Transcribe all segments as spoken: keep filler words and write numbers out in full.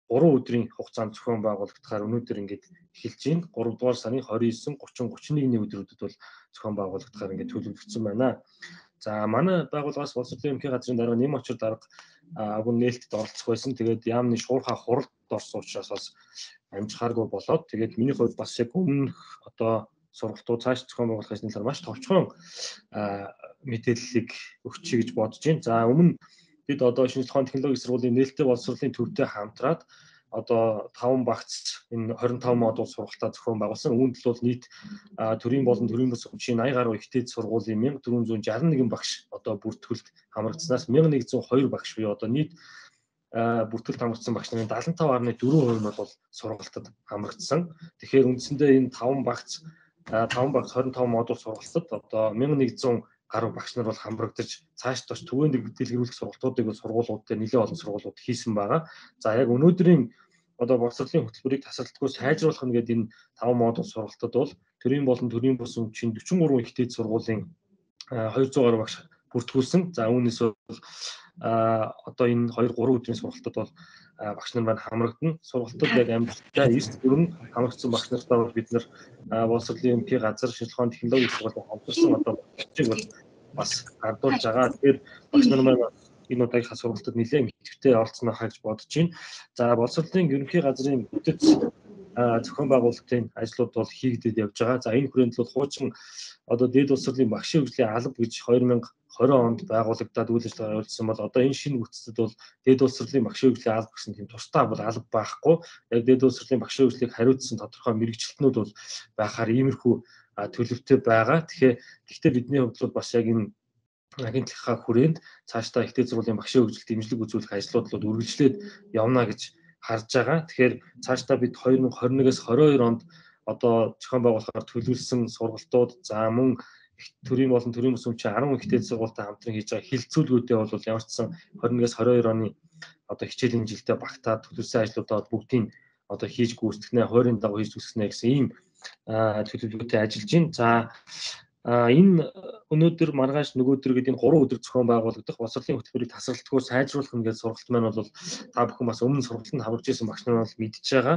гурван өдрийн хугацаанд зохион байгуулагдахаар өнөөдөр ингээд эхэлж байна. гуравдугаар сарын двадцать девять, тридцать, тридцать one-ний өдрүүдэд бол зохион байгуулагдахаар ингээд төлөвлөгдсөн байна. За манай байгууллагаас боловсролын ерөнхий газрын дарга нэм очир дарга агуун нээлттэд оролцох байсан. Тэгээд яамны шуурхай хуралд орсон учраас бас амжихааргүй болоод тэгээд миний хувьд бас яг өмнөх одоо сургалтууд цааш зохион байгуулахын талаар маш товчхон мэдээллийг өгчий гэж бодож байна. За өмнө бид одоо шинжлэх ухааны технологийн сургуулийн нээлттэй боловсролын төвтэй хамтраад одоо таван багц энэ twenty five модуль сургалтаа зохион байгуулсан. Үүнд бол нийт төрийн болон төрийн бус хүчийн eighty гаруй ихтэй сургуулийн fourteen sixty-one багш одоо бүртгүүлд хамрагдсанаас eleven oh two багш буюу одоо нийт бүртгэлд хамрагдсан багш нарын seventy-five point four percent нь бол сургалтад хамрагдсан. Тэгэхээр үндсэндээ энэ таван багц таван багц twenty five модуль сургалтад одоо eleven hundred гаруй багш нар бол хамрагдаж цааш дош төвөнд дэлгэрүүлэх сургалтуудыг бол сургуулиуд дээр нэлээд олон сургуулиуд хийсэн байгаа. За яг өнөөдрийн одоо боловсролын хөтөлбөрийг тасралтгүй сайжруулах нь гэдэг энэ five модуль сургалтад бол төрийн болон төрийн бус өмчийн forty-three ихтэй сургуулийн two hundred гаруй багш бүртгүүлсэн. За үүнээс бол одоо энэ two three өдрийн сургалтад бол багш нар маань хамрагдана. Сургалтад яг амжилттай nine дөрвөн хамрагдсан багш нартай бол бид нар боловсролын ерөнхий газар шинжлэх ухааны технологийн сургуулийн хамтарсан одоо бичиг бол бас гардуулж байгаа. Тэгэхээр багш нар маань энэ удаагийнхаа сургалтад нэлээд идэвхтэй оролцсноо гэж бодож байна. За боловсролын ерөнхий газрын бүтэц зохион байгуулалтын ажлууд бол хийгдэж явж байгаа. За энэ хүрээнд бол хуучин одоо дээд боловсролын багшийн хөгжлийн алба гэж twenty twenty онд байгуулагдаад үйл ажиллагаа явуулсан бол одоо энэ шинэ бүтцэд бол дээд боловсролын багшийн хөгжлийн алба гэсэн тийм тусдаа бол алба байхгүй. Яг дээд боловсролын багшийн хөгжлийг хариуцсан тодорхой мэрэгчлэтнүүд бол байхаар иймэрхүү төлөвтэй байгаа. Тэгэхээр гэхдээ бидний хувьд бол бас яг энэ агентлагийнхаа хүрээнд цаашдаа ихтэй сургуулийн багшийн хөгжилд дэмжлэг үзүүлэх ажлууд бол үргэлжлээд явна гэж харж байгаа. Тэгэхээр цаашдаа бид twenty twenty-one-аас twenty-two онд одоо зохион байгуулахаар төлөвлөсөн сургалтууд за мөн төрийн болон төрийн бус өмчийн ten ихтэй сургуультай хамтран хийж байгаа хилцүүлгүүдээ бол ямар ч сан twenty-one-аас twenty-two оны одоо хичээлийн жилдээ багтаад төлөвлөсөн ажлуудаа бүгдийг одоо хийж гүйцэтгэнэ, хойрын дагуу хийж гүйцэтгэнэ гэсэн ийм төлөвлөгөөтэй ажиллаж байна. За энэ өнөөдөр маргааш нөгөөдөр гэдэг энэ three өдөр зохион байгуулагдах боловсролын хөтөлбөрийг тасралтгүй сайжруулах нь гэдэг сургалт маань бол та бүхэн бас өмнө сургалтанд хамрж ирсэн багш нар бол мэдж байгаа.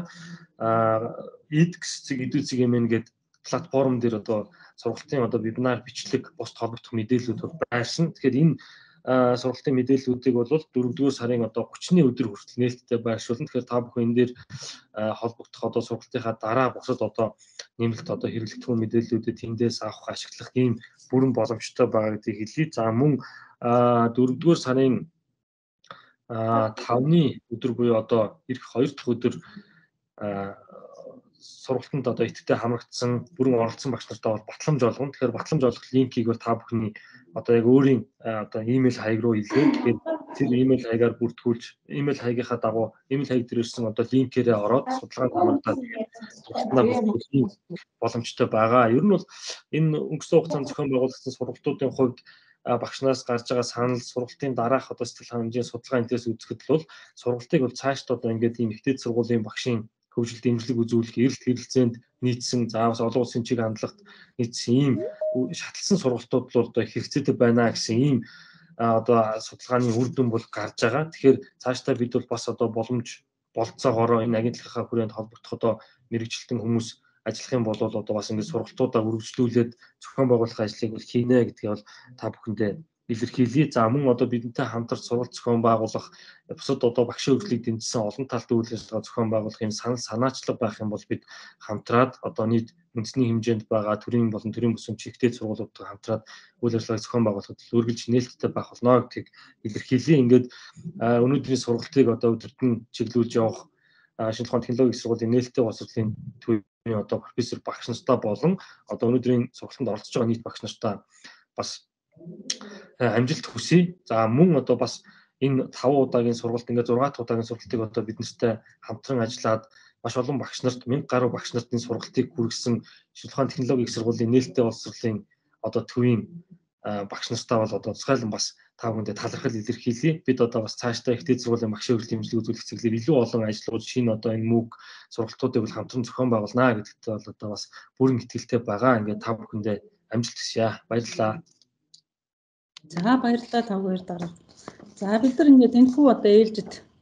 edX эдүүцэг эмэн гэдэг платформ дээр одоо сургалтын одоо вебинар бичлэг бус холбогдох мэдээллүүд байрсан. Тэгэхээр энэ сургалтын мэдээллүүдийг бол fourth сарын одоо thirty-ний өдөр хүртэл нээлттэй байршуулна. Тэгэхээр та бүхэн энэ дээр холбогдох одоо сургалтынхаа дараа бусад одоо нэмэлт одоо хэрэглэгдэхүүн мэдээллүүдэд тэндээс авах ашиглах ийм бүрэн боломжтой байгаа гэдгийг хэлье. За мөн fourth сарын five-ны өдөр буюу одоо ирэх two дахь өдөр сургалтанд одоо идэвхтэй хамрагдсан бүрэн оролцсон багш нартай бол батламж олгоно. Тэгэхээр батламж олгох линкийг бол та бүхний одоо яг өөрийн одоо имэйл хаяг руу илгээе. Тэгэхээр тэр имэйл хаягаар бүртгүүлж имэйл хаягийнхаа дагуу имэйл хаяг дээр ирсэн одоо линкээрээ ороод судалгаанд хамрагдаад сургалтнаа бүртгүүлэх боломжтой байгаа. Ер нь бол энэ өнгөрсөн хугацаанд зохион байгуулагдсан сургалтуудын хувьд багшнаас гарч байгаа санал сургалтын дараах одоо сэтгэл хангамжийн судалгаа энэс үзэхэд бол сургалтыг бол цаашд одоо ингээд ийм ихтэй сургуулийн багшийн хөгжил дэмжлэг үзүүлэх, эрэлт хэрэлцээнд нийцсэн, заавал олон улсын чиг хандлагт нийцсэн ийм шатлсан сургалтууд бол одоо хэрэгцээтэй байна гэсэн ийм одоо судалгааны үр дүн бол гарч байгаа. Тэгэхээр цаашдаа бид бол бас одоо боломж болцоогоороо энэ агентлагийнхаа хүрээнд холбогдох одоо мэрэгчлэн хүмүүс ажиллах юм бол одоо бас ингээд сургалтуудаа үргэлжлүүлээд зохион байгуулах ажлыг бол хийнэ гэдгийг бол та бүхэндээ илэрхийлье. За мөн одоо бидэнтэй хамтарч сургалт зохион байгуулах, бусад одоо багшийн хөгжлийг дэмжсэн олон талтай үйл ажиллагаа зохион байгуулах юм санал санаачлаг байх юм бол бид хамтраад одоо нийт үндэсний хэмжээнд байгаа төрийн болон төрийн бус өмчийн ихтэй сургуулиудтай хамтраад үйл ажиллагааг зохион байгуулахад үргэлж нээлттэй байх болно гэдгийг илэрхийлье. Ингээд өнөөдрийн сургалтыг одоо өдөртөн чиглүүлж явах шинжлэх ухааны технологийн сургуулийн нээлттэй боловсролын төвийн одоо профессор багш нартай болон одоо өнөөдрийн сургалтанд оролцож байгаа нийт багш нартай бас амжилт хүсье. За мөн одоо бас энэ five удаагийн сургалт ингээд six дахь удаагийн сургалтыг одоо бид нартай хамтран ажиллаад маш олон багш нарт one thousand гаруй багш нартын сургалтыг хүргэсэн шинжлэх ухааны технологийн сургуулийн нээлттэй боловсролын одоо төвийн багш нартай бол одоо тусгайлан бас та бүхэндээ талархал илэрхийлье. Бид одоо бас цаашдаа ихтэй сургуулийн багшийн хөгжил дэмжлэг үзүүлэх чиглэлээр илүү олон ажлууд шинэ одоо энэ MOOC сургалтуудыг бол хамтран зохион байгуулнаа гэдэгт бол одоо бас бүрэн итгэлтэй байгаа. Ингээд та бүхэндээ амжилт хүсье. Баярлалаа. За баярлалаа та хоёр дараа. За бид нар ингээд энэхүү одоо ээлжид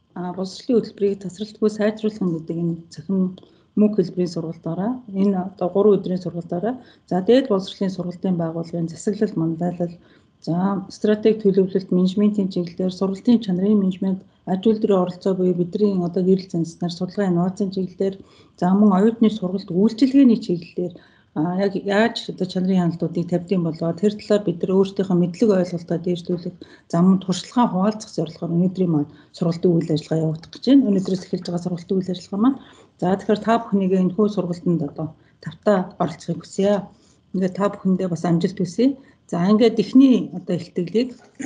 А боловсролын хөтөлбөрийг тасралтгүй сайжруулах гэдэг энэ цахим мөнгө хэлбэрийн сургалтаараа энэ одоо гурван өдрийн сургалтаараа за дээд боловсролын сургалтын байгууллагын засаглал мандайлал за стратеги төлөвлөлт менежментийн чиглэлээр сургалтын чанарын менежмент аж үйлдвэрийн оролцоо буюу бидний одоо гэрэл занснаар судалгаа инновацийн чиглэлээр за мөн оюутны сургалт үйлчилгээний чиглэлээр а яг яаж одоо чанарын хяналтуудыг тавьдсан болоо тэр талаар бид нар өөрсдийнхөө мэдлэг ойлголтоо дээшлүүлэх зам туршлагаа хуваалцах зорилгоор өнөөдрийн маань сургалтын үйл ажиллагаа явагдах гэж байна. Өнөөдрөөс эхэлж байгаа сургалтын үйл ажиллагаа маань за тэгэхээр та бүхнийг энэ хүү сургалтанд одоо тавтаа оролцохыг хүсье. Ингээд та бүхэндээ бас амжилт хүсье. За ингээд эхний одоо ихтгэлийг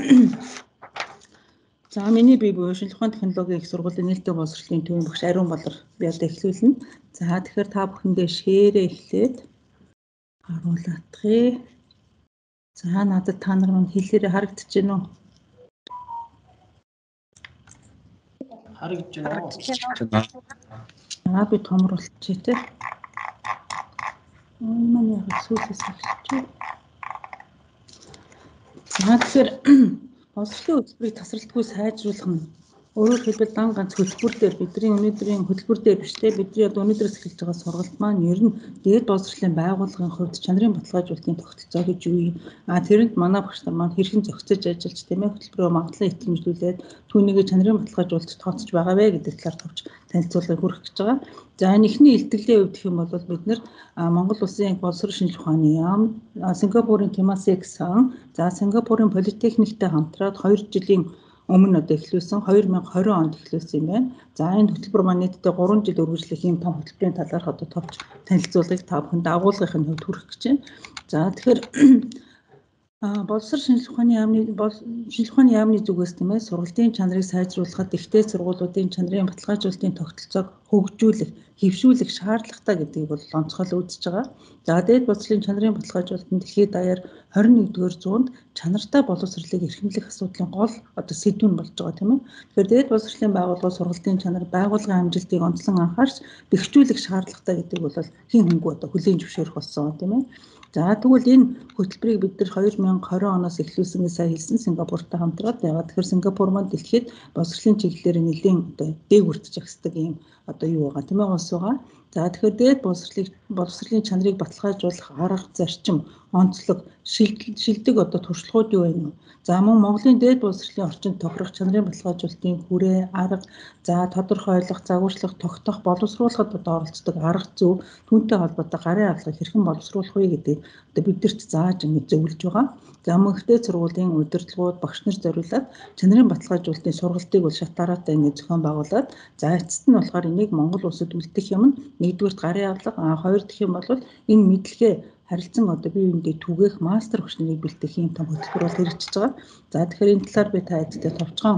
за миний бие буюу шинжилгээ ухааны технологийн их сургуулийн нээлттэй боловсролын төвийн багш Ариун Болор би одоо эхлүүлнэ. За тэгэхээр та бүхэндээ шеэрээ эхлээд харуулъя. За надад та нар маань хэлээрээ харагдаж байна уу? Харагдаж байна. Аа би томруулчих тий. Энэ маань яг сүүлээс эхэлчихэ. За тэгэхээр боловсролын хөтөлбөрийг тасралтгүй сайжруулах нь өөрөөр хэлбэл дан ганц хөтөлбөр дээр бидний өнөөдрийн хөтөлбөр дээр биш те бидний одоо өнөөдрөөс эхэлж байгаа сургалт маань ер нь дээд боловсролын байгууллагын хувьд чанарын баталгаажуулалтын тогтолцоо гэж юу юм? А тэрэнд манай багш нар маань хэрхэн зохицож ажиллаж тийм ээ хөтөлбөрөө магадлан итгэмжлүүлээд түүнийг чанарын баталгаажуулалт тооцож байгаа вэ гэдэг талаар товч танилцуулгыг хүргэх гэж байгаа. За энэ ихний илтгэлийн хувьд гэх юм бол бид нэр Монгол Улсын боловсрол шинжилгээ ухааны яам, Сингапурын Temasek сан, за Сингапурын политехниктэй хамтраад хоёр жилийн өмнө одоо эхлүүлсэн хоёр мянга и двадцать онд эхлүүлсэн юм байна. За энэ хөтөлбөр маань нийтдээ гурван жил үргэлжлэх юм том хөтөлбөрийн талаарх одоо товч танилцуулгыг та бүхэнд агуулгын хувьд хүргэх гэж байна. За тэгэхээр боловсрол шинжилгээ ухааны яамны шинжилгээ ухааны яамны зүгээс тийм ээ сургалтын чанарыг сайжруулахад ихтэй сургуулиудын чанарын баталгаажуулалтын тогтолцоог хөгжүүлэх, хэвшүүлэх шаардлагатай гэдгийг бол онцгойл үзэж байгаа. За дээд боловсролын чанарын баталгаажуулалтын дэлхийд даяар двадцать нэгдүгээр зуунд чанартай боловсролыг эрхэмлэх асуудлын гол одоо сэдв нь болж байгаа тийм ээ. Тэгэхээр дээд боловсролын байгууллага сургалтын чанар байгууллагын амжилтыг онцлон анхаарч бэхжүүлэх шаардлагатай гэдэг бол хин хөнгөө одоо хүлээн зөвшөөрөх болсон тийм ээ. За тэгвэл энэ хөтөлбөрийг бид нар хоёр мянга и двадцать оноос эхлүүлсэнгээ сайн хэлсэн Сингапуртай хамтраад ягаад тэгэхээр Сингапур маань дэлхийд боловсролын чиглэлээр нэлийн одоо дээгүрт жагсдаг юм одоо юу байгаа тийм ээ улс байгаа. За тэгэхээр дээд боловсролыг боловсролын чанарыг баталгаажуулах арга зарчим онцлог шилдэг одоо туршлагууд юу вэ? За мөн Монголын дээд боловсролын орчинд тохирох чанарын баталгаажуулалтын хүрээ арга за тодорхойлох, загварчлах, тогтоох, боловсруулахад одоо оролцдог арга зүй түүнтэй холбоотой гарын авлагыг хэрхэн боловсруулах вэ гэдэг одоо бидэрт зааж ингэ зөвлөж байгаа. За мөн ихтэй сургуулийн удирдлагууд багш нар зориулаад чанарын баталгаажуулалтын сургалтыг бол шатаараатай ингэ зохион байгуулад за эцэст нь болохоор энийг Монгол улсад үлдэх юм нь нэгдүгürt гарын авлага, а хоёр дахь юм бол энэ мэдлэгээ харилцан одоо бие биендээ түгээх мастер багшныг бэлтгэх юм том хөтөлбөр бол хэрэгжиж байгаа. За тэгэхээр энэ талаар би та хэдтэй товчхон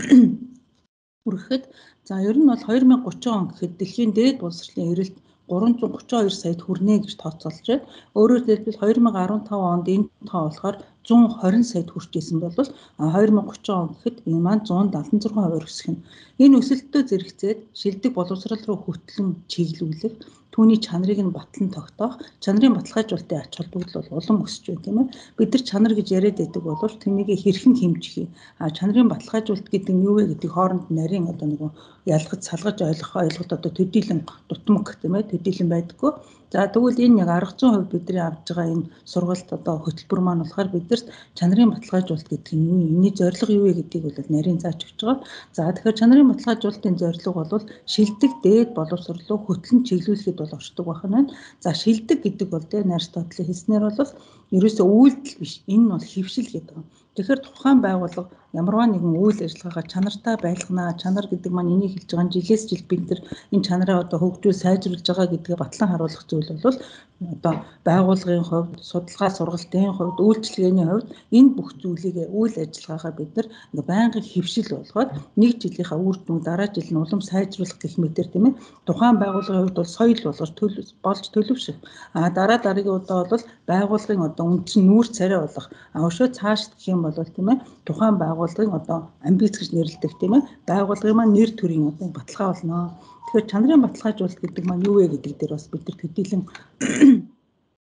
үргэхэд за ер нь бол хоёр мянга и тридцать он гэхэд дэлхийн дээд боловсролын эрэлт гурван зуун гурван хоёр саяд хүрнэ гэж тооцоолж байна. Өөрөөр хэлбэл хоёр мянга и дөрвөн онд энэ тоо болохоор зуун и двадцать саяд хүрч исэн бол хоёр мянга и тридцать он гэхэд энэ маань зуун даатан зургаан хувиар өсөх нь. Энэ өсөлтөд зэрэгцээд шилдэг боловсрол руу хөтлөн чиглүүлэх түүний чанарыг нь батлан тогтоох, чанарын баталгаажуулалтын ач холбогдол бол улам өсөж байна тийм ээ. Бид нар чанар гэж яриад байдаг боловч тэрнийг хэрхэн хэмжих юм? А чанарын баталгаажуулалт гэдэг нь юу вэ гэдэг хооронд нарийн одоо нэг ялгаж салгаж ойлгох ойлголт одоо төдийлөн дутмаг тийм ээ төдийлөн байдаггүй. За тэгвэл энэ яг арга зүйн хувьд бидний авж байгаа энэ сургалт одоо хөтөлбөр маань болохоор биднэрт чанарын баталгаажуулалт гэдэг нь юу юм? Энийн зорилго юу вэ гэдгийг бол нарийн зааж өгч байгаа. За тэгэхээр чанарын баталгаажуулалтын зорилго бол шилдэг дээд боловсрол руу хөтлөн чиглүүлэхэд бол орчдөг байна. За шилдэг гэдэг бол тэ Аристотель хэлснээр бол ерөөсөө үйлдэл биш. Энэ нь бол хэвшил гэдэг юм. Тэгэхээр тухайн байгууллага ямарваа нэгэн үйл ажиллагаагаа чанартай байлгана. Чанар гэдэг маань энийг хэлж байгаа жилээс жил бид нар энэ чанараа одоо хөгжүүл сайжруулж байгаа гэдгээ батлан харуулах зүйл бол одоо байгууллагын хувьд, судалгаа сургалтын хувьд, үйлчилгээний хувьд энэ бүх зүйлийг үйл ажиллагаагаа бид нар ингээ байнгын хэвшил болгоод нэг жилийнхаа үр дүн дараа жил нь улам сайжруулах гэх мэтэр тийм ээ. Тухайн байгууллагын хувьд бол соёл болгож төлөв болж төлөвшөх. А дараа дараагийн удаа бол байгууллагын одоо үндсэн нүүр царай болох. А өшөө цааш гэх юм бол тийм ээ тухайн байгууллагын одоо амбиц гэж нэрлэдэг тийм ээ байгууллагын маань нэр төрийн одоо баталгаа болно. Тэгэхээр чанарын баталгаажуулалт гэдэг маань юу вэ гэдэг дээр бас бид нар төдийлөн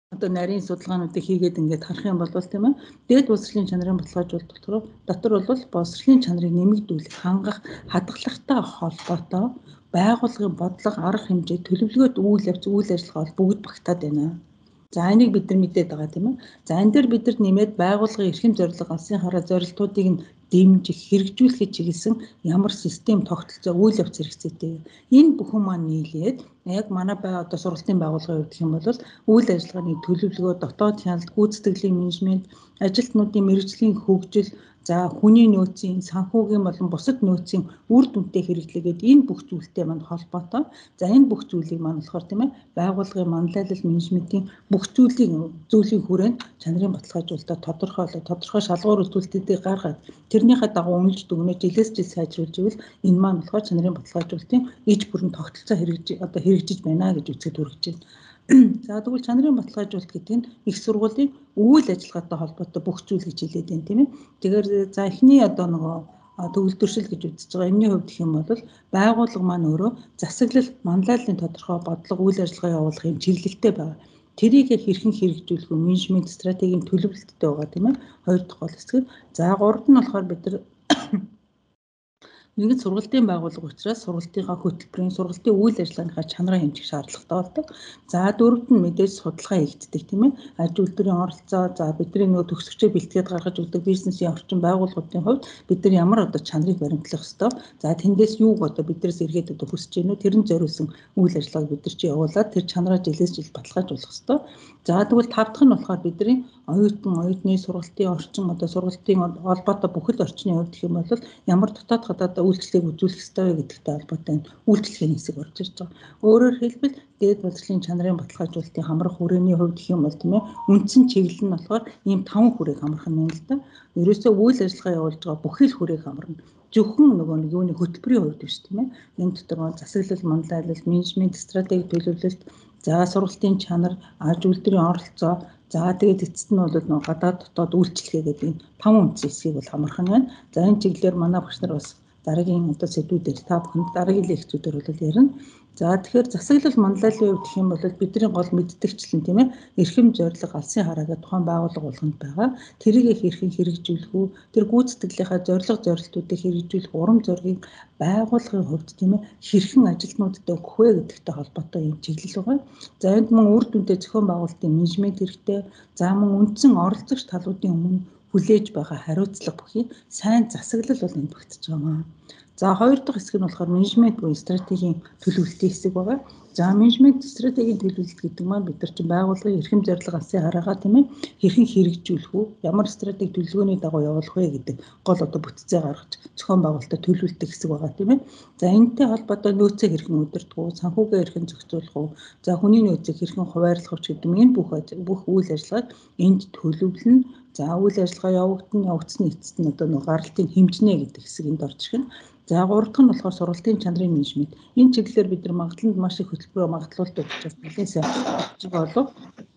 одоо нарийн судалгаануудыг хийгээд ингээд харах юм бол тийм ээ дээд боловсролын чанарын баталгаажуулалт дотор дотор бол боловсролын чанарыг нэмэгдүүлэх, хангах, хадгалагтай холбоотой байгууллагын бодлого, арга хэмжээ, төлөвлөгөөт үйл явц, үйл ажиллагаа бүгд багтаад байна. За энийг бид нар мэдээд байгаа тийм ээ. За энэ дээр бид нар нэмээд байгууллагын эрхэм зорилго, алсын хараа зорилтуудыг нь дэмжих, хэрэгжүүлэхэд чиглэсэн ямар систем, тогтолцоо, үйл явц хэрэгцээтэй. Энэ бүхэн маань нийлээд яг манай бай одоо сургалтын байгууллагын хувьд гэх юм бол үйл ажиллагааны төлөвлөгөө, дотоод хяналт, гүйцэтгэлийн менежмент, ажилтнуудын мэргэжлийн хөгжил, за хүний нөөцийн, санхүүгийн болон бусад нөөцийн үр дүнтэй хэрэглээгээд энэ бүх зүйлтэй манд холбоотой. За энэ бүх зүйлийг маань болохоор тийм ээ байгууллагын манлайлал менежментийн бүх зүйлийн зүйлийн хүрээнд чанарын баталгаажуулалтаа тодорхойлоо, тодорхой шалгуур үзүүлэлтүүдийг гаргаад тэрнийхээ дагуу үнэлж дүгнэж жилээс жил сайжруулж ивэл энэ маань болохоор чанарын баталгаажуулалтын иж бүрэн тогтолцоо хэрэгжиж одоо хэрэгжиж байна гэж үзэхэд хүрэж байна. За тэгвэл чанарын баталгаажуулалт гэдэг нь их сургуулийн үйл ажиллагаатай холбоотой бүх зүйл гэж хэлээд байна тийм ээ. Тэгэхээр за эхний одоо нөгөө төгөлдршил гэж үзэж байгаа. Энэний хувьд гэх юм бол байгууллага маань өөрөө засаглал, манлайллын тодорхой бодлого, үйл ажиллагаа явуулах юм чиглэлтэй байгаа. Тэрийг хэрхэн хэрэгжүүлэх вэ? Менежмент стратегийн төлөвлөлттэй байгаа тийм ээ. Хоёр дахь гол хэсэг. За гуравт нь болохоор бид нар нэгэн сургалтын байгууллага учраас сургалтынхаа хөтөлбөрийн, сургалтын үйл ажиллагааныхаа чанараа хэмжих шаардлагатай болдог. За дөрөвт нь мэдээж судалгаа хийгддэг тийм ээ. Аж үйлдвэрийн оролцоо, за бидний нөгөө төгсөгчөө бэлтгээд гаргаж өгдөг бизнесийн орчин байгууллагуудын хувьд бид нар ямар одоо чанарыг баримтлах ёстой. За тэндээс юуг одоо биднээс эргээд одоо хүсэж гэнэ үү? Тэрэн зориулсан үйл ажиллагааг бид нар чи явуулаад тэр чанараа жилээс жил баталгаажуулах ёстой. За тэгвэл тав дахь нь болохоор бидний оюутан, оюутны сургалтын орчин одоо сургалтын холбоотой бүхэл орчны хувьд гэх юм бол ямар дотоод гадаад үйлчлэгийг үзүүлэх ёстой вэ гэдэгтэй холбоотой үйлчлэгийн хэсэг орж ирж байгаа. Өөрөөр хэлбэл дээд боловсролын чанарын баталгаажуулалтын хамрах хүрээний хувьд гэх юм бол тийм ээ үндсэн чиглэл нь болохоор ийм таван хүрээг хамрах юм л да. Ерөөсөө үйл ажиллагаа явуулж байгаа бүхэл хүрээг хамарна. Зөвхөн нөгөө нэг юуны хөтөлбөрийн хувьд биш тийм ээ. Энэ дотор засаглал, манлайлал, менежмент, стратеги төлөвлөлт, за сургалтын чанар, аж үйлдвэрийн оролцоо, за тэгээд эцэст нь бол нөгөө гадаад дотоод үйлчлэгээ гэдэг энэ таван үндсэн хэсгийг бол хамрах нь байна. За энэ чиглэлээр манай багш нар бас дараагийн одоо сэдвүүдээр та бүхэнд дараагийн лекцүүдээр бол ярина. За тэгэхээр засаглал манлайллын хувьд гэх юм бол бидний гол мэддэгчлэн тийм ээ эрхэм зорилго алсын хараагаа тухайн байгууллага болгонд байгаа. Тэрийг хэрхэн хэрэгжүүлэх үү? Тэр гүйцэтгэлийнхаа зорилго зорилтуудыг хэрэгжүүлэх урам зоригийг байгууллагын хувьд тийм ээ хэрхэн ажилтнуудад өгөх вэ гэдэгтэй холбоотой юм чиглэл байгаа. За энд мөн үр дүнтэй зохион байгуулалтын менежмент хэрэгтэй. За мөн үндсэн оролцогч талуудын өмнө хүлээж байгаа хариуцлага бүхий сайн засаглал бол энд багтж байгаа. За хоёр дахь хэсэг нь болохоор менежмент буюу стратегийн төлөвлөлтийн хэсэг байгаа. За менежмент стратегийн төлөвлөлт гэдэг маань бид нар чинь байгууллагын эрхэм зорилго алсын хараагаа тийм ээ хэрхэн хэрэгжүүлэх үү? Ямар стратеги төлөвлөгөөний дагуу явуулах вэ гэдэг гол одоо бүтцээ гаргаж зохион байгуулалтаа төлөвлөлтөй хэсэг байгаа тийм ээ. За энэтэй холбоотой нөөцөө хэрхэн удирдах уу? Санхүүгээ хэрхэн зохицуулах уу? За хүний нөөцийг хэрхэн хуваарлах уу гэдэг энэ бүх бүх үйл ажиллагааг энд төлөвлөн за үйл ажиллагаа явагдана, явагдсны эцэст нь одоо нэг гаралтын хэмжнэ гэдэг хэсэг энд орж ирэх нь. За гурав дахь нь болохоор сургалтын чанарын менежмент. Энэ чиглэлээр бид нар магадлалд маш их хөтөлбөр магадлалтай учраас нэлээд сайн болж байгаа болов.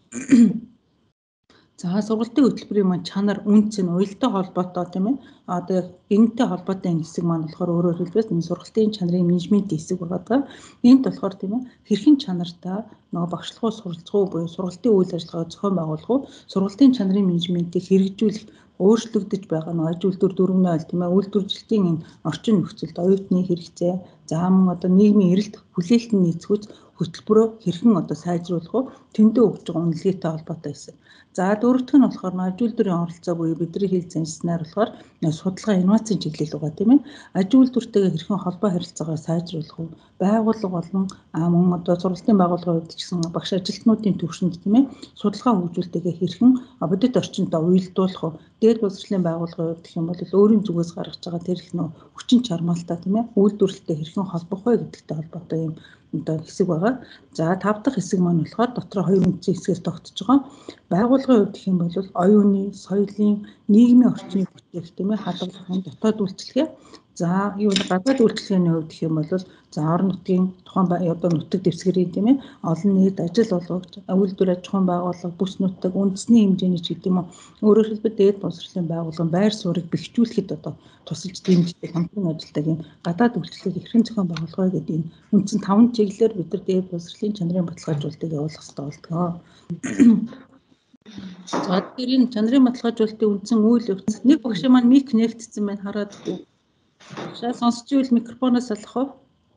За сургалтын хөтөлбөрийн маань чанар үнц нь уялдаа холбоотой тийм ээ. Одоо энэтэй холбоотой энэ хэсэг маань болохоор өөрөөр хэлбэл энэ сургалтын чанарын менежментийн хэсэг байгаа. Энд болохоор тийм ээ хэрхэн чанартай нөгөө багшлахуу суралцах уу буюу сургалтын үйл ажиллагаа зохион байгуулах уу, сургалтын чанарын менежментийг хэрэгжүүлэх өөрчлөгдөж байгаа нэг аж үйлдвэр дөрвөн нөл тийм ээ үйлдвэржилтийн энэ орчин нөхцөлд оюутны хэрэгцээ, за мөн одоо нийгмийн эрэлт хүлээлтийн нийцгүүц хөтөлбөрөө хэрхэн одоо сайжруулах уу тэндээ өгж байгаа үнэлгээтэй холбоотой гэсэн. За дөрөв дэх нь болохоор аж үйлдвэрийн оролцоо буюу бидний хэлж заншсанаар болохоор судалгаа инновацийн чиглэл байгаа тийм ээ. Аж үйлдвэртэйгээ хэрхэн холбоо харилцаагаа сайжруулах уу, байгууллага болон мөн одоо сургалтын байгууллагын хувьд ч гэсэн багш ажилтнуудын төвшөнд тийм ээ судалгаа хөгжүүлэлтэйгээ хэрхэн бодит орчинтой уялдуулах уу. Дээд боловсролын байгууллагын хувьд гэх юм бол өөрийн зүгээс гаргаж байгаа тэр их нөө хүчин чармаалтаа тийм ээ үйлдвэрлэлтэй хэрхэн холбох вэ гэдэгтэй холбоотой юм одоо хэсэг байгаа. За тав дахь хэсэг маань болохоор дотроо хоёр үндсэн хэсгээс тогтож байгаа. Байгууллагын хувьд гэх юм бол оюуны, соёлын, нийгмийн орчныг бүтээх тийм ээ хадгалах дотоод үйлчлэгээ. За юу гадаад үйлчлэгээний хувьд гэх юм бол за орон нутгийн тухайн одоо нутаг дэвсгэрийн тийм ээ олон нийт ажил олгогч үйлдвэр аж ахуйн байгууллага бүс нутаг үндэсний хэмжээний ч гэдэг юм уу өөрөөр хэлбэл дээд боловсролын байгууллагын байр суурийг бэхжүүлэхэд одоо тусалж дэмждэг хамтран ажилладаг юм гадаад үйлчлэгийг эрхэм зохион байгуулах гэдэг энэ үндсэн таван чиглэлээр бид нар дээд боловсролын чанарын баталгаажуулалтыг явуулах хэрэгтэй болдог. За тэгэхээр энэ чанарын баталгаажуулалтын үндсэн үйл явц нэг багш маань мик нээгдсэн байна хараад үү. Багшаа сонсч ивэл микрофоноос салах уу?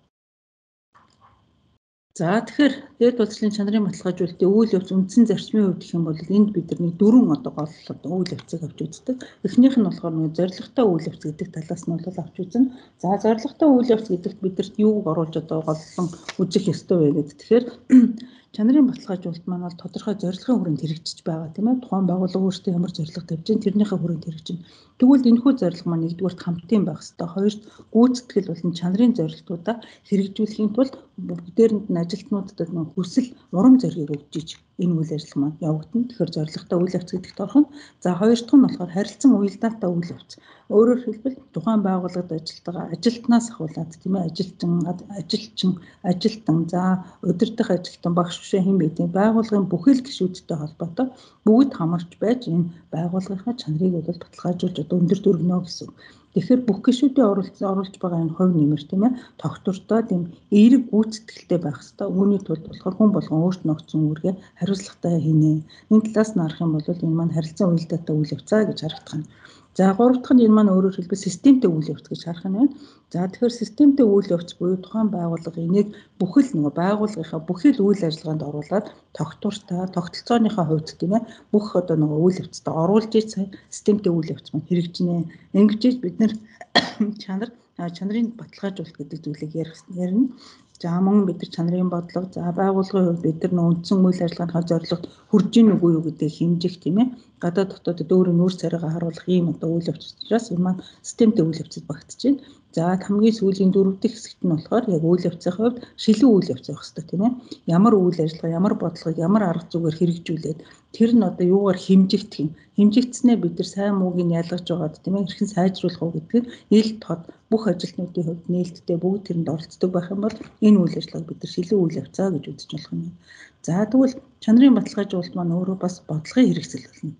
За тэгэхээр дээд боловсролын чанарын баталгаажуулалтын үйл явц үндсэн зарчмын хувьд гэх юм бол энд бид нар дөрвөн одоо гол одоо үйл явцыг авч үздэг. Эхнийх нь болохоор нэг зорилготой үйл явц гэдэг талаас нь бол авч үзнэ. За зорилготой үйл явц гэдэгт бидэрт юуг оруулж одоо голлон үзэх ёстой вэ гэдэг. Тэгэхээр чанарын баталгаажуулалт маань бол тодорхой зорилгын хүрээнд хэрэгжиж байгаа тийм ээ. Тухайн байгууллага өөртөө ямар зорилго тавьж байна тэрнийхээ хүрээнд хэрэгжинэ. Тэгвэл энэхүү зорилго маань нэгдүгээрт хамтын байх ёстой. Хоёрт гүйцэтгэл болон чанарын зорилтуудаа хэрэгжүүлэхийн тулд бүгдээрэнд нь ажилтнуудад нэг хүсэл, урам зориг өгч энэ үйл ажиллагаа маань явагдана. Тэгэхээр зорилготой үйл явц гэдэгт орхон. За хоёр дахь нь болохоор харилцан уялдаатай үйл явц. Өөрөөр хэлбэл тухайн байгууллагад ажилладаг ажилтнаас ахуулаад тийм ээ ажилчин, ажилчин, ажилтан, за удирдах ажилтан, багш бишээ хэн байдیں۔ Байгууллагын бүхэл гишүүдтэй холбоотой бүгд хамарч байж энэ байгууллагынхаа чанарыг бол баталгаажуулж одоо өндөр дүргэнэ гэсэн. Тэгэхээр бүх гишүүдийн оролцсон оруулж байгаа энэ хувь нэмэр тийм ээ тогтвортой тийм эерэг гүйцэтгэлтэй байх хэрэгтэй. Үүний тулд болохоор хүн болгон өөрт нөхцөн үүргээ хариуцлагатай хийнэ. Энэ талаас нь харах юм бол энэ маань харилцан уялдаатай үйл явцаа гэж харагдах нь. За гурав дахь нь энэ маань өөрөөр хэлбэл системтэй үйл явц гэж харах нь байна. За тэгэхээр системтэй үйл явц буюу тухайн байгууллага энийг бүхэл нөгөө байгууллагынхаа бүхэл үйл ажиллагаанд оруулаад тогтвортой тогтолцооныхоо хувьд тийм ээ бүх одоо нөгөө үйл явцад оруулж ий системтэй үйл явц маань хэрэгжинэ. Ингэж бид нар чанар чанарын баталгаажуулалт гэдэг зүйлийг ярина. За мөн бид нар чанарын бодлого за байгууллагын хувьд бид нар үндсэн үйл ажиллагааныхаа зорилгот хүрж ийн үгүй юу гэдгийг хэмжих тийм ээ гадаад дотоод өөрийн нүүр царайгаа харуулах ийм одоо үйл явц учраас энэ маань системтэй үйл явцад багтж байна. За хамгийн сүүлийн дөрөв дэх хэсэгт нь болохоор яг үйл явцын хувьд шилэн үйл явц байх хэрэгтэй тийм ээ. Ямар үйл ажиллагаа, ямар бодлогыг ямар арга зүгээр хэрэгжүүлээд тэр нь одоо юугаар хэмжигдэх юм. Хэмжигдснээ бид нар сайн мууг нь ялгаж байгаад тийм ээ хэрхэн сайжруулах уу гэдгийг ил тод бүх ажилтнуудын хувьд нээлттэй бүгд тэрэнд оролцдог байх юм бол энэ үйл ажиллагааг бид нар шилэн үйл явцаа гэж үзэж болох юм. За тэгвэл чанарын баталгаажуулалт маань өөрөө бас бодлогын хэрэгсэл болно.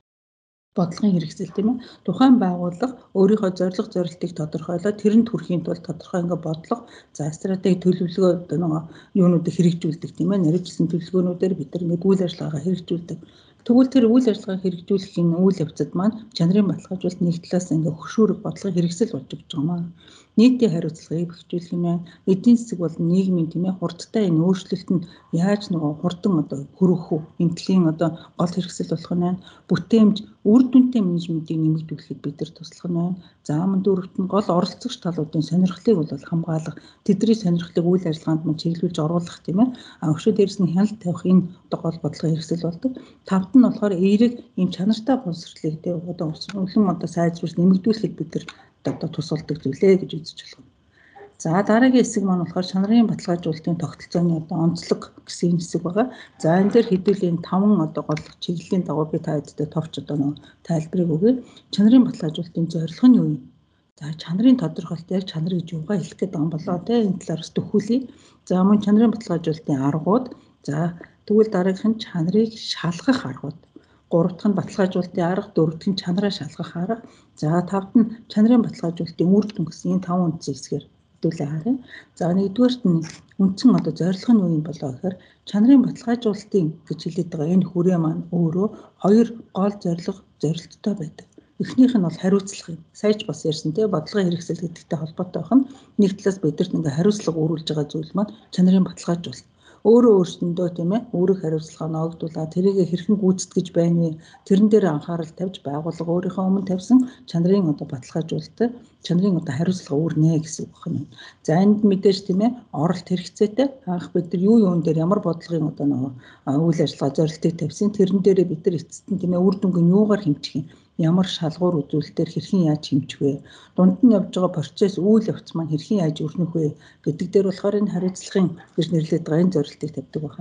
Бодлогын хэрэгсэл тийм ээ. Тухайн байгууллага өөрийнхөө зорилго зорилтыг тодорхойлоод тэрэнд хүрэхийн тулд тодорхой ингээ бодлого, за стратеги төлөвлөгөө одоо нөгөө юунуудыг хэрэгжүүлдэг тийм ээ. Нарийжсэн төлөвлөгөөнүүдээр бид нар ингээ үйл ажиллагаагаа хэрэгжүүлдэг. Тэгвэл тэр үйл ажиллагаа хэрэгжүүлэх энэ үйл явцад маань чанарын баталгаажуулалт нэг талаас ингээ хөшүүрэг бодлогын хэрэгсэл болж өгч байгаа маа. Нийтийн хариуцлагыг бэхжүүлэх юм байна. Эдийн засаг болон нийгмийн тийм ээ хурдтай энэ өөрчлөлт нь яаж нөгөө хурдан одоо хөрөх үү? Эмнэлгийн одоо гол хэрэгсэл болох нь байна. Бүтээмж үр дүнтэй менежментийг нэмэгдүүлэхэд бид нар туслах нь байна. За мөн дөрөвт нь гол оролцогч талуудын сонирхлыг бол хамгаалах, тэдний сонирхлыг үйл ажиллагаанд мань чиглүүлж оруулах тийм ээ. А өшөө дээрс нь хяналт тавих энэ одоо гол бодлогын хэрэгсэл болдог. Тавт нь болохоор эерэг ийм чанартай боловсролыг тийм одоо улам одоо сайжруулж нэмэгдүүлэхэд бид нар одоо тусалдаг зүйлээ гэж үзэж байна. За дараагийн хэсэг маань болохоор чанарын баталгаажуулалтын тогтолцооны одоо онцлог гэсэн хэсэг байгаа. За энэ дээр хэдүүлийн таван одоо гол чиглэлийн дагуу би та хэдтэй товч одоо нэг тайлбарыг өгье. Чанарын баталгаажуулалтын зорилго нь юу юм? За чанарын тодорхойлолт яг чанар гэж юугаа хэлэх гээд байгаа юм болоо те энэ талаар бас төхүүлье. За мөн чанарын баталгаажуулалтын аргууд. За тэгвэл дараагийнх нь чанарыг шалгах аргууд. Гурав дахь нь баталгаажуулалтын арга, дөрөв дэх нь чанараа шалгах арга. За тавд нь чанарын баталгаажуулалтын үр дүн гэсэн энэ таван үндсэн хэсгээр хэдүүлээ харъя. За нэгдүгээрт нь үндсэн одоо зорилго нь юу юм болоо гэхээр чанарын баталгаажуулалтын гэж хэлээд байгаа энэ хүрээ маань өөрөө хоёр гол зорилго зорилттой байдаг. Эхнийх нь бол хариуцлага юм. Саяч бас ярьсан тийм бодлогын хэрэгсэл гэдэгтэй холбоотой байх нь нэг талаас бидэрт ингээ хариуцлага үүрүүлж байгаа зүйл маань чанарын баталгаажуулалт. Өөрөө өөрсөндөө тийм ээ өөрийн хариуцлагаа ногдуулаад тэрийг хэрхэн гүйцэтгэж байна вэ? Тэрэн дээр анхаарал тавьж байгууллага өөрийнхөө өмнө тавьсан чанарын одоо баталгаажуулалттай чанарын одоо хариуцлага үүрнэ гэсэн үг байна. За энд мэдээж тийм ээ оролт хэрэгцээтэй анх бид нар юу юун дээр ямар бодлогын одоо нөгөө үйл ажиллагаа зорилтыг тавьсан тэрэн дээрээ бид нар эцэст нь тийм ээ үр дүнг нь юугаар хэмжих юм? Ямар шалгуур үзүүлэлтээр хэрхэн яаж хэмжих вэ? Дунд нь явж байгаа процесс үйл явц маань хэрхэн яаж өрнөх вэ гэдэг дээр болохоор энэ хариуцлагын гэж нэрлэдэг байгаа энэ зорилтыг тавьдаг байна.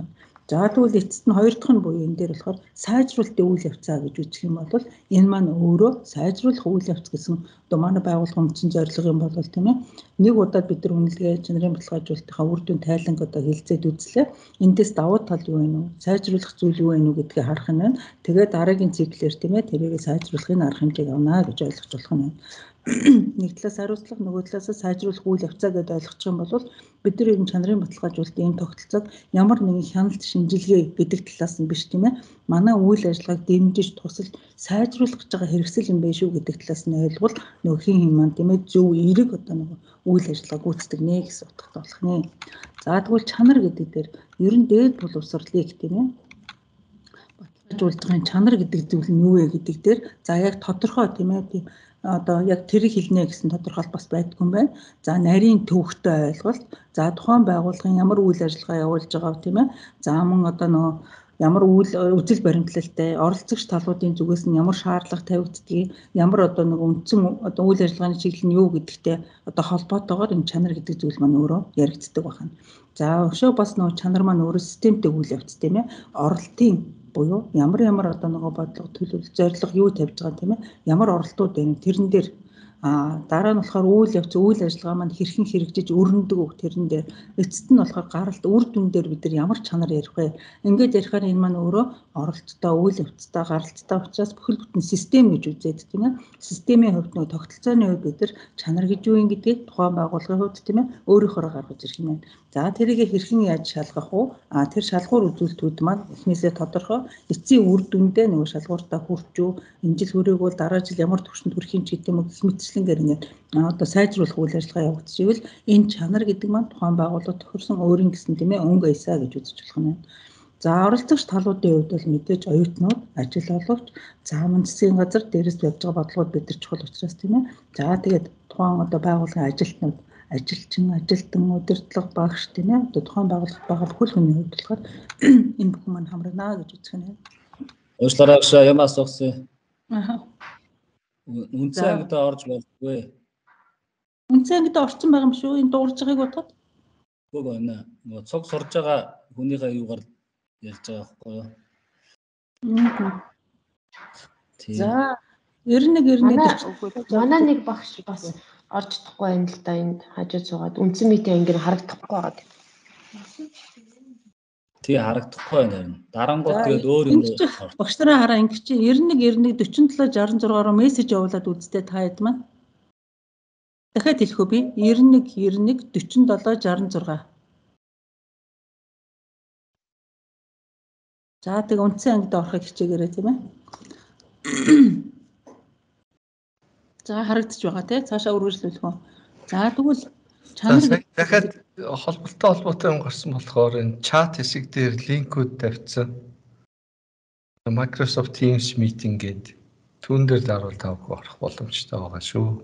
За тэгвэл эцэст нь хоёр дахь нь буюу энэ дээр болохоор сайжруулалтын үйл явцаа гэж үзэх юм бол энэ маань өөрөө сайжруулах үйл явц гэсэн одоо манай байгууллагын үндсэн зорилго юм бол тийм ээ нэг удаад бид нар үнэлгээ чанарын баталгаажуулалтынхаа үр дүн тайланг одоо хэлцээд үзлээ. Эндээс давуу тал юу вэ нүү? Сайжруулах зүйл юу вэ нүү гэдгийг харах нь байна. Тэгээд дараагийн циклээр тийм ээ тэрийг сайжруулахын арга хэмжээг авна гэж ойлгож болох нь байна. Нэг талаас хариуцлага нөгөө талаас сайжруулах үйл явцаа гэдээ ойлгох юм бол бид нар энэ чанарын баталгаажуулалтын энэ тогтолцоог ямар нэгэн хяналт шинжилгээ гэдэг талаас нь биш тийм ээ манай үйл ажиллагааг дэмжиж тусалж сайжруулах гэж байгаа хэрэгсэл юм байна шүү гэдэг талаас нь ойлгол нөгөө хин хин маань тийм ээ зөв эерэг одоо нөгөө үйл ажиллагаа гүйцэтгэнэ гэсэн утгатай болох нэ. За тэгвэл чанар гэдэг дээр ер нь дээд боловсролыг тийм ээ баталгаажуулалтын чанар гэдэг зүйл нь юу вэ гэдэг дээр за яг тодорхой тийм ээ одоо яг тэрийг хэлнэ гэсэн тодорхойлт бас байдгүй юм байна. За нарийн төвхтэй ойлголт, за тухайн байгууллагын ямар үйл ажиллагаа явуулж байгаа тийм ээ. За мөн одоо нөгөө ямар үйл үзэл баримтлалтай оролцогч талуудын зүгээс нь ямар шаардлага тавигддгийг, ямар одоо нэг үндсэн одоо үйл ажиллагааны чиглэл нь юу гэдэгтэй одоо холбоотойгоор энэ чанар гэдэг зүйл маань өөрөө яригддаг байна. За өшөө бас нөгөө чанар маань өөрөө системтэй үйл явц тийм ээ. Оролтын буюу ямар ямар одоо нөгөө бодлого төлөвлөлт зорилго юу тавьж байгаа тийм ээ ямар оролтууд байна тэрэн дээр а дараа нь болохоор үйл явц үйл ажиллагаа маань хэрхэн хэрэгжиж өрнөдөг үг тэрэн дээр эцэст нь болохоор гаралт үр дүн дээр бид нар ямар чанар ярих вэ ингээд ярихаар энэ маань өөрөө оролттой үйл явцтай гаралцтай учраас бүхэл бүтэн систем гэж үзээд тийм ээ системийн хувьд нөгөө тогтолцооны хувьд бид нар чанар гэж юу юм гэдгийг тухайн байгууллагын хувьд тийм ээ өөрөөхөө гаргаж ирэх юм байна. За тэрийг хэрхэн яаж шалгах вэ? А тэр шалгуур үзүүлэлтүүд маань эхнээсээ тодорхой эцсийн үр дүндээ нөгөө шалгууртаа хүрч үү энэ жил хүрээг бол дараа жил ямар түвшинд хүрэх юм ч гэдэг юм уу гэх мэтчлэнгээр ингээд одоо сайжруулах үйл ажиллагаа явагдчихвэл энэ чанар гэдэг маань тухайн байгууллага тохирсон өөрийн гэсэн тийм ээ өнгө аясаа гэж үзэж болох юм байна. За оролцогч талуудын хувьд бол мэдээж оюутнууд, ажил олгогч, заамын засгийн газар дээрээс явж байгаа бодлогод бид нар чухал учраас тийм ээ. За тэгээд тухайн одоо байгууллагын ажилтнууд ажилчин, ажилтан, удирдлага, багш тийм ээ. Одоо тухайн байгууллагад байгаа бүхэл хүний хувьд болохоор энэ бүхэн маань хамрана гэж үзэх нь. Уучлаарай агш юм асуусан. Аа. Үнцэн ангид орж болтгүй. Үнцэн ангид орсон байгаа юм шүү. Энэ дуурж байгааг бодоход. Үгүй байна. Нөгөө цог сурж байгаа хүнийхээ юугаар ялж байгаа байхгүй юу? За ерөнөг ерөнөг манай нэг багш бас орж чадахгүй байна л да энд хажууд суугаад үндсэн митийн ангир харагдахгүй байгаа. Тэгээ харагдахгүй байна. Дарангууд тэгээд өөр юм. Багш нараа хараа ингэ чи ерөнөг ерөнөг дөрвөн долоо шестьдесят шесть-оор мессеж явуулаад үзтээ та хэд маань. Дахиад хэлэх үү би ерөнөг ерөнөг дөрвөн долоо шестьдесят шесть. За тэг үндсэн ангид орохыг хичээгээрэй тийм ээ. За харагдаж байгаа тий цаашаа үргэлжлүүлэх үү. За тэгвэл чанар дахиад холболтой холбоотой юм гарсан болохоор энэ чат хэсэг дээр линкүүд тавьсан. Microsoft Teams meeting гээд түүн дээр даруул тавх орох боломжтой байгаа шүү.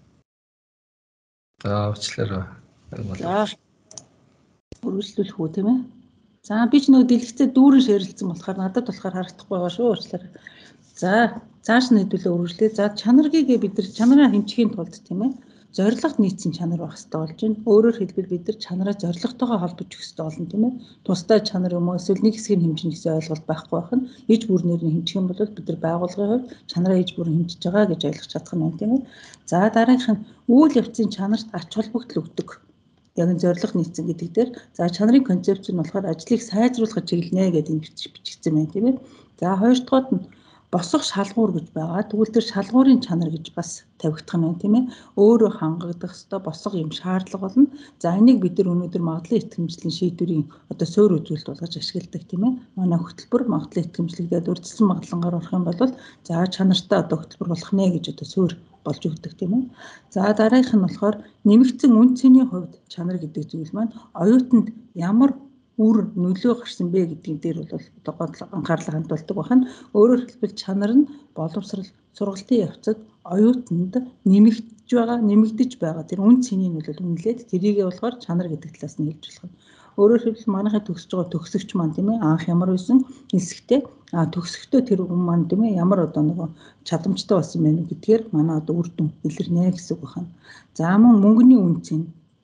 За уучлаарай. За үргэлжлүүлэх үү тийм ээ. За би ч нөгөө дэлгэцээ дүүрэн ширэлцсэн болохоор надад болохоор харагдахгүй байгаа шүү уучлаарай. За цааш нь хэдүүлээ үргэлжлээ. За чанаргийг бид нар чанараа хэмжихийн тулд тийм ээ зорилгот нийцсэн чанар байх хэрэгтэй болж байна. Өөрөөр хэлбэл бид нар чанараа зорилготойгоо холбож өгөх хэрэгтэй болно тийм ээ. Тусдаа чанар юм уу эсвэл нэг хэсгийг хэмжинэ гэсэн ойлголт байхгүй байх нь иж бүрнээр нь хэмжих юм бол бид нар байгууллагын хувьд чанараа иж бүрэн хэмжиж байгаа гэж ойлгож чадах нь байна тийм ээ. За дараагийнх нь үйл явцын чанарт ач холбогдол өгдөг. Яг энэ зорилго нийцсэн гэдэг дээр за чанарын концепц нь болохоор ажлыг сайжруулах чиглэнэ гэдэг юм бичигдсэн байна тийм ээ. За хоёр дахьд нь босох шалгуур гэж байгаа. Тэгвэл тэр шалгуурын чанар гэж бас тавигдах нь байна тийм ээ. Өөрөө хангагдах ёстой босох юм шаардлага болно. За энийг бид нар өнөөдөр магадлал итгэмжлэлийн шийдвэрийн одоо суурь үзүүлэлт болгож ашигладаг тийм ээ. Манай хөтөлбөр магадлал итгэмжлэгдээд урьдчилан магадлангаар орох юм бол за чанартай одоо хөтөлбөр болох нэ гэж одоо суурь болж өгдөг тийм ээ. За дараагийнх нь болохоор нэмэгдсэн үн цэний хувьд чанар гэдэг зүйл маань оюутанд ямар үр нөлөө гарсан бэ гэдгийг дээр бол одоо анхаарлаа хандуулдаг байна. Өөрөөр хэлбэл чанар нь боловсрал сургалтын явцад оюутанд нэмэгдэж байгаа, нэмэгдэж байгаа тэр үн цэнийг нь бол үнэлээд тэрийгээ болохоор чанар гэдэг талаас нь хэлж болох нь. Өөрөөр хэлбэл манайхаа төгсөж байгаа төгсөгч маань тийм ээ анх ямар байсан хэлсэгтэй а төгсөхдөө тэр хүн маань тийм ээ ямар одоо нөгөө чадамжтай болсон байх гэдгээр манай одоо үр дүн илэрнэ гэсэн үг байна. За мөн мөнгөний үн цэн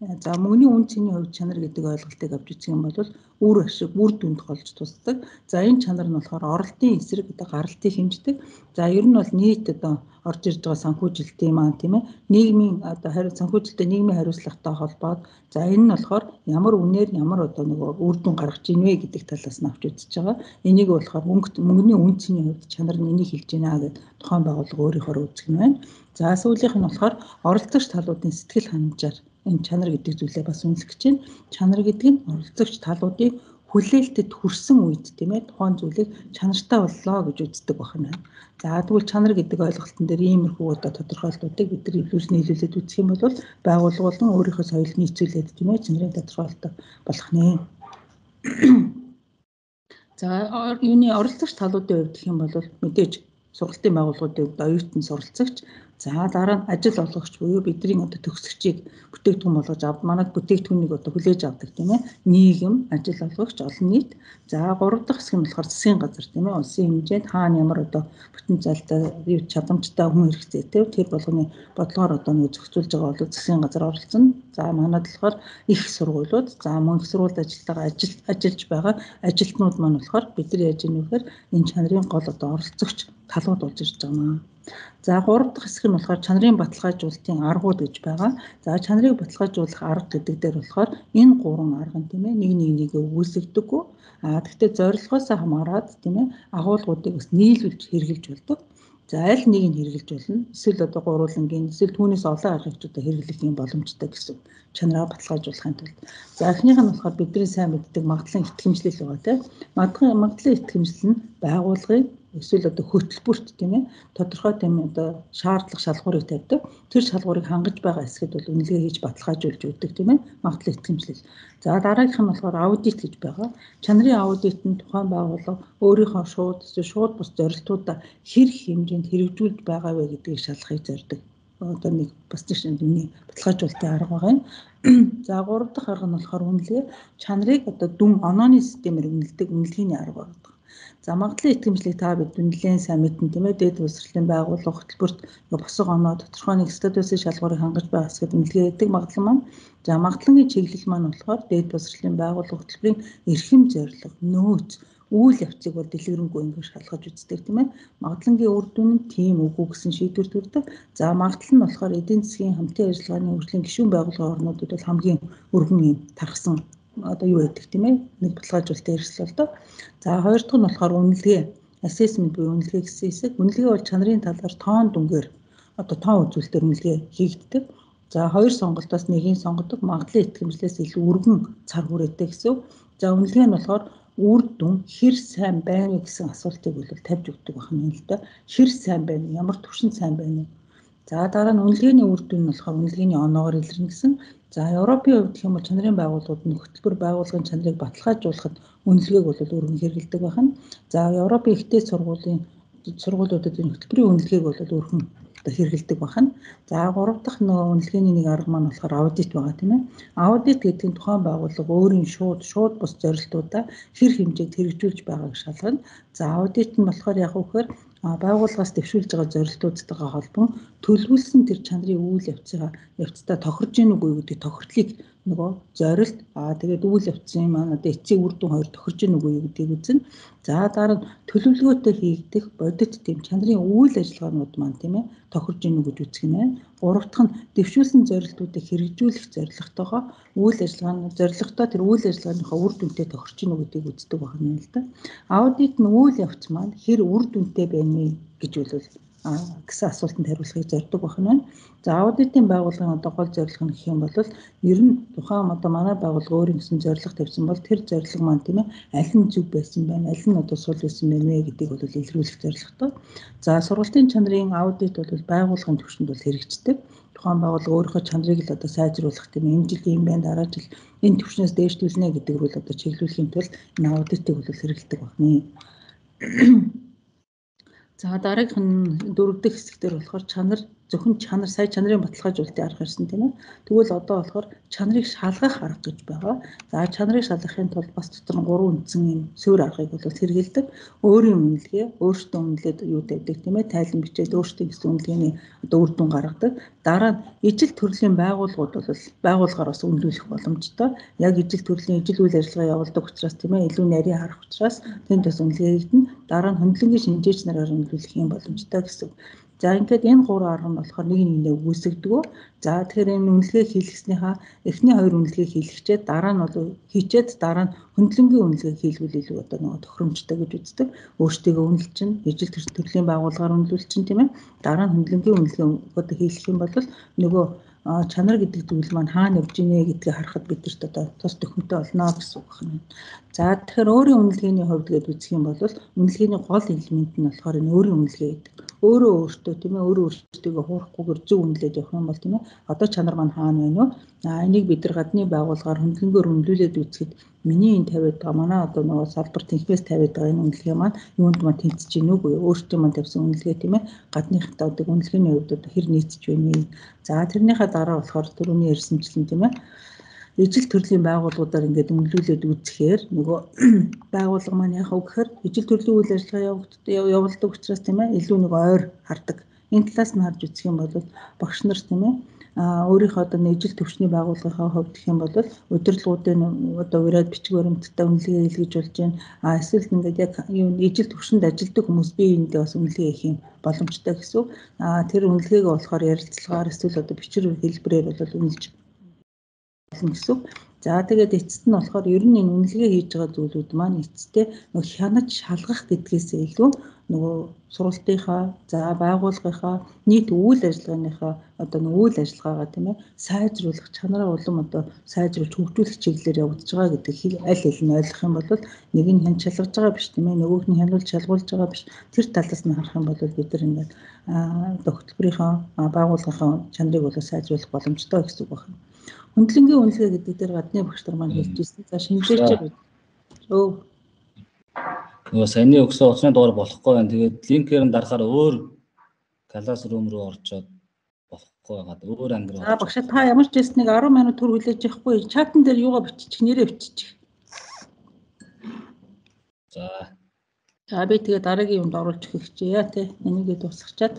За мөнгөний үн цэний хувьд чанар гэдэг ойлголтыг авч үзэх юм бол үр ашиг, үр дүнд голж тусдаг. За энэ чанар нь болохоор оролтын эсрэг одоо гаралтыг хэмждэг. За ер нь бол нийт одоо орж ирж байгаа санхүүжилтийн маань тийм ээ нийгмийн одоо хариу санхүүжилттэй нийгмийн хариуцлагатай холбоод за энэ нь болохоор ямар үнээр ямар одоо нөгөө үр дүн гаргаж ийн вэ гэдэг талаас нь авч үзэж байгаа. Энийг болохоор мөнгөний үн цэний хувьд чанар нь энийг хэлж байна гэдэг тухайн байгууллага өөрийнхөө үзэх нь байна. За сүүлийнх нь болохоор оролцогч талуудын сэтгэл ханамжаар энэ чанар гэдэг зүйлээ бас үнэлэх гэж байна. Чанар гэдэг нь оролцогч талуудыг хүлээлтэд хүрсэн үед тийм ээ тухайн зүйлийг чанартай боллоо гэж үздэг байна. За тэгвэл чанар гэдэг ойлголтын дээр иймэрхүү одоо тодорхойлолтуудыг бид нар илүүс нийлүүлээд үзэх юм бол байгууллага болон өөрийнхөө соёлыг нийцүүлээд тийм ээ чанарын тодорхойлолт болох нэ. За юуны оролцогч талуудын хувьд гэх юм бол мэдээж сургалтын байгууллагуудын хувьд оюутан суралцагч, за дараа нь ажил олгогч буюу бидний одоо төгсөгчийг бүтээгдэхүүн болгож авд манайд бүтээгдэхүүнийг одоо хүлээж авдаг тийм ээ нийгэм, ажил олгогч, олон нийт. За гурав дахь хэсэг нь болохоор засгийн газар тийм ээ улсын хэмжээнд хаана ямар одоо потенциалтай юу чадамжтай хүн хэрэгцээтэй тэр болгоны бодлогоор одоо нэг зохицуулж байгаа бол засгийн газар оролцсон. За манайд болохоор их сургуулиуд, за мөн их сургуульд ажиллагаа ажил ажиллаж байгаа ажилтнууд маань болохоор бидний яаж ийм вэхээр энэ чанарын гол одоо оролцогч талууд болж ирж байгаа юм. За гурав дахь хэсэг нь болохоор чанарын баталгаажуулалтын аргууд гэж байгаа. За чанарыг баталгаажуулах арга гэдэг дээр болохоор энэ гурван арга нь тийм ээ нэг нэг нэгэ үүсгдэггүй. А тэгвэл зорилгоос хамаарат тийм ээ агуулгуудыг бас нийлүүлж хэрэгжилж болдог. За аль нэг нь хэрэгжилж болно. Эсвэл одоо гурвуулангийн эсвэл түүнээс олон аргыг ч одоо хэрэглэх юм боломжтой гэсэн чанараа баталгаажуулахын тулд. За эхнийх нь болохоор бидний сайн мэддэг магадлан итгэмжлэл байгаа тийм. Магадлан магадлан итгэмжлэл нь байгууллагын эсвэл одоо хөтөлбөрт тийм ээ тодорхой тийм одоо шаардлага шалгуурыг тавьдаг. Тэр шалгуурыг хангаж байгаа хэсгэд бол үнэлгээ хийж баталгаажуулж өгдөг тийм ээ магадлан итгэмжлэл. За дараагийнх нь болохоор аудит гэж байгаа. Чанарын аудит нь тухайн байгууллага өөрийнхөө шууд шууд бус зорилтуудаа хэр хэмжээнд хэрэгжүүлж байгаа вэ гэдгийг шалгахыг зорддог. Одоо нэг бас тийм үнийн баталгаажуулалтын арга байгаа юм. За гурав дахь арга нь болохоор үнэлгээ чанарыг одоо дүн онооны системээр үнэлдэг үнэлгээний арга байна. За магадлан итгэмжлэлийг та бид нэлээд сайн мэднэ тийм ээ дээд боловсролын байгууллага хөтөлбөрт босго оноо тодорхой нэг статусын шалгуурыг хангаж байгаа хэсгэд үнэлгээ өгдөг магадлан маань. За магадлангийн чиглэл маань болохоор дээд боловсролын байгууллага хөтөлбөрийн эрхэм зорилго, нөөц, үйл явцыг бол дэлгэрэнгүй ингэж шалгаж үздэг тийм ээ. Магадлангийн үр дүн нь тийм үгүй гэсэн шийдвэр төрдөг. За магадлал нь болохоор эдийн засгийн хамтын ажиллагааны хөгжлийн гишүүн байгууллагын орнуудад бол хамгийн өргөн юм тархсан одоо юу гэдэг тийм ээ нэг баталгаажуулалтын хэрэгсэл болдог. За хоёр дахь нь болохоор үнэлгээ assessment буюу үнэлгээ гэсэн хэсэг. Үнэлгээ бол чанарын талаар тоон дүнгээр одоо тоон үзүүлэлтээр үнэлгээ хийгддэг. За хоёр сонголтоос нэгийг сонгодог магадлан итгэмжлээс илүү өргөн цар хүрээтэй гэсэн. За үнэлгээ нь болохоор үр дүн хэр сайн байна вэ гэсэн асуултыг бол тавьж өгдөг байна л да. Хэр сайн байна, ямар түвшинд сайн байна вэ? За дараа нь үнэлгээний үр дүн нь болохоор үнэлгээний оноогоор илэрнэ гэсэн. За Европын хувьд гэх юм бол чанарын байгууллагууд нь хөтөлбөр байгууллагын чанарыг баталгаажуулахад үнэлгээг бол өргөн хэрэглэдэг байна. За Европын ихтэй сургуулийн сургуулиудад энэ хөтөлбөрийн үнэлгээг бол өргөн хэрэглэдэг байна. За гурав дахь нөгөө үнэлгээний нэг арга маань болохоор аудит байгаа тийм ээ. Аудит гэдэг нь тухайн байгууллага өөрийн шууд шууд бус зорилтуудаа хэр хэмжээнд хэрэгжүүлж байгааг шалгана. За аудит нь болохоор яг үхээр байгууллагаас дэвшүүлж байгаа зорилтуудтайгаа холбон төлөвлөсөн тэр чанарын үйл явцгаа явцдаа тохирж гин үгүй гэдэг тохирдлыг нөгөө зорилт аа тэгээд үйл явцын маань одоо эцсийн үр дүн хоёр тохирж гин үгүй гэдгийг үзнэ. За дараа нь төлөвлөгөөтэй хийгдэх бодит тийм чанарын үйл ажиллагаанууд маань тийм ээ тохирж гин үү гэж үзэх нэ. Гурав дахь нь дэвшүүлсэн зорилтуудыг хэрэгжүүлэх зорилготойгоо үйл ажиллагааны зорилготой тэр үйл ажиллагааныхаа үр дүнтэй тохирч гин үү гэдгийг үздэг байна л да. Аудит нь үйл явц маань хэр үр дүнтэй байна вэ гэж бол гэсэн асуултанд хариулахыг зорддог байна. За аудитын байгууллагын одоо гол зорилго нь гэх юм бол ер нь тухайн одоо манай байгууллага өөрийн гэсэн зорилго тавьсан бол тэр зорилго маань тийм ээ аль нь зөв байсан байна, аль нь одоо сул байсан байна вэ гэдгийг бол илрүүлэх зорилготой. За сургалтын чанарын аудит бол байгууллагын түвшинд бол хэрэгждэг. Тухайн байгууллага өөрийнхөө чанарыг л одоо сайжруулах тийм энэ жил юм байна, дараа жил энэ түвшнээс дээшлүүлнэ гэдэг нь одоо чиглүүлэхийн тулд энэ аудитыг бол хэрэглэдэг байна. За дараагийнх нь дөрөв дэх хэсэг дээр болохоор чанар зөвхөн чанар сая чанарын баталгаажуулалтын арга ирсэн тийм ээ. Тэгвэл одоо болохоор чанарыг шалгах арга гэж байгаа. За чанарыг шалгахын тулд бас дотор нь гурван үндсэн юм суурь аргыг бол хэрэгэлдэг. Өөрийн үнэлгээ, өөртөө үнэлээд юу тавьдаг тийм ээ. Тайлан бичээд өөртөө гэсэн үнэлгээний одоо үр дүн гаргадаг. Дараа нь ижил төрлийн байгууллагууд бол байгууллагаар бас үнэлүүлэх боломжтой. Яг ижил төрлийн ижил үйл ажиллагаа явуулдаг учраас тийм ээ илүү нарийн харах учраас тэнд бас үнэлгээгдэн. Дараа нь хөндлөнгийн шинжээч нараар үнэлүүлэх юм боломжтой гэсэн. За ингээд энэ гурван арга нь болохоор нэг нэгээ үүсгдэг. За тэгэхээр энэ үнэлгээ хийлгэснийхаа эхний хоёр үнэлгээ хийлгчээд дараа нь бол хийчээд дараа нь хөндлөнгийн үнэлгээ хийлгүүл илүү одоо нөгөө тохиромжтой гэж үздэг. Өөртөө үнэлчин, ижил төрлийн байгууллагаар үнэлүүлчин тийм ээ. Дараа нь хөндлөнгийн үнэлгээ одоо хийлгэх юм бол нөгөө чанар гэдэг зүйл маань хаана явж ийнэ гэдгийг харахад бидэрт одоо тус төхөмтэй болно гэсэн үг байна. За тэгэхээр өөрийн үнэлгээний хувьд гээд үзэх юм бол үнэлгээний гол элемент нь болохоор энэ өөрийн үнэлгээ гэдэг. Өөрөө өөртөө тийм ээ өөрөө өөртөө хуурахгүйгээр зөв үнэлээд явах юм бол тийм ээ одоо чанар маань хаана байна вэ? А энийг бид нар гадны байгууллагаар хөндлөнгөөр үнэлүүлээд үзэхэд миний энэ тавиад байгаа манай одоо нөгөө салбар тэнхмээс тавиад байгаа энэ үнэлгээ маань юунд маань тэнцэж гин үгүй өөртөө маань тавьсан үнэлгээ тийм ээ гадныхтай одоо үнэлгээний хувьд одоо хэр нийцэж байна. За тэрнийхээ дараа болохоор түрүүний ярьсанчлан тийм ээ ижил төрлийн байгууллагуудаар ингээд үнэлүүлээд үзэхээр нөгөө байгууллага маань яг өгөхөр ижил төрлийн үйл ажиллагаа явуулдаг учраас тийм ээ илүү нэг ойр хардаг. Энэ талаас нь харж үзэх юм бол багш нар тийм ээ а өөрийнхөө одоо ижил төвчний байгууллагынхаа хувьд гэх юм бол удирдлагуудын одоо ураад бичиг баримттай үнэлгээ хийлгэж болж байна. А эсвэл ингээд яг ижил төвчөнд ажилладаг хүмүүс бие биендээ бас үнэлгээ хийх юм боломжтой гэсэн. А тэр үнэлгээг болохоор ярилцлагаар эсвэл одоо бичвэр хэлбэрээр бол үнэлж гэсэн. За тэгээд эцэст нь болохоор ер нь энэ үнэлгээ хийж байгаа зүйлүүд маань эцэстээ нөгөө хянаж шалгах гэдгээс илүү нөгөө сургалтынхаа за байгууллагынхаа нийт үйл ажиллагааныхаа одоо нөгөө үйл ажиллагаагаа тийм ээ сайжруулах чанараа улам одоо сайжруулж хөгжүүлэх чиглэлээр явагдаж байгаа гэдэг аль аль нь ойлгох юм бол нэг нь хян шалгаж байгаа биш тийм ээ нөгөөх нь хянуулж шалгуулж байгаа биш тэр талаас нь харах юм бол бид нар ингээд хөтөлбөрийнхаа байгууллагынхаа чанарыг бол сайжруулах боломжтой гэсэн үг байна. Хөндлөнгийн үнэлгээ гэдэг дээр гадны багш нар маань хэлж ирсэн. За шинжээч өө нөгөө саяны өгсөн утасны дугаар болохгүй байна. Тэгээд линкээр нь дарахаар өөр класс рум руу орчоод болохгүй байгаад өөр анги руу. За багш та ямар ч хэснийг арван минут төр хүлээж явахгүй. Чатан дээр юугаа биччих, нэрээ биччих. За. За би тэгээ дараагийн юмд оруулж өгөх чийе тий. Энийгээ дуусгачаад.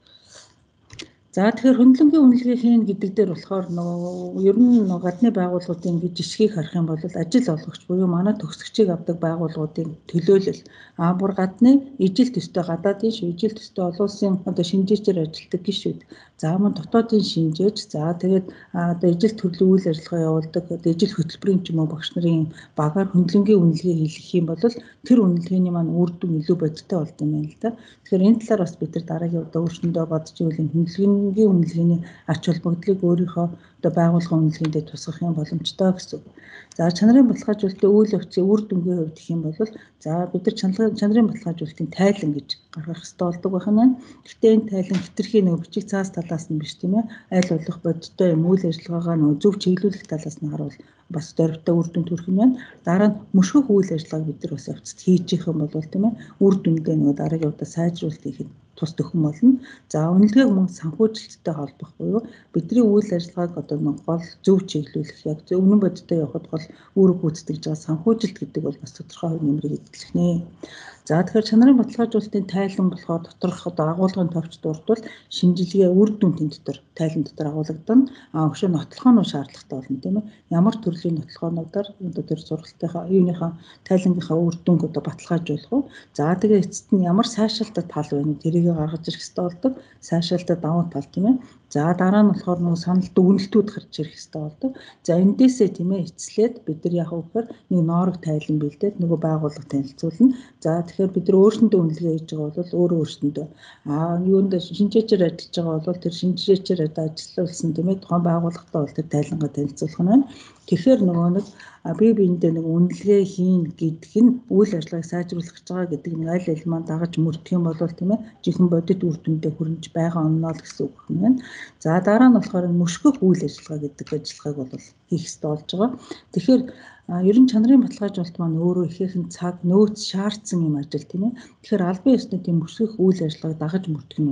За тэгэхээр хөндлөнгийн үнэлгээ хийн гэдэг дээр болохоор нөгөө ер нь гадны байгууллагуудын гэж жишгийг харах юм бол ажил олгогч буюу манай төгсөгчийг авдаг байгууллагуудын төлөөлөл а бүр гадны ижил төстэй гадаадын шүү ижил төстэй олон улсын одоо шинжээчээр ажилладаг гишүүд за мөн дотоодын шинжээч за тэгээд одоо ижил төрлийн үйл ажиллагаа явуулдаг ижил хөтөлбөрийн ч юм уу багш нарын багаар хөндлөнгийн үнэлгээ хийх юм бол тэр үнэлгээний маань үр дүн илүү бодиттой болд юм байна л да. Тэгэхээр энэ талаар бас бид нар дараагийн удаа өөрсөндөө бодож ивэл хөндлөнгийн үнэлгээний ач холбогдлыг өөрийнхөө одоо байгууллагын үнэлгээндээ тусгах юм боломжтой гэсэн. За чанарын баталгаажуулалтын үйл явцын үр дүнгийн хувьд гэх юм бол за бид нар чанарын баталгаажуулалтын тайлан гэж гаргах хэрэгтэй болдог байна. Гэхдээ энэ тайлан хэтэрхий нэг бичиг цаас талаас нь биш тийм ээ аль болох бодиттой юм үйл ажиллагаагаа нэг зөв чиглүүлэх талаас нь харуул бас дөрвтэй үр дүн төрөх юм байна. Дараа нь мөшгөх үйл ажиллагааг бид нар бас явцад хийж их юм бол тийм ээ үр дүндээ нэг дараагийн удаа сайжруулалт хийхэд тус төхөн болно. За үнэлгээг мөн санхүүжилттэй холбох буюу бидний үйл ажиллагааг одоо нэг гол зөв чиглүүлэх яг зөв үнэн бодиттой явахад гол үүрэг гүйцэтгэж байгаа санхүүжилт гэдэг бол бас тодорхой нэмрийг эзлэх нэ. За тэгэхээр чанарын баталгаажуулалтын тайлан болохоор доторх одоо агуулгын товч дурдвал шинжилгээ үр дүн тэн дотор тайлан дотор агуулгадана. А өшөө нотлохооноо шаардлагатай болно тийм ээ. Ямар төрлийн нотлохоонуудаар одоо тэр сургалтынхаа юуныхаа тайлангийнхаа үр дүнг одоо баталгаажуулах уу. За тэгээ эцэст нь ямар сайшаалтад тал байна тэрийг гаргаж ирэх хэрэгтэй болдог. Сайшаалтад давуу тал тийм ээ. За дараа нь болохоор нэг санал дүгнэлтүүд гарч ирэх хэрэгтэй болдог. За эндээсээ тийм ээ эцлээд бид нар яг үгээр нэг ноорог тайлан бэлдээд нөгөө байгууллага танилцуулна. За тэгэхээр бид нар өөрсөндөө үнэлгээ хийж байгаа бол өөрөө өөрсөндөө аа юунд шинжээчээр ажиллаж байгаа бол тэр шинжээчээр одоо ажиллуулсан тийм ээ тухайн байгууллагатай бол тэр тайлангаа танилцуулах нь байна. Тэгэхээр нөгөө нэг бие биендээ нэг үнэлгээ хийн гэдэг нь үйл ажиллагааг сайжруулах гэж байгаа гэдэг нэг аль аль маань дагаж мөрдөх юм бол тийм ээ жинхэнэ бодит үр дүндээ хүрэж байгаа онноо л гэсэн үг байна. За дараа нь болохоор мөшгөх үйл ажиллагаа гэдэг ажиллагааг бол хийх хэрэгтэй болж байгаа. Тэгэхээр ер нь чанарын баталгаажуулалт маань өөрөө ихээхэн цаг нөөц шаардсан юм ажил тийм ээ. Тэгэхээр албан ёсны тийм мөшгөх үйл ажиллагааг дагаж мөрдөх нь бол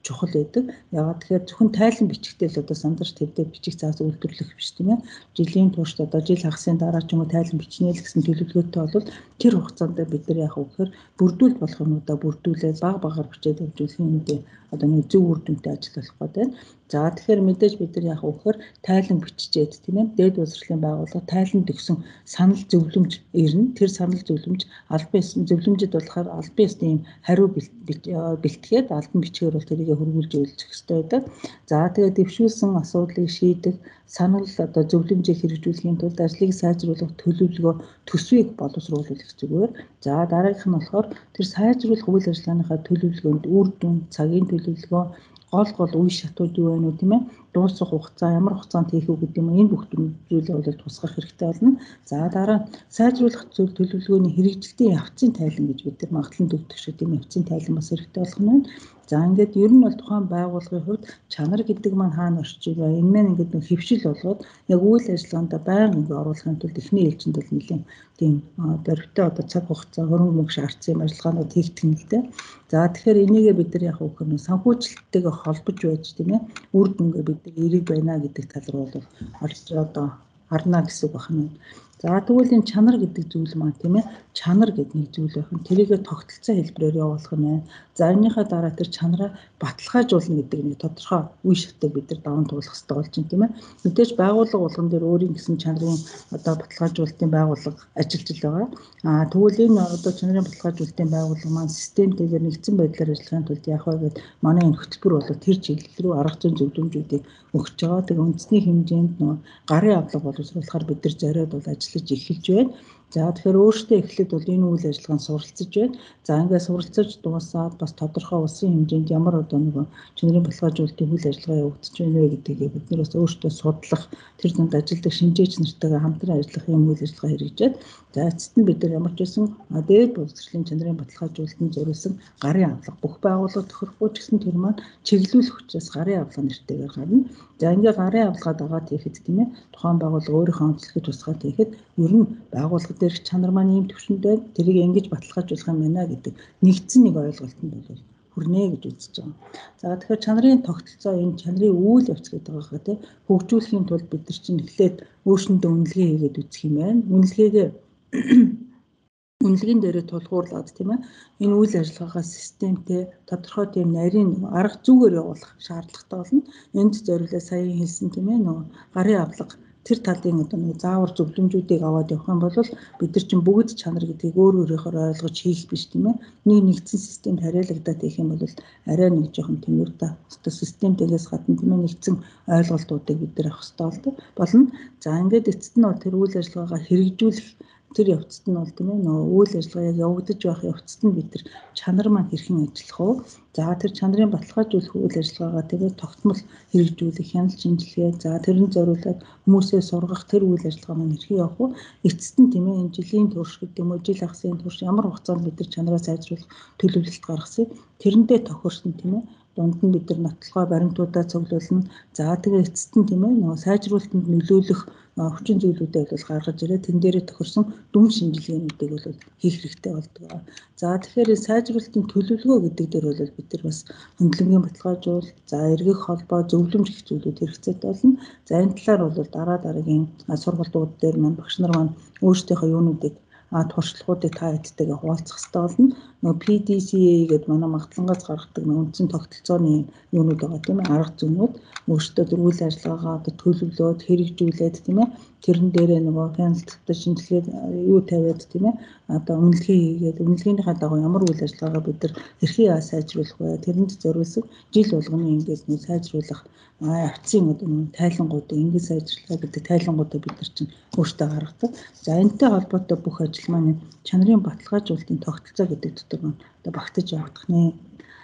чухал байдаг. Ягаад тэгэхээр зөвхөн тайлан бичгтэй л одоо сандарч тэрдээ бичих цаас үйлдвэрлэх биш тийм ээ. Жилийн турш одоо жил хагасын дараа ч юм уу тайлан бичнэ л гэсэн төлөвлөгөөтэй бол тэр хугацаанд бид нар яах вэ гэхээр бүрдүүлэлт болох юмудаа бүрдүүлээд баг багаар бичээд явуулах юм дээ. Одоо нэг зөв үр дүнтэй ажил болох гэдэг. За тэгэхээр мэдээж бид нар яах вэ гэхээр тайлан биччихэд тийм ээ дээд боловсролын байгууллага тайлан төгсөн санал зөвлөмж ирнэ. Тэр санал зөвлөмж албан ёсны зөвлөмжөд болохоор албан ёсны юм хариу бэлтгээд албан бичгээр бол тэрийг хөрвүүлж үйлцэх хэрэгтэй байдаг. За тэгээд дэвшүүлсэн асуудлыг шийдэх санал одоо зөвлөмжийг хэрэгжүүлэхийн тулд ажлыг сайжруулах төлөвлөгөө төсвийг боловсруулах зүгээр. За дараагийнх нь болохоор тэр сайжруулах үйл ажиллагааныхаа төлөвлөгөөнд үр дүн, цагийн төлөвлөгөө, гол гол үе шатууд юу вэ тийм ээ? Дуусах хугацаа, ямар хугацаанд хийх үү гэдэг юм. Энэ бүх зүйлээ бол тусгах хэрэгтэй болно. За дараа сайжруулах төлөвлөгөөний хэрэгжилтийн явцын тайлан гэж бид нар магадлан төвдөх шиг тийм явцын тайлан бас хэрэгтэй болох нь. За ингээд ер нь бол тухайн байгууллагын хувьд чанар гэдэг маань хаана орчих вэ? Энэ маань ингээд нэг хөвшил болгоод яг үйл ажиллагаанд байнга ингээд оруулахын тулд эхний ээлжинд бол нэлээд тийм дөрвтэй одоо цаг хугацаа хөрөнгө мөнгө шаардсан юм ажиллагаанууд хийгдэх нь л дээ. За тэгэхээр энийгээ бид нар яг үгүй санхүүжилттэйгээ холбож байж тийм ээ үр дүнгээ бид нар эрэг байна гэдэг тал руу бол орж одоо харна гэсэн үг байна. За тэгвэл энэ чанар гэдэг зүйл маань тийм ээ чанар гэдэг нэг зүйл байх нь тэрийгэ тогтолцоо хэлбэрээр явуулах нь. За энийхээ дараа тэр чанараа баталгаажуулна гэдэг нэг тодорхой үе шатыг бид нар даван туулах хэрэгтэй болж байна тийм ээ. Мэдээж байгууллага болгон дээр өөрийн гэсэн чанарын одоо баталгаажуулалтын байгууллага ажиллаж байгаа. Аа тэгвэл энэ одоо чанарын баталгаажуулалтын байгууллага маань системтэйгээр нэгдсэн байдлаар ажиллахын тулд яах вэ гэдэг манай энэ хөтөлбөр бол тэр чиглэл рүү арга зүйн зөвлөмжүүдийг өгч байгаа. Тэгээ үндэсний хэмжээнд нөгөө гарын авлага боловсруулахаар бид нар зориод бол ажиллаж эхэлж байна. За тэгэхээр өөртөө эхлээд бол энэ үйл ажиллагаанд суралцж байна. За ингээд суралцж дуусаад бас тодорхой улсын хэмжээнд ямар одоо нэг чанарын баталгаажуулалтын үйл ажиллагаа явагдаж байна вэ гэдгийг бид нэр бас өөртөө судлах, тэр дунд ажилладаг шинжээч нартайгаа хамтран ажиллах юм үйл ажиллагаа хэрэгжээд за эцэст нь бид нар ямар ч байсан дээд боловсролын чанарын баталгаажуулалтанд зориулсан гарын авлага бүх байгууллага тохирохгүй ч гэсэн тэр маань чиглүүлэх учраас гарын авлага нэртэйгээр гарна. За ингээд гарын авлагаа дагаад хийхэд тийм ээ тухайн байгууллага өөрийнхөө онцлогийг тусгаад хийхэд ер нь байгууллага дээр чанар маань ийм төвшөнд байна. Тэрийг ингэж баталгаажуулах юм байна гэдэг нэгдсэн нэг ойлголтод бол хүрнэ гэж үзэж байгаа. За тэгэхээр чанарын тогтолцоо энэ чанарын үйл явц гэдэг байгаа тийм хөгжүүлэхийн тулд бид нар чинь эхлээд өөрсөндөө үнэлгээ хийгээд үзэх юм байна. Үнэлгээгээ үнэлгээний дээрээ тулгуурлаад тийм ээ энэ үйл ажиллагаагаа системтэй тодорхой тийм нарийн арга зүгээр явуулах шаардлагатай болно. Энд зориулаад саяхан хэлсэн тийм ээ нөгөө гарын авлага тэр талын одоо нэг заавар зөвлөмжүүдийг аваад явах юм бол бид нар чинь бүгд чанар гэдгийг өөр өөрөөр ойлгож хийх биш тийм ээ. Нэг нэгдсэн системд хариалагдаад хийх юм бол арай нэг жоохон тэмүр да. Одоо системтэйгээс гадна тийм ээ нэгдсэн ойлголтуудыг бид нар авах хэрэгтэй болно. За ингээд эцэст нь бол тэр үйл ажиллагаагаа хэрэгжүүлэх тэр явцад нь бол тийм ээ нөгөө үйл ажиллагаа яг явагдаж байх явцад нь бид нар чанар маань хэрхэн ажиллах вэ? За тэр чанарын баталгаажуулах үйл ажиллагаагаа тэгээд тогтмол хэрэгжүүлэх, хяналт шинжилгээ, за тэрэн зориулаад хүмүүсээ сургах тэр үйл ажиллагаа маань хэрхэн явах вэ? Эцэст нь тийм ээ энэ жилийн турш гэдэг юм уу, жил хагасын турш ямар хугацаанд бид нар чанараа сайжруулах төлөвлөлт гаргасыг тэрэндээ тохирсон тийм ээ дунд нь бид нар нотлохоо баримтуудаа цуглуулна. За тэгээ эцэст нь тийм ээ нөгөө сайжруулалтанд нөлөөлөх хүчин зүйлүүдээ бол гаргаж ирээ тэн дээрээ тохирсон дүн шинжилгээнүүдийг бол хийх хэрэгтэй болдог. За тэгэхээр сайжруулалтын төлөвлөгөө гэдэг дээр бол бид нар бас хөндлөнгийн баталгаажуулалт, за эргэх холбоо, зөвлөмж гэх зүйлүүд хэрэгцээтэй болно. За энэ талаар бол дараа дараагийн сургалтууд дээр маань багш нар маань өөрсдийнхөө юунуудыг а туршлагуудыг та хэдтэйгээ хуваалцах хэрэгтэй болно. Нөгөө пи ди си эй гэдэг манай Магталангаас гаргадаг үндсэн тогтолцооны юунууд байгаа тийм ээ арга зүйнүүд өөрсдөө тэр үйл ажиллагаагаа одоо төлөвлөөд хэрэгжүүлээд тийм ээ тэрэн дээрээ нөгөө хяналттай шинжилгээ юу тавиад тийм ээ одоо үнэлгээ хийгээд үнэлгээнийхаа дагуу ямар үйл ажиллагаагаа бид нар хэрхэн сайжруулах вэ? Тэрэнд зориулсан жил болгоны ингээд нэг сайжруулах авцын одоо тайлангуудыг ингээд сайжруулах гэдэг тайлангуудыг бид нар чинь өөртөө гаргадаг. За энэтэй холбоотой бүх ажил маань чанарын баталгаажуулалтын тогтолцоо гэдэг дотор маань одоо багтаж явагдах нэ.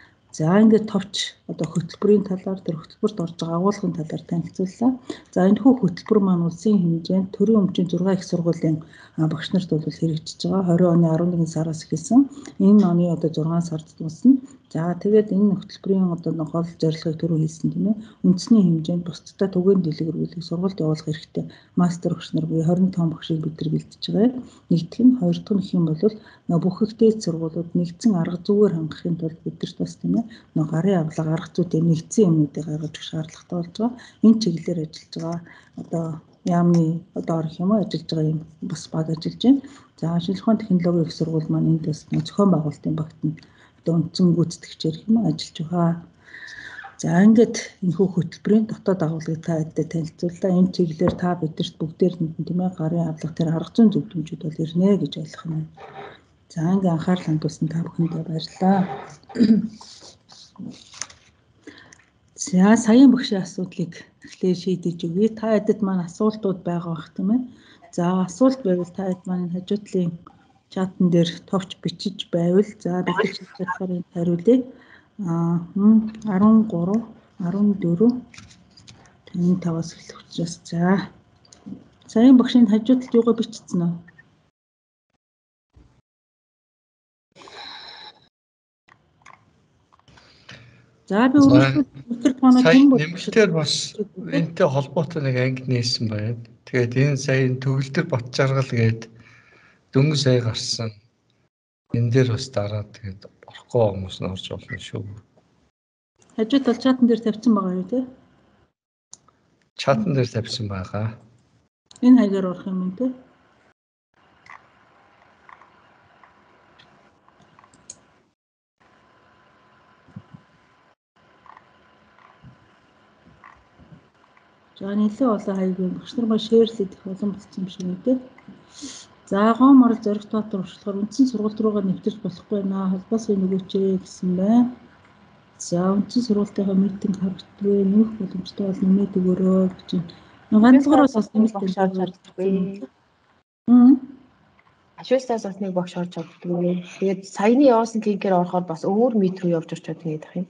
За ингээд товч одоо хөтөлбөрийн талаар тэр хөтөлбөрт орж байгаа агуулгын талаар танилцууллаа. За энэ хүү хөтөлбөр маань улсын хэмжээнд төрийн өмчийн зургаан их сургуулийн багш нарт бол хэрэгжиж байгаа. двадцать оны арван нэгэн сараас эхэлсэн. Энэ оны одоо зургаан сард дуусна. За тэгээд энэ хөтөлбөрийн одоо нэг гол зорилгыг түрүү хэлсэн тийм ээ. Үндэсний хэмжээнд бусдад түгээн дэлгэрүүлэх сургалт явуулах хэрэгтэй мастер багш нар буюу хорин таван багшийг бид нар бэлдэж байгаа. Нэгдүгээр нь, хоёр дахь нь гэх юм бол нөө бүх их дээд сургуулиуд нэгдсэн арга зүгээр хангахын тулд бид нарт бас тийм ээ нөө гарын авлага арга зүйтэй нэгдсэн юмнуудыг гаргаж өгөх шаардлагатай болж байгаа. Энэ чиглэлээр ажиллаж байгаа одоо яамны одоо орох юм уу ажиллаж байгаа юм бас баг ажиллаж байна. За шинжилгээ ухааны технологийн их сургууль маань энд бас зохион байгуулалтын багтанд үндсэн гүйцэтгэгчээр юм ажиллаж байгаа. За ингээд энэ хөө хөтөлбөрийн дотоод агуулгыг та хэдтэй танилцууллаа. Энэ чиглэлээр та бидэрт бүгдээр нь тийм ээ гарын авлага тэр арга зүйн зөвлөмжүүд бол ирнэ гэж ойлгох юм. За ингээд анхаарал хандуулсан та бүхэндээ баярлалаа. За саяын багшийн асуудлыг эхлээ шийдэж өгье. Та хэдэд маань асуултууд байгаа бах тийм ээ. За асуулт байвал та хэд маань хажуудлын чатан дээр товч бичиж байвал за бид чатаар энд хариулъя. Аа арван гурав, арван дөрөв, тавин таваас эхлэх учраас за саяын багшийн хажуудалд юугаа бичсэн үү? За би өөрөөр өтөр тооно тийм бол нэмэлтээр бас энэтэй холбоотой нэг анги нээсэн байна. Тэгээд энэ сая төгөлдөр бот жаргал гээд дөнгөж сая гарсан. Энэ дээр бас дараа тэгээд орохгүй хүмүүс нь орж болно шүү. Хажууд бол чатан дээр тавьсан байгаа юу те? Чатан дээр тавьсан байгаа. Энэ хаягаар орох юм те? За нэлээд олон хаяг юм. Багш нар маань шеэрлэх олон болсон юм шиг үү те? За гом орол зориг доотор уршлахаар үндсэн сургууль руугаа нэвтэрч болохгүй наа холбоос нөгөөч гэсэн байна. За үндсэн сургуультайгаа митинг харагддаггүй нөх боломжтой бол нэмээд өгөөрэй гэж байна. Ганцгаараас бас нэмэлт орж чаддаггүй. Мм. Ашуултаас бас нэг багш орж чаддаггүй. Тэгээд саяны явуулсан линкээр орохоор бас өөр мит рүү явж орч чаддаг гэдэг юм.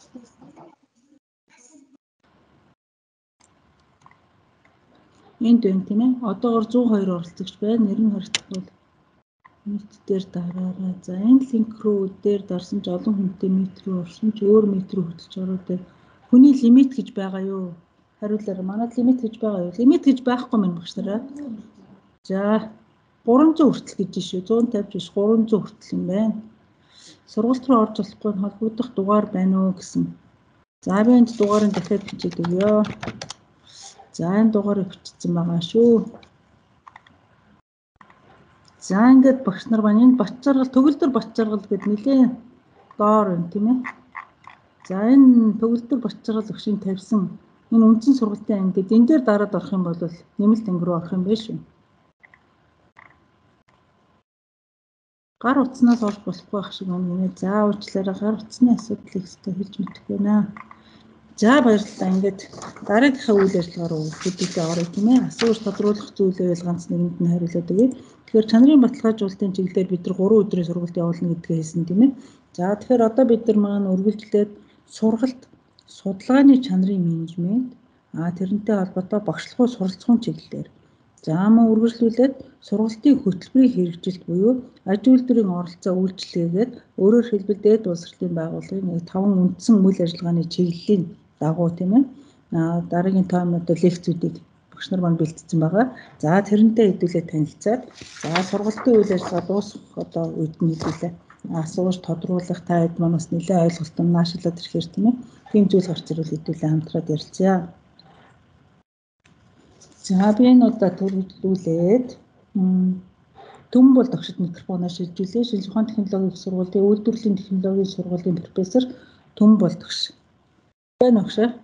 Энд байна тийм ээ. Одоогоор зуун хоёр оролцогч байна. Нэр нь харагдахгүй. Мит дээр дараарай. За энэ линк рүү дээр дарсан ч олон хүнтэй мит рүү орсон ч өөр мит рүү хөтлөж ороод хүний лимит гэж байгаа юу? Хариулаарай. Манайд лимит гэж байгаа юу? Лимит гэж байхгүй мэн багш нараа. За гурван зуун хүртэл гэж шүү. зуун тавьж биш гурван зуун хүртэл юм байна. Сургууль руу орж болохгүй холбогдох дугаар байна уу гэсэн. За би энд дугаарыг дахиад бичиж өгье. За энэ дугаарыг бичсэн байгаа шүү. За ингээд багш нар маань энэ бат жаргал төгөлдөр бат жаргал гэдэг нэлээ доор юм тийм ээ. За энэ төгөлдөр бат жаргал өгшийн тавьсан энэ үндсэн сургалтын анги гэдэг энэ дээр дараад орох юм бол нэмэлт анги руу орох юм байна шүү. Гар утснаас орж болохгүй байх шиг байна нэ. За уучлаарай гар утасны асуудлыг өстө хэлж мэдэхгүй байна. За баярлалаа. Ингээд дараагийнхаа үйл ажиллагаа руу хөдөлгөөд орё тийм ээ. Асууж тодруулах зүйлээ ганц нэгэнд нь хариулаад өгье. Тэгэхээр чанарын баталгаажуулалтын чиглэлээр бид нар гурван өдрийн сургалт явуулна гэдгээ хэлсэн тийм ээ. За тэгэхээр одоо бид нар маань үргэлжлээд сургалт судалгааны чанарын менежмент а тэрнтэй холбоотой багшлахуй суралцахуун чиглэлээр за мөн үргэлжлүүлээд сургалтын хөтөлбөрийн хэрэгжилт буюу аж үйлдвэрийн оролцоо үйлчлэгээд өөрөөр хэлбэл дээд боловсролын байгууллагын таван үндсэн үйл ажиллагааны чиглэлийн дагуу тийм ээ дараагийн тойм одоо лекцүүдийг багш нар маань бэлтжсэн байгаа. За тэрнтэй хэдүүлээ танилцаад за сургалтын үйл ажиллагаа дуусах одоо үед нь хэдүүлээ асууж тодруулах та хэд маань бас нэлээд ойлголттой наашлаад ирэхээр тийм ээ тийм зүйл гарч ирвэл хэдүүлээ хамтраад ярилцъя. За би энэ удаа төрүүлээд Төм бол тогшид микрофоноор шилжүүлээ. Шинжилгээ ухааны технологийн сургуулийн үйлдвэрлэлийн технологийн сургуулийн профессор Төм бол тогш. Байна уу шээ?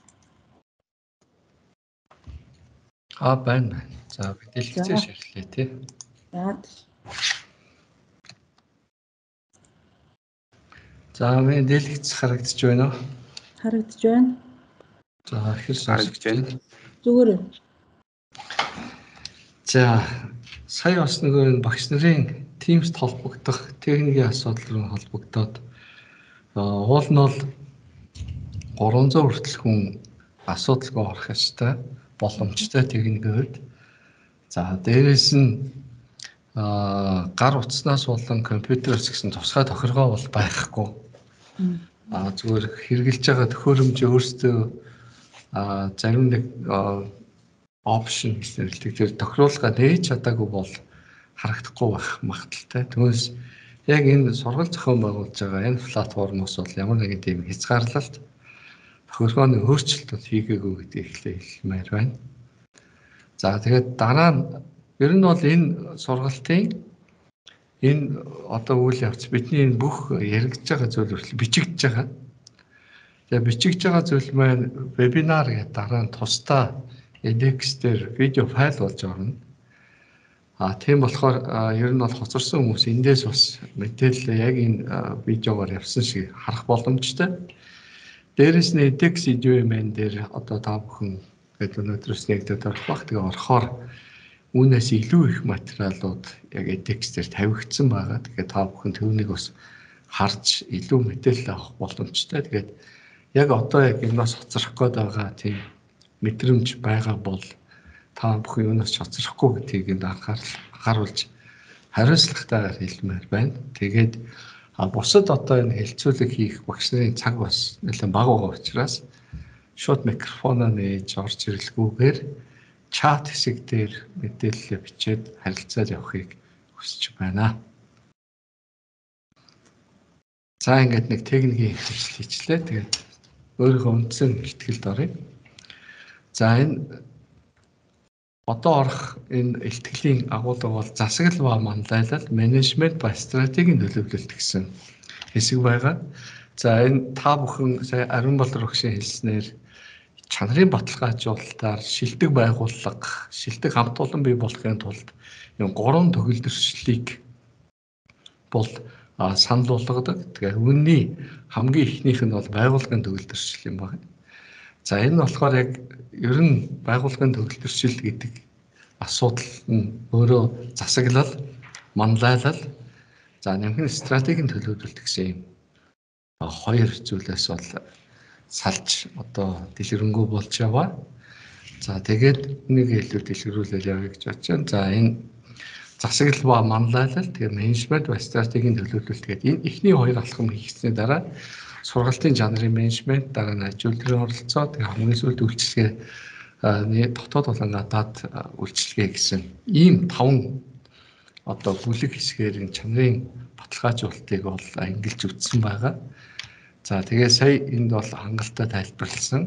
Аа байна. За бид дэлгэцээ ширлээ тий. За. За мен дэлгэц харагдаж байна уу? Харагдаж байна. За ихэр харагдаж байна. Зүгээр. За сая бас нөгөө багш нарын Teams-т холбогдох техникийн асуудал руу холбогдоод уул нь бол гурван зуун хүртэл хүн асуудалгүй орох ёстой боломжтой техникүүд. За дээрэс нь гар утаснаас болон компьютерээс гэсэн тусгай тохиргоо бол байхгүй. А зүгээр хэрэгжилж байгаа төхөөрөмж өөрсдөө а зарим нэг опшн гэсэн тэр тохируулга нээж чадаагүй бол харагдахгүй байх магадaltaй. Түүнээс яг энэ сургалт зохион байгуулж байгаа энэ платформоос бол ямар нэгэн тийм хязгаарлалт тохиолгооны өөрчлөлтүүд хийгээгүй гэдгийг эхлээ хэлмээр байна. За тэгээд дараа нь ер нь бол энэ сургалтын энэ одоо үйл явц бидний энэ бүх яригдж байгаа зүйл хүртэл бичигдэж байгаа. Тэгээд бичигдж байгаа зүйл маань вебинар гэдэг дараа нь тусдаа эдекс дээр видео файл болж орно. А тийм болохоор ер нь бол хоцорсон хүмүүс эндээс бас мэдээлэл яг энэ видеогоор явсан шиг харах боломжтой. Дээрээс нь эдекс эдюэмэн дээр одоо та бүхэн гэдэг өнөөдрөөс нэгдээд орох бах. Тэгээ орохоор үүнээс илүү их материалууд яг эдекс дээр тавигдсан байгаа. Тэгээ та бүхэн түүнийг бас харж илүү мэдээлэл авах боломжтой. Тэгээд яг одоо яг юмнаас хоцрох гээд байгаа тийм мэдрэмж байгаа бол та бүхэн юунаас ч хоцрохгүй гэдгийг энд анхааруулж хариуцлагатайгаар хэлмээр байна. Тэгээд бусад одоо энэ хэлцүүлэг хийх багш нарын цаг бас нэлээд бага байгаа учраас шууд микрофоноо нээж орж ирэлгүйгээр чат хэсэг дээр мэдээлэл бичээд харилцаад явахыг хүсэж байна. За ингээд нэг техникийн хэвлэл хийчлээ. Тэгээд өөрийнхөө үндсэн ихтгэлд оръё. За энэ одоо орох энэ ихтгэлийн агуулга бол засаглал ба манлайлал, менежмент ба стратегийн төлөвлөлт гэсэн хэсэг байгаа. За энэ та бүхэн сая Ариун Болор багшийн хэлснээр чанарын баталгаажуулалтаар шилдэг байгууллага, шилдэг хамт олон бий болохын тулд энэ гурван төгөлдрчлийг бол санал болгодог. Тэгээ үүний хамгийн ихнийх нь бол байгууллагын төгөлдрчил юм байна. За энэ болохоор яг ер нь байгууллагын төгөлдрчил гэдэг асуудал нь өөрөө засаглал, манлайлал, за нэмхэн стратегийн төлөвлөлт гэсэн юм хоёр зүйлээс бол салж одоо дэлгэрэнгүй болж яваа. За тэгээд нэг илүү дэлгэрүүлэл явъя гэж бодож байна. За энэ засаглал ба манлайлал, тэгээ менежмент ба стратегийн төлөвлөлт гэдэг энэ эхний хоёр алхам хийгдсэний дараа сургалтын жанрын менежмент, дараа нь аж үйлдвэрийн оролцоо, тэгээ хамгийн сүүлд үйлчлэгээ дотоод болон гадаад үйлчлэгээ гэсэн ийм таван одоо бүлэг хэсгээр энэ чанарын баталгаажуулалтыг бол ангилж үзсэн байгаа. За тэгээ сая энд бол хангалттай тайлбарласан.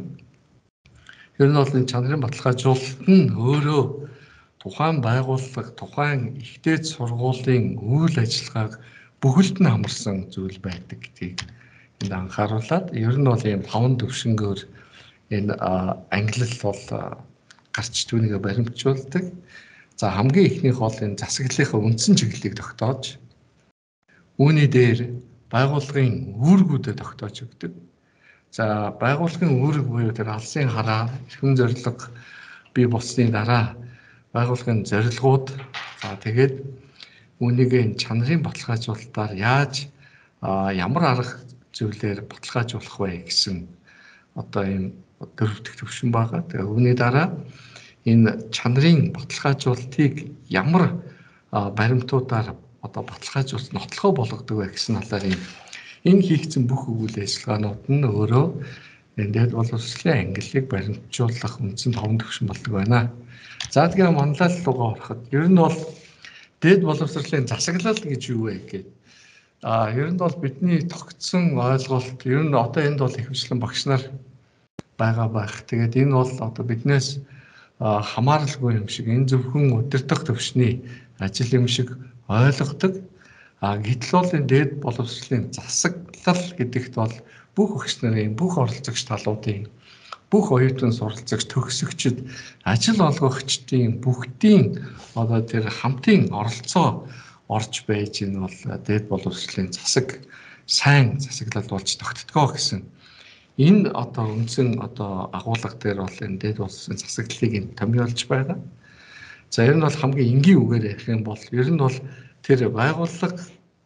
Ер нь бол энэ чанарын баталгаажуулалт нь өөрөө тухайн байгууллага, тухайн ихтэй сургуулийн үйл ажиллагааг бүхэлд нь хамарсан зүйл байдаг гэдгийг энд анхааруулад, ер нь бол ийм таван төвшнгөөр энэ ангилал бол гарч түүнийг баримтжуулдаг. За хамгийн ихнийх бол энэ засаглалынхаа үндсэн чиглэлийг тогтоож, үүний дээр байгууллагын үүргүүдэд тогтоож өгдөг. За байгууллагын үүрэг буюу тэр алсын хараа, эрхэм зорилго бий болсны дараа байгууллагын зорилгууд, за тэгээд үүнийг энэ чанарын баталгаажуулалтаар яаж ямар арга зүйлээр баталгаажуулах вэ гэсэн одоо ийм дөрөвдөх төвшин байгаа. Тэгээ үүний дараа энэ чанарын баталгаажуулалтыг ямар баримтуудаар одоо баталгаажуулалт нотлохоо болгодог вэ гэсэн талаар энэ хийгдсэн бүх үйл ажиллагаанууд нь өөрөө энэ дэд боловсролын ангиллыг баримтжуулах үндсэн таван төвшин болдог байна. За тэгээ манлайлал руугаа ороход ер нь бол дэд боловсролын засаглал гэж юу вэ гэдэг. А ер нь бол бидний тогтсон ойлголт ер нь одоо энд бол ихэвчлэн багш нар байгаа байх. Тэгээд энэ бол одоо биднээс хамааралгүй юм шиг, энэ зөвхөн удирдах төвшний ажил юм шиг ойлгодог. А гэтэл бол энэ дэд боловсролын засаглал гэдэгт бол бүх багш нарын, бүх оролцогч талуудын, бүх оюутан суралцагч, төгсөгчд, ажил олгогчдын бүгдийн одоо тэр хамтын оролцоо орж байж энэ бол дэд боловсролын засаг сайн засаглал болж тогтдгоо гэсэн энэ одоо үндсэн одоо агуулга дээр бол энэ дэд боловсролын засаглалыг энэ томьёолж байгаа. За ер нь бол хамгийн энгийн үгээр ярих юм бол ер нь бол тэр байгууллага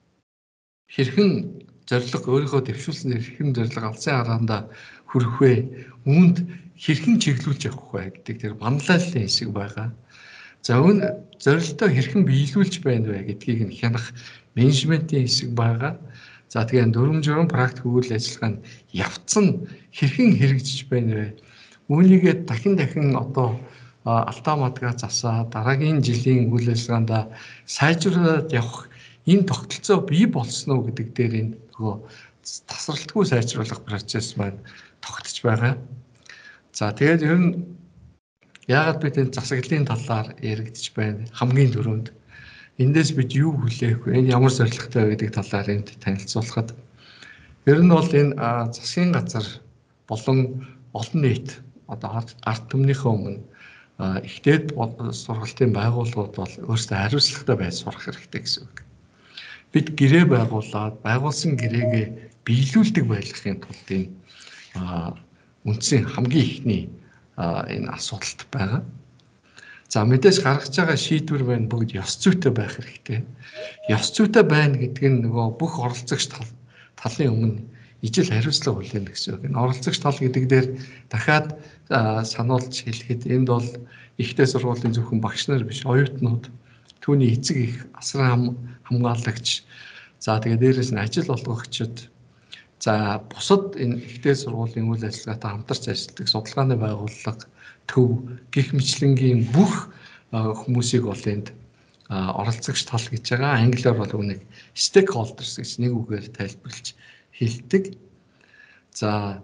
хэрхэн зорилго өөрийнхөө дэвшүүлсэн хэрхэн зорилго алсын хараанда хүрэх вэ? Үүнд хэрхэн чиглүүлж явах вэ гэдэг тэр манлайлалын хэсэг байгаа. За үүн зорилтоо хэрхэн биелүүлж байна вэ гэдгийг нь хянах менежментийн хэсэг байгаа. За тэгээ дүрм журм практик үйл ажиллагаа нь явцсан хэрхэн хэрэгжиж байна вэ? Үүнийгээ дахин дахин одоо алдаа мадгаа засаа дараагийн жилийн үйл ажиллагаанд сайжруулад явах энэ тогтолцоо бий болсон уу гэдэг дээр энэ нөгөө тасралтгүй сайжруулах процесс маань тогтож байгаа. За тэгээд ер нь яагаад бид энэ засаглалын талаар яригдчих байна? Хамгийн түрүүнд эндээс бид юу хүлээх вэ? Энэ ямар зорилготой вэ гэдэг талаар энд танилцуулахад ер нь бол энэ засгийн газар болон олон нийт одоо ард түмнийхээ өмнө ихтэй сургалтын байгууллагууд бол өөрсдөө хариуцлагатай байж сурах хэрэгтэй гэсэн үг. Бид гэрээ байгуулад байгуулсан гэрээгээ биелүүлдэг байлгахын тулд энэ үндсэн хамгийн ихний энэ асуудалт байгаа. За мэдээж гаргаж байгаа шийдвэр байна бүгд ёс зүйтэй байх хэрэгтэй. Ёс зүйтэй байна гэдэг нь нөгөө бүх оролцогч талын өмнө ижил хариуцлага хүлээнэ гэсэн үг. Энэ оролцогч тал гэдэг дээр дахиад сануулж хэлэхэд энд бол ихтэй сургуулийн зөвхөн багш нар биш, оюутнууд, түүний эцэг их, асран хамгаалагч, за тэгээ дээрээс нь ажил олгогчид, за бусад энэ ихтэй сургуулийн үйл ажиллагаатай хамтарч ажилладаг судалгааны байгууллага, төв, гэх мэтлэнгийн бүх хүмүүсийг бол энд оролцогч тал гэж байгаа. Англиар бол үүнийг stakeholders гэж нэг үгээр тайлбарлаж хэлдэг. За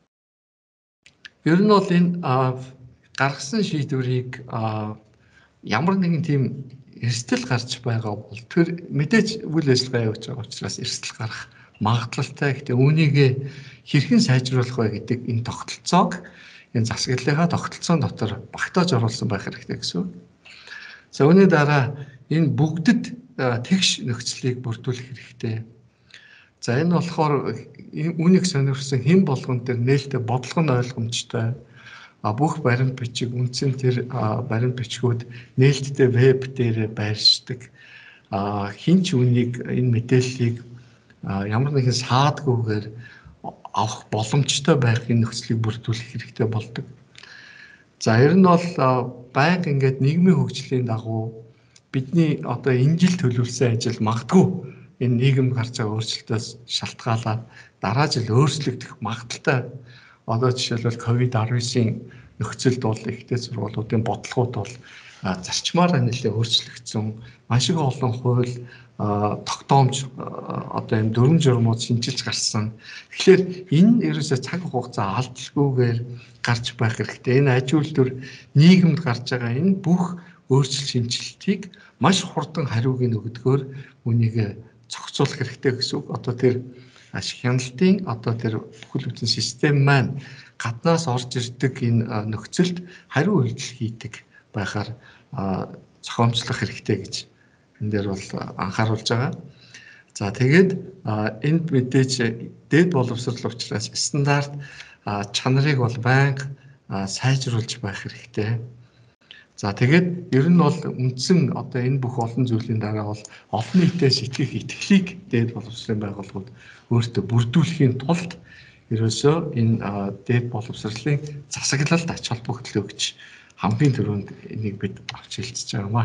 ер нь бол энэ гаргасан шийдвэрийг ямар нэгэн тийм эрсдэл гарч байгаа бол тэр мэдээж үйл ажиллагаа явуулж байгаа учраас эрсдэл гарах магадлалтай. Гэхдээ үүнийг хэрхэн сайжруулах вэ гэдэг энэ тогтолцоог энэ засаглалынхаа тогтолцоон дотор багтааж оруулсан байх хэрэгтэй гэсэн үг. За үүний дараа энэ бүгдэд тэгш нөхцөлийг бүрдүүлэх хэрэгтэй. За энэ болохоор үүнийг сонирхсан хэн болгон төр нээлттэй бодлого нь ойлгомжтой. Бүх баримт бичиг үндсэн тэр баримт бичгүүд нээлттэй веб дээр байршдаг. Хин ч үнийг энэ мэдээллийг ямар нэгэн саадгүйгээр авах боломжтой байх энэ нөхцөлийг бүрдүүлэх хэрэгтэй болдог. За ер нь бол байнга ингээд нийгмийн хөгжлийн дагуу бидний одоо энэ жил төлөвлөсөн ажил магадгүй энэ нийгэмд гарч байгаа өөрчлөлтөөс шалтгаалаад дараа жил өөрчлөгдөх магадaltaй. Одоо жишээлбэл ковид десятдесятийн нөхцөлд бол ихтэй сургуулиудын бодлогууд бол зарчмаар нэлээд өөрчлөгдсөн. Маш их олон хууль тогтоомж одоо энэ дүрм журмууд шинжилж гарсан. Тэгэхээр энэ ерөөсөө цаг хугацаа алдалгүйгээр гарч байх хэрэгтэй. Энэ аж үйлдвэр нийгэмд гарч байгаа энэ бүх өөрчлөлт шинжилтийг маш хурдан хариуг нь өгдөгөөр үнийг зохицуулах хэрэгтэй гэсэн үг. Одоо тэр ашиг хяналтын одоо тэр бүхэл бүтэн систем маань гаднаас орж ирдэг энэ нөхцөлд хариу үйлдэл хийдэг байхаар зохиомжлох хэрэгтэй гэж энэ дээр бол анхааруулж байгаа. За тэгээд энд мэдээж дээд боловсрол учраас стандарт чанарыг бол байнга сайжруулж байх хэрэгтэй. За тэгээд ер нь бол үндсэн одоо энэ бүх олон зүйлийн дараа бол олон нийтээс итгэх итгэлийг дээд боловсролын байгууллагууд өөртөө бүрдүүлэхийн тулд ерөөсөө энэ дээд боловсролын засаглалд ач холбогдол өгч хамгийн түрүүнд энийг бид авч хэлцэж байгаамаа.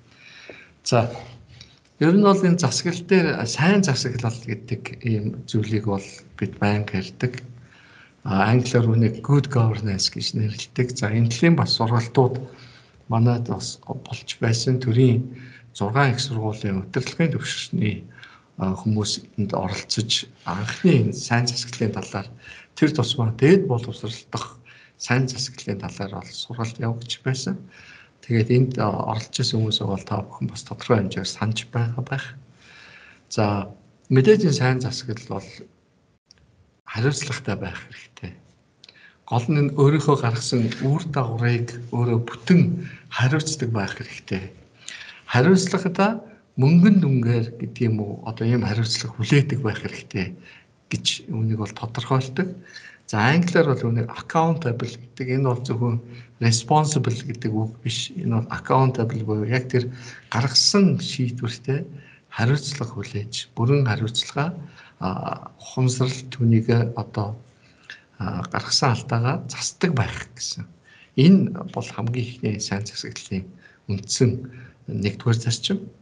За ер нь бол энэ засаглал дээр сайн засаглал гэдэг ийм зүйлийг бол бид байнга ярьдаг. Англиар үнийг good governance гэж нэрлэдэг. За энэ төрлийн бас сургалтууд манайд бас болж байсан төрийн зургаан их сургуулийн удирдлагын төвшөрчний хүмүүс энд оролцож анхны сайн засаглалын талаар тэр тусмаа дээд боловсролдох сайн засаглалын талаар бол сургалт явуулж байсан. Тэгээд энд оролцож байсан хүмүүс бол та бүхэн бас тодорхой хэмжээгээр санаж байгаа байх. За мэдээж сайн засаглал бол хариуцлагатай байх хэрэгтэй. Гол нь өөрийнхөө гаргасан үр дагаврыг өөрөө бүтэн хариуцдаг байх хэрэгтэй. Хариуцлагатай мөнгөн дүнгээр гэдэг юм уу одоо ийм хариуцлага хүлээдэг байх хэрэгтэй гэж үүнийг бол тодорхойлдог. За англиар бол үүнийг accountable гэдэг энэ бол зөвхөн responsible гэдэг үг биш. Энэ бол accountable буюу яг тэр гаргасан шийдвэртээ хариуцлага хүлээж бүрэн хариуцлага ухамсарал түүнийг одоо гаргасан алдаагаа засдаг байх гэсэн. Энэ бол хамгийн ихний сайн засаглалын үндсэн нэгдүгээр зарчим.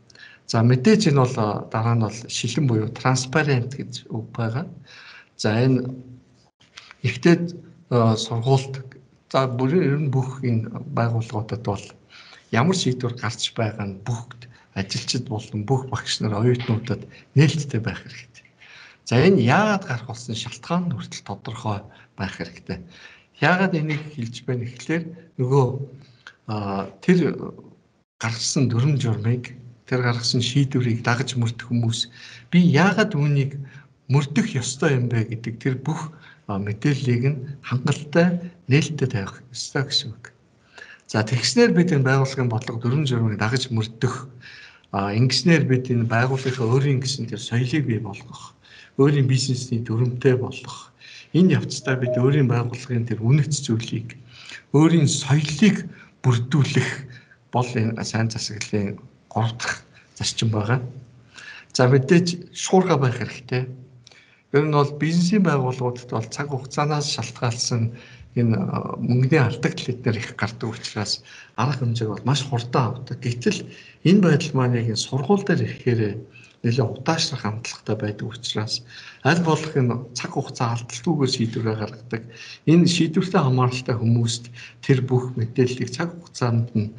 За мэдээж энэ бол дараа нь бол шилэн буюу transparent гэж үг байгаа. За энэ ихтэй сургуульд за бүрэн ер нь бүх энэ байгууллагуудад бол ямар шийдвэр гарч байгаа нь бүгд ажилчид болон бүх багш нар оюутнуудад нээлттэй байх хэрэгтэй. За энэ яагаад гарах болсон шалтгаан нь хүртэл тодорхой байх хэрэгтэй. Яагаад энийг хэлж байна гэхлээр нөгөө тэр гаргасан дүрм журмыг тэр гаргасан шийдвэрийг дагаж мөрдөх хүмүүс би яагаад үүнийг мөрдөх ёстой юм бэ гэдэг тэр бүх мэдээллийг нь хангалттай нээлттэй тавих ёстой гэсэн үг. За тэгснээр бид энэ байгууллагын бодлого дүрм журмыг дагаж мөрдөх ингэснээр бид энэ байгууллагын өөрийн гэсэн тэр соёлыг бий болгох, өөрийн бизнесний дүрмтэй болгох. Энэ явцдаа бид өөрийн байгууллагын тэр үнэт зүйлийг, өөрийн соёлыг бүрдүүлэх бол энэ сайн засаглалын гурав дахь зарчим байгаа. За мэдээж шуурга байх хэрэгтэй. Ер нь бол бизнесийн байгууллагуудад бол цаг хугацаанаас шалтгаалсан энэ мөнгөний алдагдал эдгээр их гардаг учраас арга хэмжээг бол маш хурдан авдаг. Гэтэл энэ байдал маань яг сургууль дээр ирэхээр нэлээд удаашрах хандлагатай байдаг учраас аль болох энэ цаг хугацаа алдалтгүйгээр шийдвэрээ гаргадаг. Энэ шийдвэртэй хамааралтай хүмүүст тэр бүх мэдээллийг цаг хугацаанд нь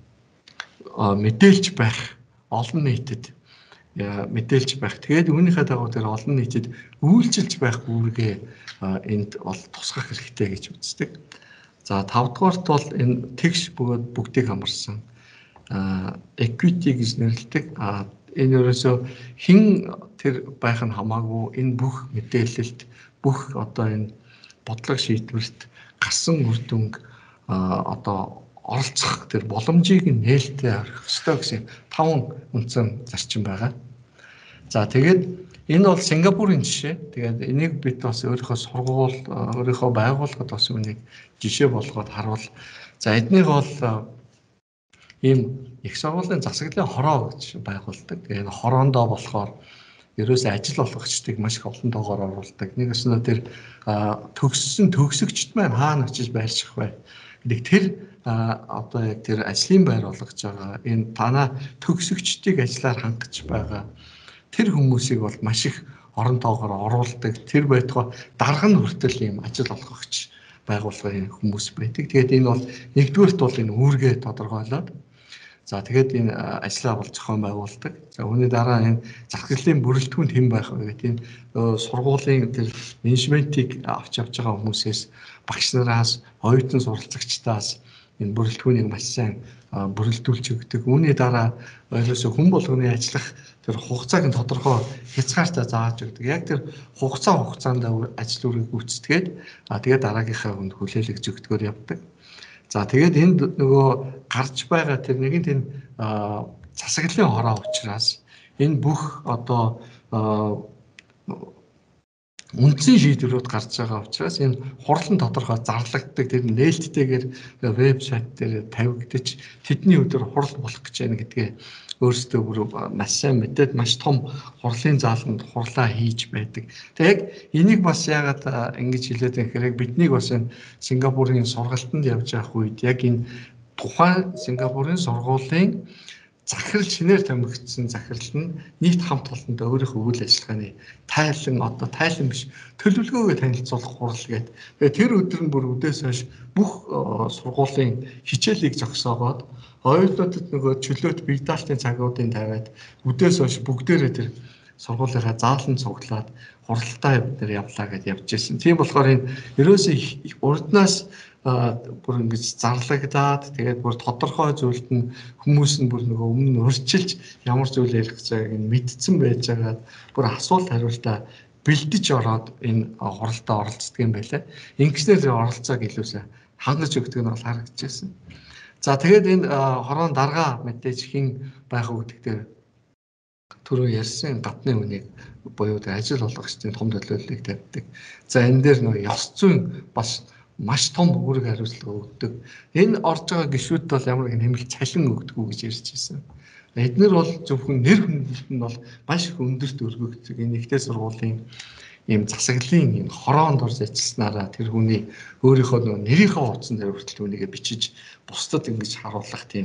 мэдээлж байх, олон нийтэд мэдээлж байх. Тэгээд үүнийхээ дагуу тэр олон нийтэд үйлчилж байх үүргээ энд бол тусгах хэрэгтэй гэж үздэг. За тав дахьугаарт бол энэ тэгш бөгөөд бүгдийг хамарсан equity гэж нэрлэдэг. Энэ ерөөсөө хэн тэр байх нь хамаагүй энэ бүх мэдээлэлд бүх одоо энэ бодлого шийдвэрт гарсан үр дүнг одоо оролцох тэр боломжийг нээлттэй авах ёстой гэсэн таван үндсэн зарчим байгаа. За тэгээд энэ бол Сингапурын жишээ. Тэгээд энийг бид бас өөрийнхөө сургууль, өөрийнхөө байгууллагад бас үнийг жишээ болгоод харуул. За эднийг бол ийм их сургуулийн засаглалын хороо гэж байгуулдаг. Тэгээд энэ хороондоо болохоор ерөөсөө ажил олгогчдыг маш их олон тоогоор оруулдаг. Нэг өснөө тэр төгссөн төгсөгчд маань хаана очиж байрших вэ? Гэдэг тэр одоо яг тэр ажлын байр болгож байгаа энэ танаа төгсөгчдийг ажиллаар хангаж байгаа тэр хүмүүсийг бол маш их орон тоогоор оруулдаг. Тэр байтугай дарга нь хүртэл ийм ажил олгогч байгууллагын хүмүүс байдаг. Тэгээд энэ бол нэгдүгээрт бол энэ үүргээ тодорхойлоод за тэгээд энэ ажлаа бол зохион байгуулдаг. За үүний дараа энэ засаглалын бүрэлдэхүүн хэн байх вэ гэдэг энэ сургуулийн тэр менежментийг авч явж байгаа хүмүүсээс, багш нараас, оюутан суралцагчдаас энэ бүрэлдэхүүнийг маш сайн бүрэлдүүлж өгдөг. Үүний дараа ойлгосоо хүн болгоны ажиллах тэр хугацааг нь тодорхой хязгаартай зааж өгдөг. Яг тэр хугацаа хугацаанд ажил үрийг гүйцэтгээд а тэгээд дараагийнхаа хүнд хүлээлгэж өгдөгөр явдаг. За тэгээд энд нөгөө гарч байгаа тэр нэгэн тийм засаглалын хороо учраас энэ бүх одоо үндсэн шийдвэрүүд гарч байгаа учраас энэ хурлан тодорхой зарлагддаг тэр нээлттэйгээр вебсайт дээр тавигдаж тэдний өдөр хурал болох гэж байна гэдгээ өөрсдөө бүр маш сайн мэдээд маш том хурлын зааланд хурлаа хийж байдаг. Тэгээ яг энийг бас яагаад ингэж хэлээд байгаа хэрэг биднийг бас энэ Сингапурын сургалтанд явж явах үед яг энэ тухайн Сингапурын сургуулийн захирал шинээр томигдсон захирал нь нийт хамт олондоо өөрийнхөө үйл ажиллагааны тайлан одоо тайлан биш төлөвлөгөөгөө танилцуулах хурал гэдэг. Тэгээ тэр өдөр нь бүр үдээс хойш бүх сургуулийн хичээлийг зогсоогоод оюутнуудад нөгөө чөлөөт бие даалтын цагуудын тавиад үдээс хойш бүгдээрээ тэр сургуулийнхаа заалан цуглаад хуралдаа бид нар явлаа гэдээ явж ирсэн. Тийм болохоор энэ ерөөсөө урднаас бүр ингэж зарлагдаад тэгээд бүр тодорхой зүйлд нь хүмүүс нь бүр нөгөө өмнө нь урьдчилж ямар зүйл ярих гэж байгааг нь мэдсэн байж байгаа бүр асуулт хариултаа бэлдэж ороод энэ хуралдаа оролцдог юм байлаа. Ингэснээр тэр оролцоог илүүсээ хангаж өгдөг нь бол харагдчихсан. За тэгээд энэ хорон дарга мэдээж хэн байх уу гэдэгтээ түрүү ярьсан гадны үнийг буюу ажил олгогчдын том төлөөллийг тавьдаг. За энэ дээр нөгөө ёс зүйн бас маш том үүрэг хариуцлага өгдөг. Энэ орж байгаа гишүүд бол ямар нэгэн хэмэл цалин өгдөггүй гэж ярьж байсан. Эднэр бол зөвхөн нэр хүндлэлт нь бол маш их өндөрт өргөгддөг. Энэ ихтэй сургуулийн ийм засаглалын энэ хороонд орж ажилласнараа тэр хүний өөрийнхөө нэрийнхээ утсан дээр хүртэл үүнийгээ бичиж бусдад ингэж харуулах тийм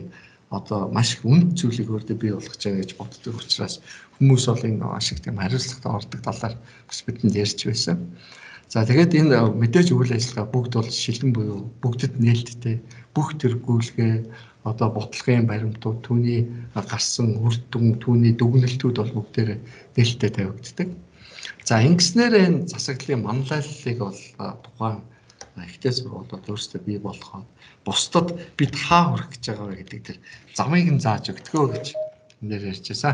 одоо маш их үнд зүйлийг өөртөө бий болгож байгаа гэж боддог учраас хүмүүс бол энэ ашиг тийм хариуцлагатай ордог талаар бас бидэнд ярьж байсан. За тэгээд энэ мэдээж үйл ажиллагаа бүгд бол шилэн буюу бүгдэд нээлттэй бүх төр гүйлгээ одоо бодлогын баримтууд түүний гарсан үр дүн түүний дүгнэлтүүд бол бүгдээр нээлттэй тавигддаг. За ингэснээр энэ засаглалын манлайллыг бол тухайн ихтэй сургуулиуд өөрсдөө бий болгоод бусдад бид хаа хүрэх гэж байгаа вэ гэдэг тэр замыг нь зааж өгдөгөө гэж нэр ярьжсэн.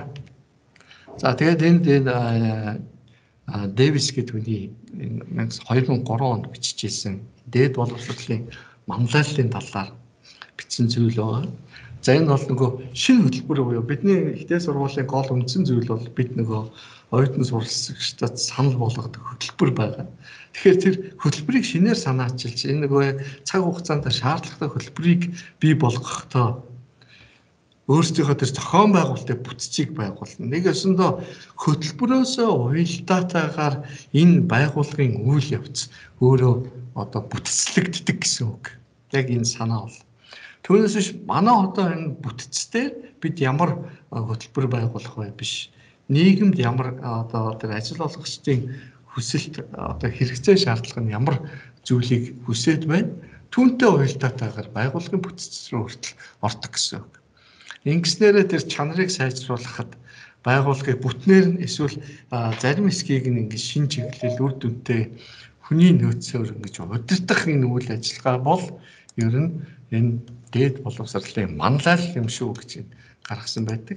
За тэгээд энд энэ Дэвис гэдэг хүний хоёр мың гурван онд бичижсэн дээд боловсролын манлайллын талаар бичсэн зүйл байгаа. За энэ бол нөгөө шинэ хөтөлбөр буюу бидний ихтэй сургуулийн гол үндсэн зүйл бол бид нөгөө оюутан суралцагчдад санал болгодог хөтөлбөр байгаа. Тэгэхээр тэр хөтөлбөрийг шинээр санаачилж энэ нөгөө цаг хугацаанд шаардлагатай хөтөлбөрийг бий болгохдоо өөрсдийнхөө тэр зохион байгуулалтын бүтцийг байгуулна. Нэг өсөндөө хөтөлбөрөөсөө уялдаатайгаар энэ байгууллагын үйл явц өөрөө одоо бүтцлэгддэг гэсэн үг. Яг энэ санаа бол. Түүнээс биш манай одоо энэ бүтцээр бид ямар хөтөлбөр байгуулах вэ биш. Нийгэмд ямар одоо тэр ажил олгогчдын хүсэлт одоо хэрэгцээ шаардлага нь ямар зүйлийг хүсээд байна. Түүнтэй уялдаатайгаар байгууллагын бүтц рүү хүртэл ордог гэсэн үг. Ингэснээрээ тэр чанарыг сайжруулахад байгууллагыг бүтнээр нь эсвэл зарим хэсгийг нь ингэ шин чиглэл үр дүнтэй хүний нөөцөөр ингэж удирдах энэ үйл ажиллагаа бол ер нь энэ дээд боловсролын манлайлал юм шүү гэж гаргасан байдаг.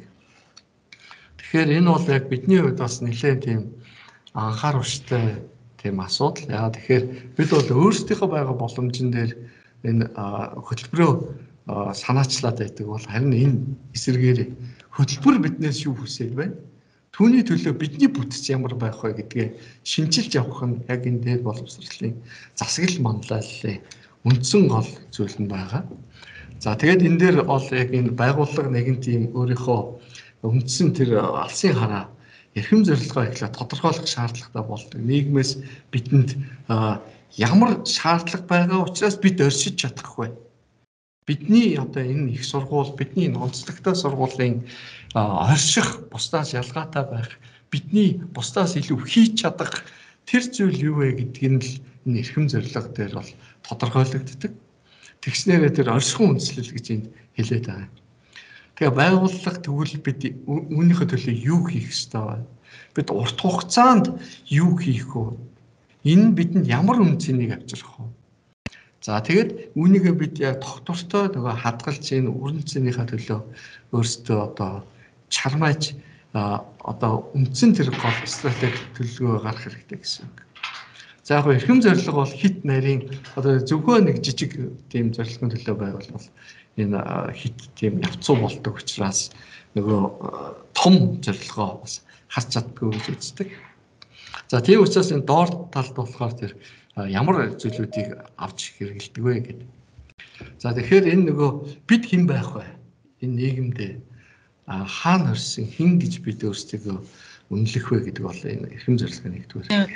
Тэгэхээр энэ бол яг бидний хувьд бас нэлээд тийм анхааруулжтай тийм асуудал. Яагаад тэгэхээр бид бол өөрсдийнхөө байгаа боломжн дээр энэ хөтөлбөрөө санаачлаад байдаг бол харин энэ эсэргээр хөтөлбөр биднээс юу хүсэж байна? Түүний төлөө бидний бүтц ямар байх вэ гэдгээ шинжилж явах нь яг энэ дээд боловсролын засаглал манлайллын үндсэн гол зүйл нь байгаа. За тэгээд энэ дээр бол яг энэ байгууллага нэгэн тийм өөрийнхөө үндсэн тэр алсын хараа эрхэм зорилгоо ихлэ тодорхойлох шаардлагатай болдог. Нийгмээс бидэнд ямар шаардлага байгаа учраас бид оршиж чадахгүй. Бидний одоо энэ их сургууль, бидний энэ онцлогтой сургуулийн орших, бусдаас ялгаатай байх, бидний бусдаас илүү хийж чадах тэр зүйл юу вэ гэдгийг нь л энэ эрхэм зорилго дээр бол тодорхойлогддог. Тэгснээрээ тэр оршихуун үндэслэл гэж энд хэлээд байгаа. Тэгээ байгууллага тэгвэл бид үүнийхээ төлөө юу хийх ёстой вэ? Бид урт хугацаанд юу хийх вэ? Энэ бидэнд ямар үнцнийг авчрах вэ? За тэгээд үүнийгээ бид яг тогтвортой нөгөө хадгалж энэ үрэнцэнийхээ төлөө өөрсдөө одоо чармааж одоо үндсэн тэр гол стратеги төлөвлөгөө гаргах хэрэгтэй гэсэн үг. За яг эрхэм зорилго бол хит нарийн одоо зөвхөн нэг жижиг тийм зорилгын төлөө байгуулвал энэ хит тийм явцуу болдог учраас нөгөө том зорилгоо бас харж чаддгүй гэж үздэг. За тийм учраас энэ доор талд болохоор тэр ямар зүйлүүдийг авч хэрэгэлдэг вэ гэдэг. За тэгэхээр энэ нөгөө бид хэн байх вэ? Энэ нийгэмдээ хаана орсон хэн гэж бид өөрсдөө үнэлэх вэ гэдэг бол энэ эрхэм зорилгын нэгдүгээр.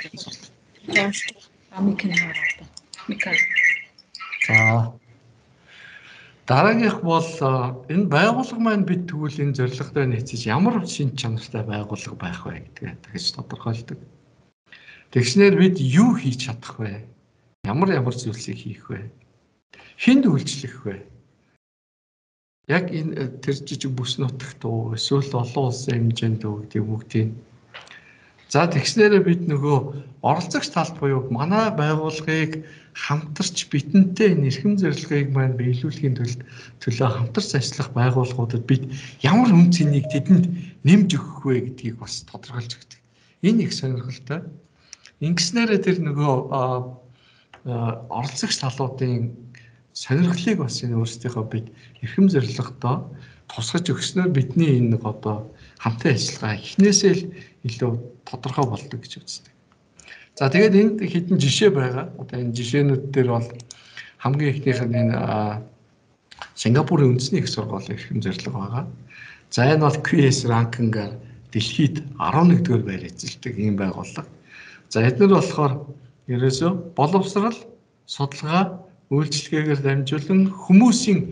За дараагийнх бол энэ байгууллага маань бид тэгвэл энэ зорилготой нийцэж ямар шин чанартай байгууллага байх вэ гэдгээ дахиж тодорхойлдог. Тэгснээр бид юу хийж чадах вэ? Ямар ямар зүйлсийг хийх вэ? Хэнд үйлчлэх вэ? Яг энэ тэр жижиг бүс нутагт уу эсвэл олон улсын хэмжээнд үү гэдэг бүгдийг. За тэгснээр бид нөгөө оролцогч талд буюу манай байгууллагыг хамтарч бидэнтэй энэ эрхэм зорилгыг маань биелүүлэхийн төлөө хамтарч ажиллах байгууллагуудад бид ямар үн цэнийг тэдэнд нэмж өгөх вэ гэдгийг бас тодорхойлж өгдөг. Энэ их сонирхолтой. Ингэснээр тэр нөгөө оролцогч талуудын сонирхлыг бас энэ өөрсдийнхөө бид эрхэм зорилгодоо тусгаж өгснөөр бидний энэ нэг одоо хамтын ажиллагаа эхнээсээ л илүү тодорхой болдог гэж үздэг. За тэгээд энд хэдэн жишээ байгаа. Одоо энэ жишээнүүд дээр бол хамгийн ихнийх нь энэ Сингапурын үндэсний их сургуулийн эрхэм зорилго байгаа. За энэ бол Q S ранкингаар дэлхийд арван нэгдүгээр байр эзэлдэг ийм байгууллага. За эдгээр болохоор ерөөсөө боловсрал, судалгаа, үйлчлэгээр дамжуулан хүмүүсийн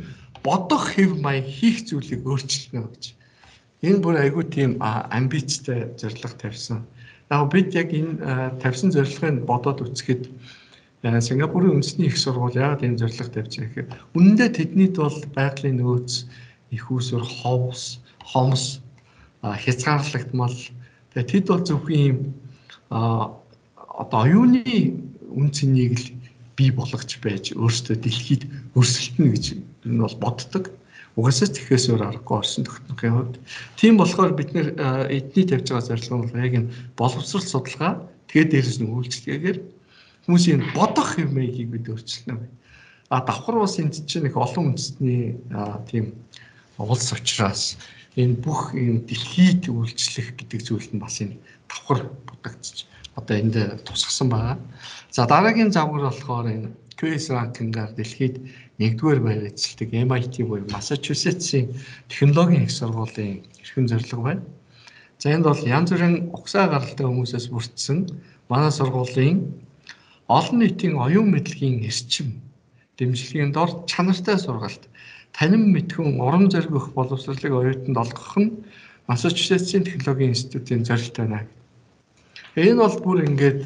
бодох хэв маяг хийх зүйлийг өөрчилнө гэж. Энэ бүр айгүй тийм амбицтай зорилго тавьсан. Яг бид яг энэ тавьсан зорилгыг бодоод үзэхэд Сингапурын үндэсний их сургууль яг энэ зорилго тавьж байгаа гэхээр үнэндээ тэднийд бол байгалийн нөөц, их усүр, ховс, хомс, хязгаарлагдмал. Тэгээд тэд бол зөвхөн ийм одоо оюуны үн цэнийг л бий болгож байж өөрсдөө дэлхийд өрсөлдөнө гэж энэ бол боддог. Угаасаа тэхээс өөр аргагүй орсон техникийн хувьд. Тийм болохоор бид нэр эдний тавьж байгаа зорилго нь яг энэ боловсрол судалгаа тэгээд дээрээс нь үйлчлэгээр хүмүүсийн бодох хэв маягийг бид өөрчилнө. А давхар улс энд чинь их олон үндэстний тийм улс учраас энэ бүх энэ дэлхийд үйлчлэх гэдэг зүйл нь бас энэ давхар будагдчих. Одоо энд тусгасан байгаа. За дараагийн завгар болохоор энэ кью эс ранкингаар дэлхийд нэгдүгээр байр эзэлдэг эм ай ти буюу Массачусетсийн технологийн их сургуулийн эрхэм зорилго байна. За энд бол янз бүрийн угсаа гаралтай хүмүүсээс бүрдсэн манай сургуулийн олон нийтийн оюун мэдлэгийн эрчим дэмжлэгийн дор чанартай сургалт танин мэдхүн урам зориг боловсролыг оюутанд олгох нь Массачусетсийн технологийн институтын зорилт байна. Энэ бол бүр ингээд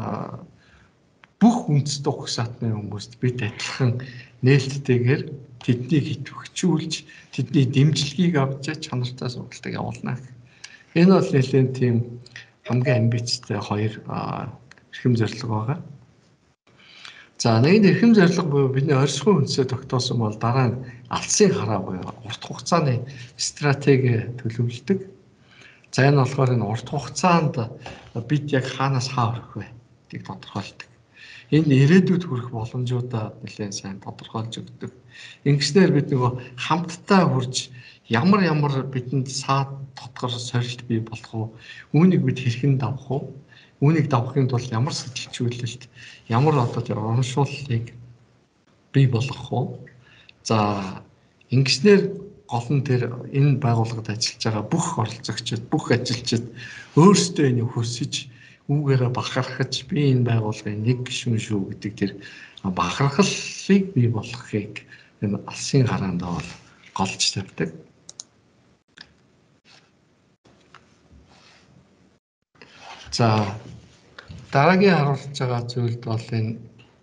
бүх үндэсний угсаатны хүмүүст бид адилхан нээлттэйгээр тэднийг идэвхжүүлж тэдний дэмжлэгийг авч чанартай сургалтыг явуулна. Энэ бол нэлээд тийм хамгийн амбицтай хоёр эрхэм зорилго байгаа. За нэг эрхэм зорилго буюу бидний оршихуйн үндсээ тогтоосон бол дараа нь алсын хараа буюу урт хугацааны стратеги төлөвлөдөг. За энэ болохоор энэ урт хугацаанд бид яг хаанаас хаа хүрэх вэ гэдгийг тодорхойлдог. Энэ ирээдүйд хүрэх боломжуудаа нэлээд сайн тодорхойлж өгдөг. Ингэснээр бид нөгөө хамтдаа хүрж ямар ямар бидэнд саад тодгор сорилт бий болох уу? Үүнийг бид хэрхэн давах уу? Үүнийг давахын тулд ямар сэтгэлжүүлэлт, ямар одоо тэр урамшууллыг бий болгох уу? За ингэснээр гол нь тэр энэ байгууллагад ажиллаж байгаа бүх оролцогчид, бүх ажилчид өөрсдөө энийг хүсэж үүгээрээ бахархаж би энэ байгууллагын нэг гишүүн шүү гэдэг тэр бахархлыг бий болгохыг энэ алсын хараанд бол голж тавьдаг. За дараагийн харуулж байгаа зүйлд бол энэ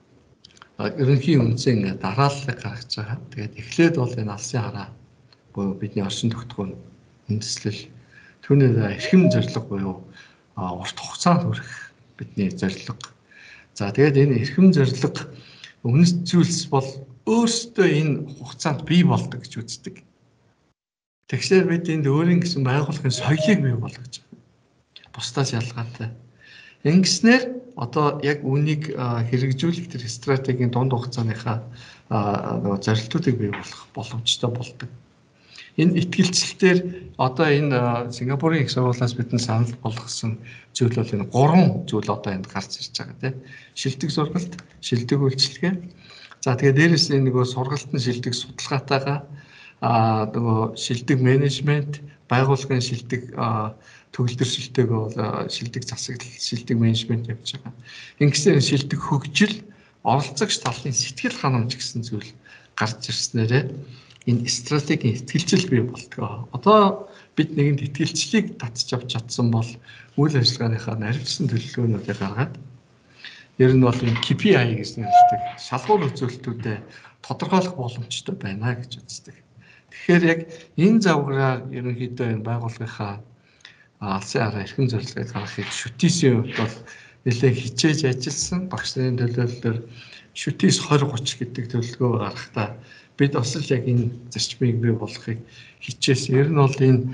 ерөнхий үндсэн ингээ дарааллыг гаргаж байгаа. Тэгээд эхлээд бол энэ алсын хараа буюу бидний оршин тогтгооны үндэслэл түүний эрхэм зорилго буюу урт хугацаанд хүрэх бидний зорилго. За тэгээд энэ эрхэм зорилго үнэт зүйлс бол өөрсдөө энэ хугацаанд бий болдог гэж үздэг. Тэгэхээр бид энд өөрийн гэсэн байгууллагын соёлыг бий болгож байгаа. Бусдаас ялгаатай. Ингэснээр одоо яг үнийг хэрэгжүүлэх тэр стратегийн дунд хугацааныхаа нөгөө зорилтуудыг бий болгох боломжтой болдог. Энэ итгэлцэлтээр одоо энэ Сингапурын их сургуулиас бидэнд санал болгосон зүйл бол энэ гурван зүйл одоо энд гарч ирж байгаа тийм. Шилдэг сургалт, шилдэг үйлчилгээ. За тэгээд дээрээс нь нөгөө сургалтын шилдэг судалгаатайгаа аа нөгөө шилдэг менежмент, байгууллагын шилдэг төгөлдөр-шилдэг бол шилдэг засаглал, шилдэг менежмент явж байгаа. Ингэснээр шилдэг хөгжил, оролцогч талын сэтгэл ханамж гэсэн зүйл гарч ирснээрээ энэ стратегийн итгэлжил бий болтгоо. Одоо бид нэгэнд итгэлжлийг татж авч чадсан бол үйл ажиллагааныхаа наривчлсан төлөвлөгөөнүүдийг гаргаад ер нь бол энэ кей пи ай гэж нэрлэдэг шалгуур үзүүлэлтүүдэд тодорхойлох боломжтой байна гэж үздэг. Тэгэхээр яг энэ завгараа ерөнхийдөө энэ байгууллагынхаа алсын хараа эрхэм зорилгыг гаргахыг шүтээсийн хувьд бол нэлээд хичээж ажилласан. Багш нарын төлөөллөөр шүтээс двадцать тридцать гэдэг төлөвлөгөө гаргахдаа бид бас л яг энэ зарчмыг бий болгохыг хичээсэн. Ер нь бол энэ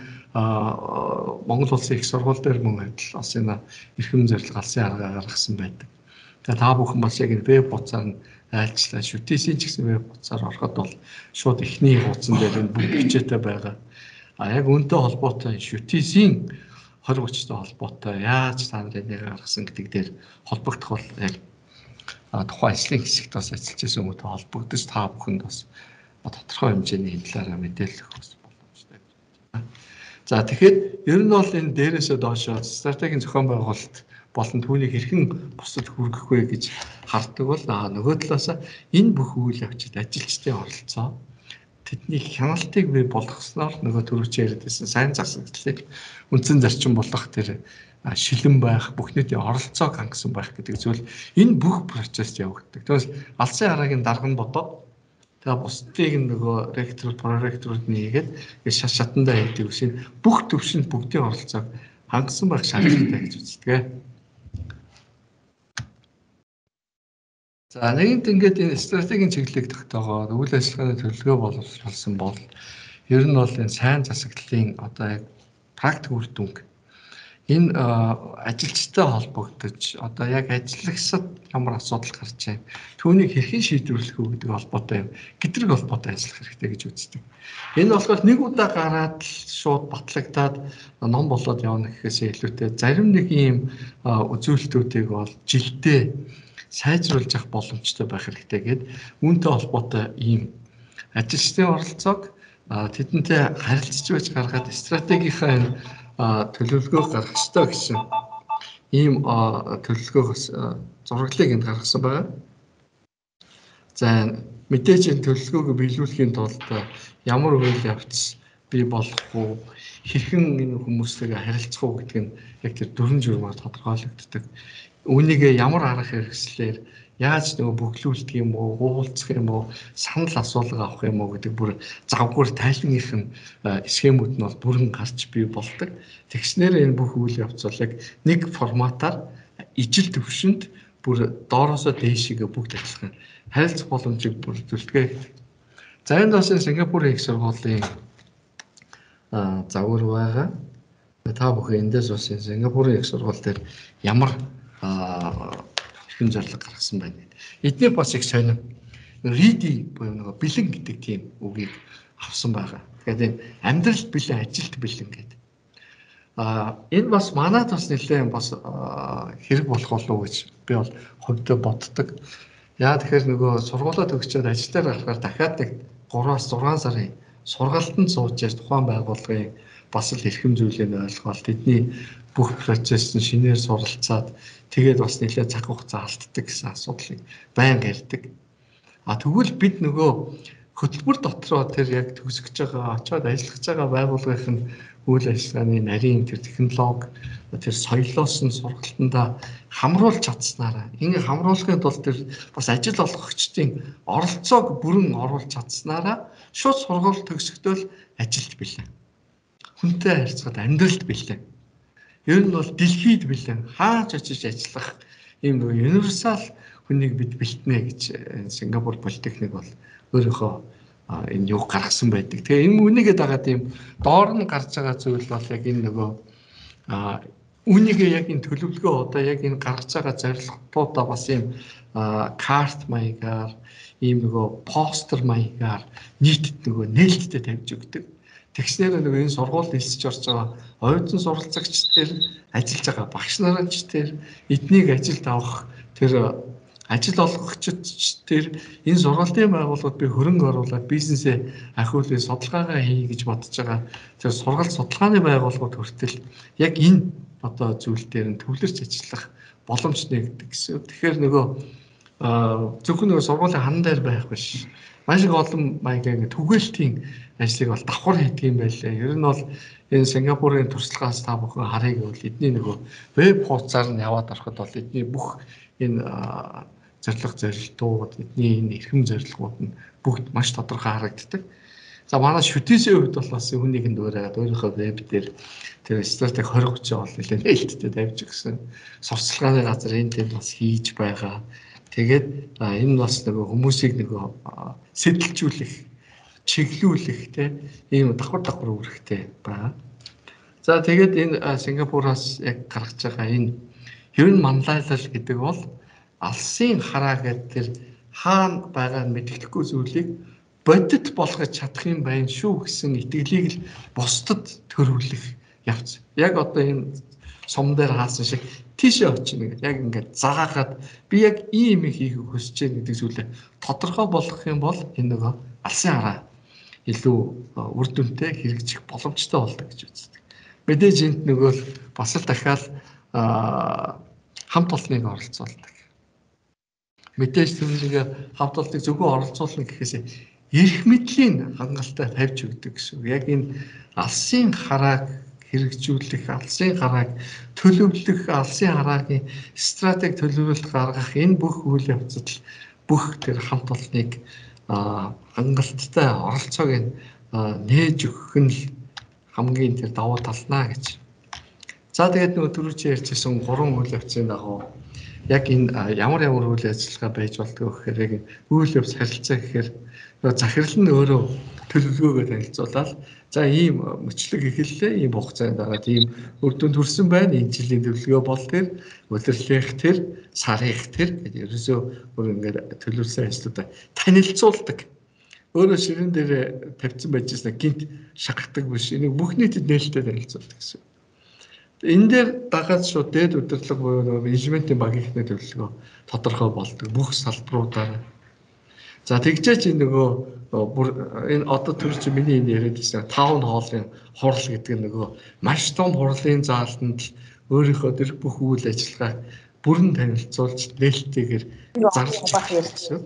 Монгол улсын их сургууль дээр мөн адил бас энэ эрхэм зорилго алсын хараа гаргасан байдаг. Тэгээ та бүхэн бас яг энэ веб хуудасаар нь айлчлаа. Шүтээсийн ч гэсэн веб хуудасаар ороход бол шууд эхний хуудсан дээр энэ бүх бичээтэй байгаа. А яг үүнтэй холбоотой шүтээсийн двадцать тридцать-тэй холбоотой яаж та нар энийг гаргасан гэдэг дээр холбогдох бол яг тухайн ажлын хэсэгт бас ажиллаж байсан хүмүүстэй холбогдож та бүхэнд бас тодорхой хэмжээний талаараа мэдээлэх боломжтой гэж байна. За тэгэхээр ер нь бол энэ дээрээсээ доошоо стратегийн зохион байгуулалт болон түүнийг хэрхэн бусдад хүргэх вэ гэж харддаг бол нөгөө талаас энэ бүх үйл явцад ажилчдын оролцоо тэдний хяналтыг бий болгосноор нөгөө түрүүч яриад байсан сайн засаглалыг үндсэн зарчим болгох тэр шилэн байх, бүх нийтийн оролцоог хангасан байх гэдэг зүйл энэ бүх процесс явагддаг. Тэгээс алсын хараагийн дарга нь бодоод тэгээ бусдыг нөгөө ректор, проректорууд нээгээд шат шатандаа хийдэг үсийн бүх төвшөнд бүгдийн оролцоог хангасан байх шаардлагатай гэж үздэг. За нэгэнт ингээд энэ стратегийн чиглэлийг тогтоогоод үйл ажиллагааны төлөвлөгөө боловсруулсан бол ер нь бол энэ сайн засаглалын одоо яг практик үр дүнг энэ ажилчтай холбогдож одоо яг ажиллагсад ямар асуудал гарч байна түүнийг хэрхэн шийдвэрлэх үү гэдэг холбоотой юм гэдрэг холбоотой ажиллах хэрэгтэй гэж үздэг. Энэ болохоор нэг удаа гараад шууд батлагдаад ном болоод явна гэхээсээ илүүтэй зарим нэг ийм үзүүлэлтүүдийг бол жилдээ сайжруулж явах боломжтой байх хэрэгтэй гэдэг үүнтэй холбоотой ийм ажилчдын оролцоог тэдэнтэй харилцаж байж гаргаад стратегийнхаа энэ төлөвлөгөө гаргах ёстой гэсэн ийм төлөвлөгөө зураглалыг энд гаргасан байна. За мэдээж энэ төлөвлөгөөг биелүүлэхийн тулд ямар үйл явц бий болох уу, хэрхэн энэ хүмүүстэйгээ харилцах уу гэдэг нь яг тэр дөрвөн журмаар тодорхойлогддог. Үүнийг ямар арга хэрэгслээр яаж нөгөө бүглүүлдэг юм уу, уулзах юм уу, санал асуулга авах юм уу гэдэг бүр завгүйр тайлбарных нь схемүүд нь бол бүрэн гарч бий болдог. Тэгснээр энэ бүх үйл явц бол яг нэг форматаар ижил төвшөнд бүр доороосоо дээшигээ бүгд ажиллах харилцах боломжийг бүрдүүлдэг. За энэ бас Сингапурын их сургуулийн загвар байгаа. Та бүхэн эндээс бас Сингапурын их сургууль дээр ямар хэрхэн зорилго гаргасан байна. Эдгээр бас их сонирм. Ready буюу нэг бэлэн гэдэг тийм үгийг авсан байгаа. Тэгэхээр энэ амьдралд бэлэн, ажилд бэлэн гэдэг. А энэ бас манайд бас нэлээд бас хэрэг болох болов уу гэж би бол хувьдаа боддог. Яа тэгэхээр нөгөө сургуулаа төгсчөөд ажиллаар гарахаар дахиад нэг гураас зургаан сарын сургалтанд сууж тухайн байгууллагын бас л эрхэм зүйлийг ойлгоод тэдний бүх процесс нь шинээр суралцаад тэгээд бас нэлээд цаг хугацаа алддаг гэсэн асуудлыг байнга ярьдаг. А тэгвэл бид нөгөө хөтөлбөр дотроо тэр яг төгсөж байгаа, очиод ажиллаж байгаа байгууллагын үйл ажиллагааны нарийн тэр технологи, тэр соёлоос нь сургалтандаа хамруулж чадсанараа ингэ хамруулахын тулд тэр бас ажил олгогчдын оролцоог бүрэн оруулж чадсанараа шууд сургууль төгсөхдөө ажилд бэлэн. Хүнтэй харьцаад амьдралд бэлэн. Ер нь бол дэлхийд бэлэн хаач очиж ажиллах ийм нэг универсал хүнийг бид бэлтнэ гэж Сингапур политехник бол өөрийнхөө энэ юг гаргасан байдаг. Тэгээ энэ үнийгээ дагаад ийм доор нь гарч байгаа зүйл бол яг энэ нөгөө үнийгээ яг энэ төлөвлөгөө одоо яг энэ гаргаж байгаа зорилготуудаа бас ийм карт маягаар ийм нөгөө постэр маягаар нийтэд нөгөө нээлттэй тавьж өгдөг. Тэгснээр нөгөө энэ сургуульд элсэж орж байгаа оюутан суралцагч тэр ажиллаж байгаа багш наранч тэр эднийг ажилд авах тэр ажил олгогчид тэр энэ сургалтын байгууллагууд би хөрөнгө оруулаад бизнесээ ахиулын судалгаагаа хий гэж бодож байгаа тэр сургалт судалгааны байгууллагууд хүртэл яг энэ одоо зүйл дээр нь төвлөрч ажиллах боломж нэгдэг гэсэн. Тэгэхээр нөгөө зөвхөн нөгөө сургуулийн хан дээр байх биш. Маш их олон маягийн түгээлтийн ажлыг бол давхар хийдэг юм байлаа. Ер нь бол энэ Сингапурын туршлагаас та бүхэн харъя гэвэл эдний нөгөө веб хуудасаар нь яваад ороход бол эдний бүх энэ зорилго зорилтууд, эдний энэ эрхэм зорилгууд нь бүгд маш тодорхой харагддаг. За манай шүтээсийн хувьд бол бас хүнийг нь дүүрээд өөрийнхөө веб дээр тэр стратеги хоригч бол нэлээд нээлттэй тавьж өгсөн. Сурчлагын газар энэ дээр бас хийж байгаа. Тэгээд энэ бас нөгөө хүмүүсийг нөгөө сэтэлжүүлэх, чиглүүлэх те ийм давхар давхар үүрэгтэй байна. За тэгээд энэ Сингапураас яг гаргаж байгаа энэ ер нь манлайлал гэдэг бол алсын хараа гэдэг тэр хаана байгаа мэддэхгүй зүйлийг бодит болгож чадах юм байна шүү гэсэн итгэлийг л бусдад төрүүлэх явц. Яг одоо энэ сум дээр хаасан шиг тийшээ очино гэдэг. Яг ингээд заагаад би яг ийм юм хийх хүсэж байна гэдэг зүйлээ тодорхой болгох юм бол энэ нөгөө алсын хараа илүү үр дүнтэй хэрэгжих боломжтой болдог гэж үздэг. Мэдээж энд нөгөө бас л дахиад хамт олныг оролцуулдаг. Мэдээж түүнийг хамт олныг зөвхөн оролцуулна гэхээсээ эрх мэдлийн хангалттай тавьж өгдөг гэсэн. Яг энэ алсын харааг хэрэгжүүлэх, алсын харааг төлөвлөх, алсын хараагийн стратеги төлөвлөлт гаргах энэ бүх үйл явцад бүх тэр хамт олныг хангалттай оролцоог нь нээж өгөх нь хамгийн тэр давуу талнаа гэж. За тэгээд нөгөө түрүү чи ярьжсэн гурван үйл явцын дагуу яг энэ ямар ямар үйл ажиллагаа байж болдгоо гэхээр яг үйл явц харилцаа гэхээр захирал нь өөрөө төлөвлөгөөгөө танилцуулаад за ийм мөчлөг эхэллээ, ийм хугацаанд дараа тийм үр дүнд хүрсэн байна. Энэ жилийн төлөвлөгөө бол тэр удирлынх тэр сарынх тэр гэдэг ерөөсөө бүр ингээд төлөвлөсөн ажлуудаа танилцуулдаг. Өөрөө ширэн дээр тавьсан байжсэн гинт шахахдаг биш. Энийг бүх нийтэд нээлттэй танилцуулдаг гэсэн. Энэ дээр дагаад шууд дээд удирдлага буюу менежментийн багийнхны төлөвлөгөө тодорхой болдог бүх салбаруудаар. За тэгжээч энэ нөгөө бүр энэ одоо төрч миний энэ яриад байсан таун хоолын хурал гэдэг нь нөгөө маш том хурлын заалтанд өөрийнхөө тэр бүх үйл ажиллагааг бүрэн танилцуулж нээлттэйгээр зарлж байгаа гэсэн.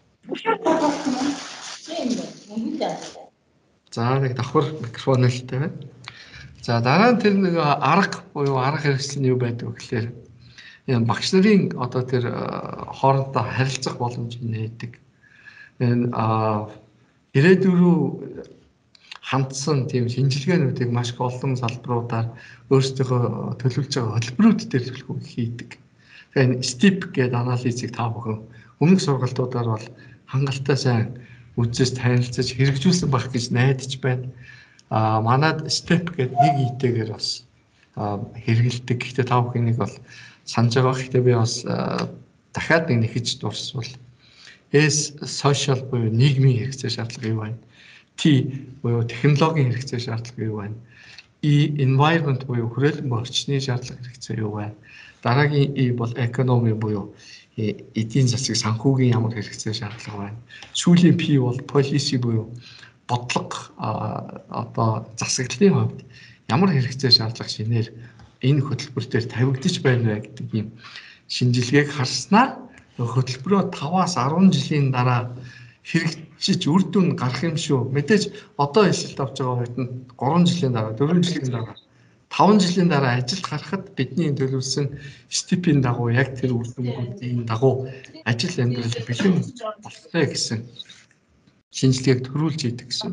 За нэг давхар микрофон нэлтэй байна. За дараа нь тэр нэг арга буюу арга хэрэгсэл нь юу байдаг вэ гэхээр энэ багш нарын одоо тэр хоорондоо харилцах боломж нээдэг. Энэ ирээдүйн рүү хандсан тийм шинжилгээнүүдийг маш их олон салбаруудаар өөрсдийнхөө төлөвлөж байгаа хөтөлбөрүүд дээр төлөв хийдэг. Тэгэхээр стип гэдэг анализыг та бүхэн өмнөх сургалтуудаар бол хангалттай сайн үзэж танилцаж хэрэгжүүлсэн байх гэж найдаж байна. А манад степ гэдэг нэг ийтэйгээр бас хэрэгэлдэг. Гэхдээ та бүхнийг бол санаж байгаа. Гэхдээ би бас дахиад нэг нэхэж дурсвал S social буюу нийгмийн хэрэгцээ шаардлага юу байна? T буюу технологийн хэрэгцээ шаардлага юу байна? E environment буюу хүрээлэн орчны шаардлага хэрэгцээ юу байна? Дараагийн E бол economy буюу эдийн засаг санхүүгийн ямар хэрэгцээ шаардлага байна? Сүүлийн P бол policy буюу бодлого одоо засаглалын хувьд ямар хэрэгцээ шаардлага шинээр энэ хөтөлбөр дээр тавигдаж байна вэ гэдэг ийм шинжилгээг харснаар хөтөлбөрөө таваас арван жилийн дараа хэрэгжиж үр дүн гарах юм шүү. Мэдээж одоо эсэлт авч байгаа үед нь гурван жилийн дараа, дөрвөн жилийн дараа, таван жилийн дараа ажилд гарахад бидний төлөвлөсөн стипийн дагуу яг тэр үр дүнгуудын дагуу ажил амьдрал бэлэн болтой гэсэн шинжилгээг төрүүлж идэг гэсэн.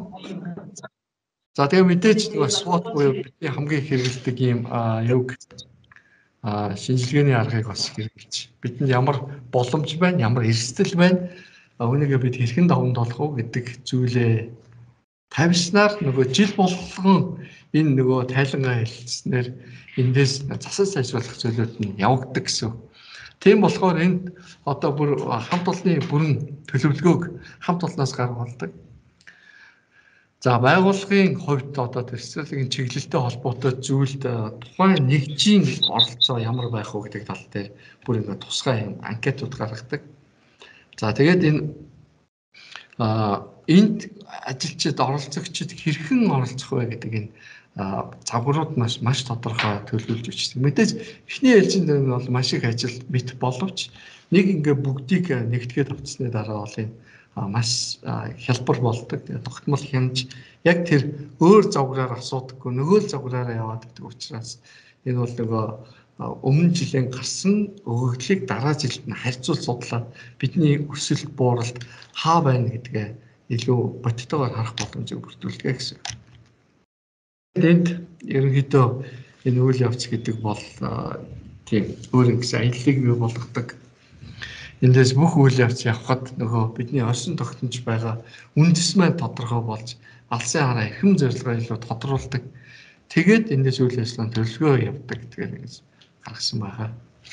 За тэгээ мэдээж нөгөө SWOT буюу бидний хамгийн хэрэгэлдэг ийм юг шинжилгээний аргыг бас хэрэгжилж бидэнд ямар боломж байна, ямар эрсдэл байна, үүнийгээ бид хэрхэн даван толох уу гэдэг зүйлээ тавьснаар нөгөө жил болгон энэ нөгөө тайлангаа хэлснээр эндээс засаж сайжруулах зүйлүүд нь явагддаг гэсэн. Тийм болохоор энд одоо бүр хамт олонны бүрэн төлөвлөгөөг хамт олноос гаргуулдаг. За байгууллагын хувьд одоо тэр стратегийн чиглэлтэй холбоотой зүйлд тухайн нэгжийн оролцоо ямар байх вэ гэдэг тал дээр бүр ингээд тусгай юм анкетууд гаргадаг. За тэгээд энэ энд ажилчид оролцогчид хэрхэн оролцох вэ гэдэг энэ загварууд маш маш тодорхой төлөвлөж бичдэг. Мэдээж эхний ээлжин дээр нь бол маш их ажил мэт боловч нэг ингээд бүгдийг нэгтгээд авцсны дараа бол энэ маш хялбар болдог. Тэгээд тогтмол хянаж яг тэр өөр загвараар асуудаггүй нөгөө л загвараараа яваад гэдэг учраас энэ бол нөгөө өмнө жилийн гарсан өгөгдлийг дараа жилд нь харьцуул судлаад бидний өсөлт бууралт хаа байна гэдгээ илүү бодтойгоор харах боломжийг бүрдүүлдэг гэсэн. Энд ерөнхийдөө энэ үйл явц гэдэг бол тийм өөр нэгэн аяллыг бий болгодог. Эндээс бүх үйл явц явхад нөгөө бидний орчин тогтнож байгаа үндэс маань тодорхой болж алсын хараа эрхэм зорилгоо илүү тодруулдаг. Тэгээд эндээс үйл ажиллагааны төлөвлөгөө явуулдаг гэдгээр ингэж гаргасан байгаа.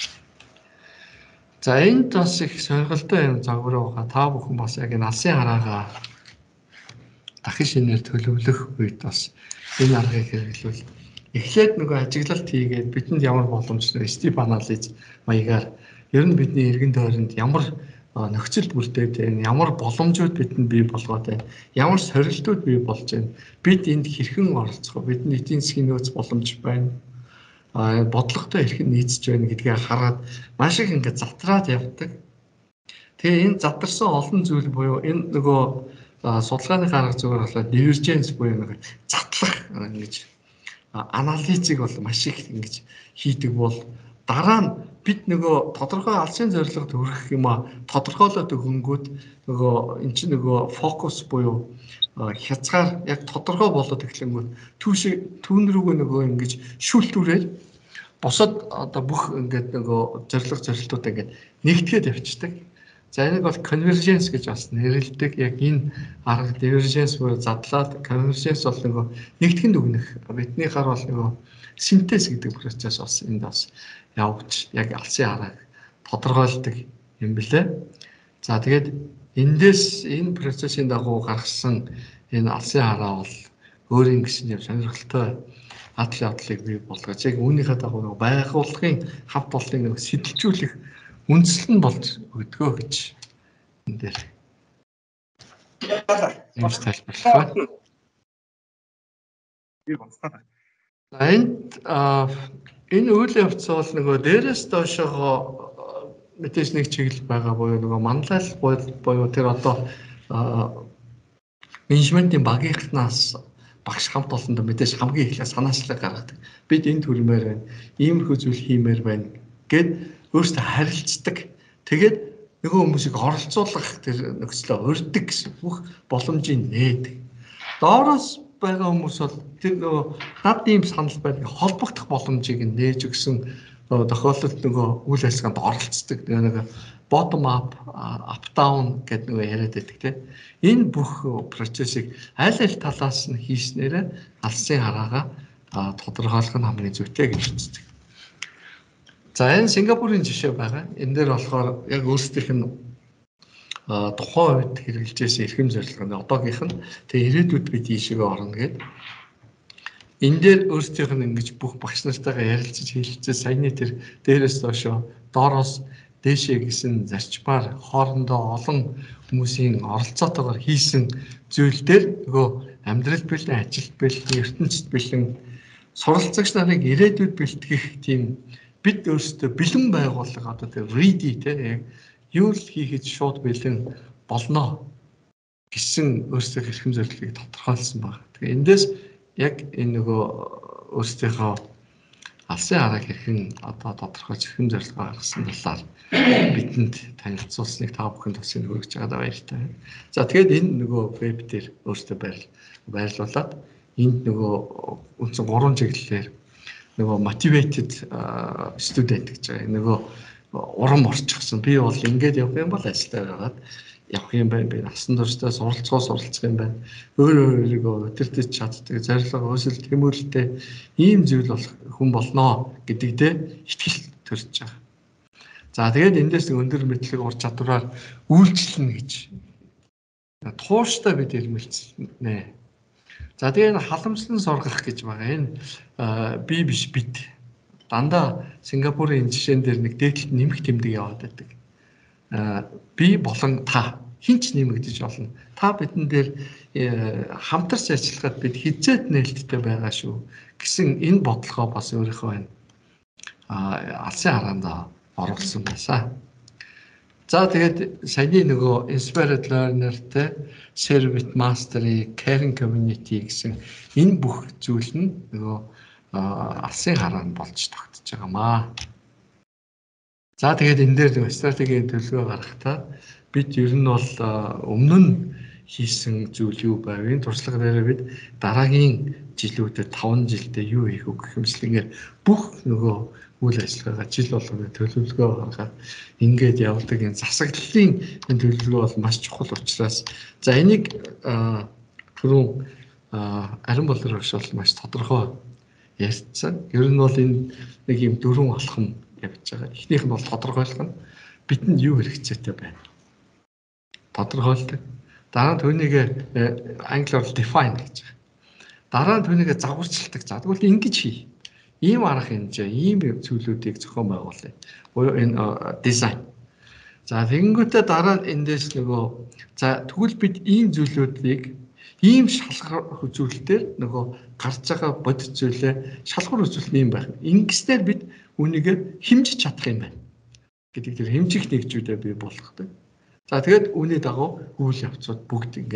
За энд бас их сонирхолтой юм загвар байгаа. Та бүхэн бас яг энэ алсын хараагаа дахин шинээр төлөвлөх үед бас энэ аргыг хэрэглүүл. Эхлээд нөгөө ажиглалт хийгээд бидэнд ямар боломж нэ стип анализ маягаар ер нь бидний эргэн тойронд ямар нөхцөл бүрдээд байна, ямар боломжууд бидэнд бий болгоод байна, ямар сорилтууд бий болж байна, бид энд хэрхэн оролцох вэ, бидний эдийн засгийн нөөц боломж байна, бодлоготой хэрхэн нийцж байна гэдгийг хараад маш их ингээд затраад явдаг. Тэгээ энэ задарсан олон зүйл буюу энэ нөгөө судалгааны гарга зүгээр болоод divergence буюу нэг затлах ингэж анализыг бол маш их ингэж хийдэг бол дараа нь бид нөгөө тодорхой алсын зорилгод хүрэх юм а тодорхойлоод өгөнгүүт нөгөө эн чинь нөгөө фокус буюу хязгаар яг тодорхой болоод эхлэнгүүт түүш түүн рүүгээ нөгөө ингэж шүүлтүүрэл босод одоо бүх ингээд нөгөө зорилго зорилтуудаа ингээд нэгтгэхэд явчихдаг. За энийг бол convergence гэж бас нэрлэдэг. Яг энэ арга divergence буюу задлаад convergence бол нөгөө нэгтгэн дүгнэх. Бидний хар бол нөгөө синтез гэдэг процесс бас энд бас явж яг алсын харааг тодорхойлдог юм билээ. За тэгээд эндээс энэ процессын дагуу гаргасан энэ алсын хараа бол өөрийн гэсэн юм сонирхолтой атл явдлыг бий болгож яг үүнийхээ дагуу нэг байгууллагын хамт олоныг нэг сэтэлжүүлэх үндсэл нь болж өгдгөө гэж энэ дээр юм тайлбарлах байна. За энд энэ үйл явц бол нөгөө дээрээс доошоо мэдээж нэг чиглэл байгаа буюу нөгөө манлайл буюу тэр одоо менежментийн багийнхнаас багш хамт олондоо мэдээж хамгийн эхлээ санаачлаг гаргадаг. Бид энэ төрмээр байна, иймэрхүү зүйл хиймээр байна гэд өөртөө харилцдаг. Тэгээд нөгөө хүмүүсийг оролцуулах тэр нөхцөлөө өрдөг гэсэн бүх боломжийг нээдэг. Доороос байгаа хүмүүс бол тэр нөгөө над ийм санал байдаг холбогдох боломжийг нээж өгсөн тохиолдолд нөгөө үйл ажиллагаанд оролцдог. Нөгөө bottom up, up down гэдэг нөгөө яриад байдаг тийм. Энэ бүх процессыг аль аль талаас нь хийснээр алсын хараагаа тодорхойлох нь хамгийн зүйтэй гэж үздэг. За энэ Сингапурын жишээ байгаа. Энэ дээр болохоор яг өөрсдийнх нь тухайн үед хэрэгжилжсэн эрхэм зорилго нь одоогийнх нь тэгээ ирээдүйд бид ийшээгээ орно гэдэг. Энэ дээр өөрсдийнх нь ингэж бүх багш нартайгаа ярилцаж хэлэлцээ саяны тэр дээрээс доошоо доороос дээшээ гэсэн зарчмаар хоорондоо олон хүмүүсийн оролцоотойгоор хийсэн зүйл дээр нөгөө амьдрал бэлэн, ажилт бэлэн, ертөнцид бэлэн суралцагч нарыг ирээдүйд бэлтгэх тийм бид өөрсдөө бэлэн байгууллага одоо тэр ready те юу л хийхэд шууд бэлэн болно гэсэн өөрсдөө эрхэм зорилгыг тодорхойлсон байна. Тэгээ эндээс яг энэ нөгөө өөрсдийнхөө алсын харааг хэрхэн одоо тодорхойлж эрхэм зорилгоо гаргасан талаар бидэнд танилцуулсныг та бүхэнд бас энэ хүргэж байгаад баяртай. За тэгээд энэ нөгөө веб дээр өөрсдөө байрлуулад энд нөгөө үндсэн гурван чиглэлээр нөгөө motivated student гэж байгаа. Нөгөө урам орчихсон. Би бол ингэж явах юм бол ажилдаа гараад явах юм байна. Би насан туршдаа суралцгаа суралцах юм байна. Өөр өөрийгөө өдөртөж чаддаг, зорилго өсөл тэмүүлэлтэй ийм зүйл бол хүн болноо гэдэгтээ итгэл төрж байгаа. За тэгээд эндээс өндөр мэдлэг ур чадвараар үйлчлэнэ гэж тууштай бид ирмэлцэнэ. За тэгээд халамжлан сургах гэж байгаа. Энэ би биш бид дандаа Сингапурын жишээн дээр нэг дээдлэлт нэмэх тэмдэг яваад байдаг. Би болон та хинч нэмэгдэж болно. Та бидэн дээр хамтарч ажиллахад бид хизээд нээлттэй байгаа шүү гэсэн энэ бодлогоо бас өөрийнхөө байна. Алсын хараанд оруулсан байсан. За тэгээд саяны нөгөө inspired learner-тэй Servant Mastery, Caring Community гэсэн энэ бүх зүйл нь нөгөө алсын хараанд болж тогтож байгаамаа. За тэгээд энэ дээр нөгөө стратегийн төлөвлөгөө гаргахтаа бид ер нь бол өмнө нь хийсэн зүйл юу байв? Энэ туршлага дээр бид дараагийн жилүүдэд таван жилдээ юу хийх вэ гэх юмслэнгээр бүх нөгөө үйл ажиллагаагаа жил болгоны төлөвлөгөө гаргаад ингээд явдаг энэ засаглалын энэ төлөвлөгөө бол маш чухал учраас за энийг түрүүн Арин Болор багш бол маш тодорхой ярьсан. Ер нь бол энэ нэг юм дөрвөн алхам явж байгаа. Эхнийх нь бол тодорхойлох нь бидэнд юу хэрэгцээтэй байна. Тодорхойлдог. Дараа нь түүнийг англиар define гэж байгаа. Дараа нь түүнийг загварчилдаг. За тэгвэл ингэж хий. Ийм арга хэмжээ, ийм зүйлүүдийг зохион байгуулъя. Буюу энэ дизайн. За тэгэнгүүтээ дараа нь эндээс нөгөө за тэгвэл бид ийм зүйлүүдийг ийм шалгар үзүүлэлтээр нөгөө гарч байгаа бодит зүйлээ шалгуур үзүүлэлт юм байх. Ингэснээр бид үнийг хэмжиж чадах юм байна. Гэдэг тэр хэмжих нэгжүүдээ бий болгодог. За тэгээд үүний дагуу үйл явцууд бүгд ингээд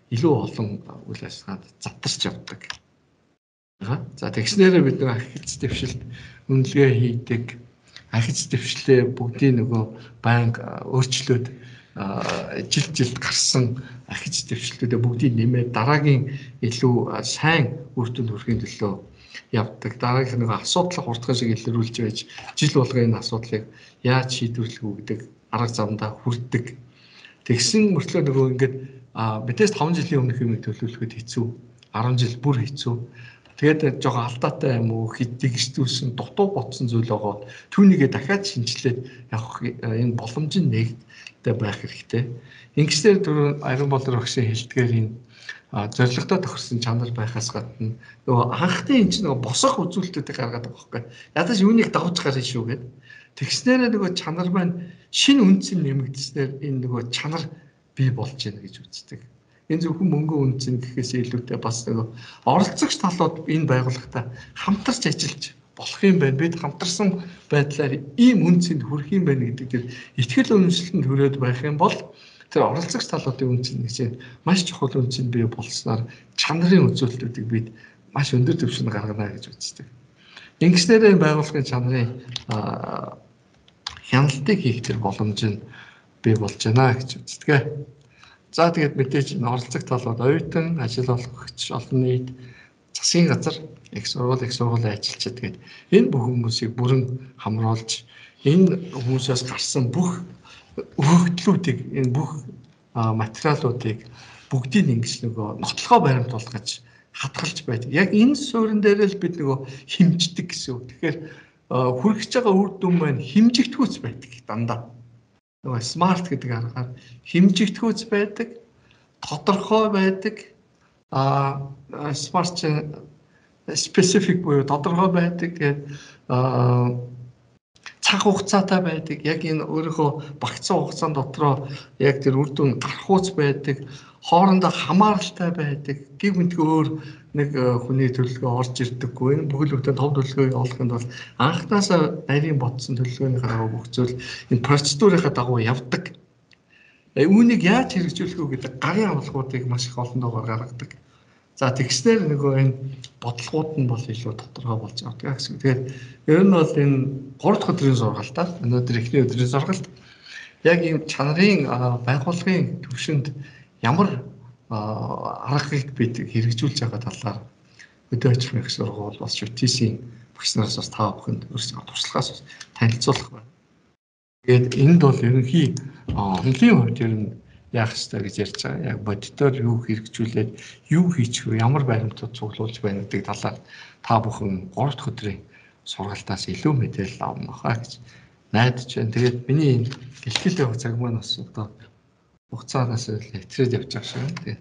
илүү олон үйл ажиллагаанд задарч явдаг. За тэгснээрээ бид нэг ахиц дэвшилт үнэлгээ хийдэг. Ахиц дэвшлээ бүгдийн нөгөө банк өөрчлөөд жил жилд гарсан ахиц дэвшлтүүдээ бүгдийг нэмээд дараагийн илүү сайн үр дүнд хүрэхин төлөө явдаг. Дараагийн нэг асуудал хурдхан шиг илрүүлж байж жил болгоо энэ асуудлыг яаж шийдвэрлэх үү гэдэг арга замдаа хүрдэг. Тэгсэн мөртлөө нөгөө ингээд мэдээс таван жилийн өмнөх юм төлөвлөхөд хэцүү, арван жил бүр хэцүү. Тэгээд жоохон алдаатай юм уу хэдэгчдүүлсэн дутуу бодсон зүйл байгаа. Түүнийгээ дахиад шинжилээд явах энэ боломж нь нэгтэй байх хэрэгтэй. Ингэснээр түрүү Ариун Болор багшийн хэлдгээр энэ зорилготой тохирсон чанар байхаас гадна нөгөө анхны энэ чинь нөгөө босох үзүүлэлтүүдийг гаргаад байгаа байхгүй. Ядаж юуныг давж гарна шүү гэдэг. Тэгснээрээ нөгөө чанар маань шинэ үндсэн нэмэгдснээр энэ нөгөө чанар бий болж байна гэж үздэг. Энэ зөвхөн мөнгө үнцэн гэхээс илүүтэй бас нөгөө оролцогч талууд энэ байгууллагатай хамтарч ажиллаж болох юм байна. Бид хамтарсан байдлаар ийм үнцэнд хүрэх юм байна гэдэг дээр итгэл үнэмшилтэнд хүрээд байх юм бол тэр оролцогч талуудын үнцэн гэж маш чухал үнцэн бий болсноор чанарын үзүүлэлтүүдийг бид маш өндөр түвшинд гаргана гэж үздэг. Ингэснээр энэ байгууллагын чанарын хяналтыг хийх тэр боломж нь бий болж байна гэж үздэг. За тэгээд мэдээж энэ оролцох талууд оюутан, ажил олгогч, олон нийт, засгийн газар, их сургууль, их сургуулийн ажилчид тэгээд энэ бүх хүмүүсийг бүрэн хамруулж энэ хүмүүсээс гарсан бүх өгөгдлүүдийг, энэ бүх материалуудыг бүгдийг ингэж нөгөө нотлохоо баримтуулах гэж хадгалж байдаг. Яг энэ суурин дээр л бид нөгөө хэмждэг гэсэн үг. Тэгэхээр хүрэж байгаа үр дүн маань хэмжигдэхүйц байдаг дандаа. Нөгөө смарт гэдэг аргаар хэмжигдэхүйц байдаг, тодорхой байдаг, а смарт specific буюу тодорхой байдаг, тэгээд цаг хугацаатай байдаг. Яг энэ өөрийнхөө багцсан хугацаанд дотроо яг тэр үр дүн гарах ууц байдаг, хоорондоо хамааралтай байдаг. Гэг мэтгүй өөр нэг хүний төлөвлөгөө орж ирдэггүй. Энэ бүхэл бүтэн том төлөвлөгөөг олохын тулд анхнаасаа нарийн бодсон төлөвлөгөөний гараа бүх зүйл энэ процедурынхаа дагуу явдаг. Үүнийг яаж хэрэгжүүлэх вэ гэдэг гарын авалгуудыг маш их олон дуугаар гаргадаг. За тэгснээр нөгөө энэ бодлогууд нь бол илүү тодорхой болж байгаа гэсэн. Тэгэхээр ер нь бол энэ гурав дахь өдрийн сургалтаа өнөөдөр эхний өдрийн сургалт яг ийм чанарын байгууллагын төвшөнд ямар аргыг бид хэрэгжүүлж байгаа талаар өдөө ажрын их сургууль бас ЮТИС-ийн багш нараас бас тав бүхэнд өөрсдөө туршлагаас танилцуулах байна. Тэгээд энд бол ерөнхий онлын хувьд ер нь яах ёстой гэж ярьж байгаа. Яг бодитоор юу хэрэгжүүлээд юу хийчих вэ, ямар баримтууд цуглуулж байна гэдэг талаар та бүхэн гурав дахь өдрийн сургалтаас илүү мэдээлэл авна хаа гэж найдаж байна. Тэгээд миний энэ гэлтэл явах цаг маань бас одоо хугацаанаас хэтрээд явж байгаа шиг. Тэгээд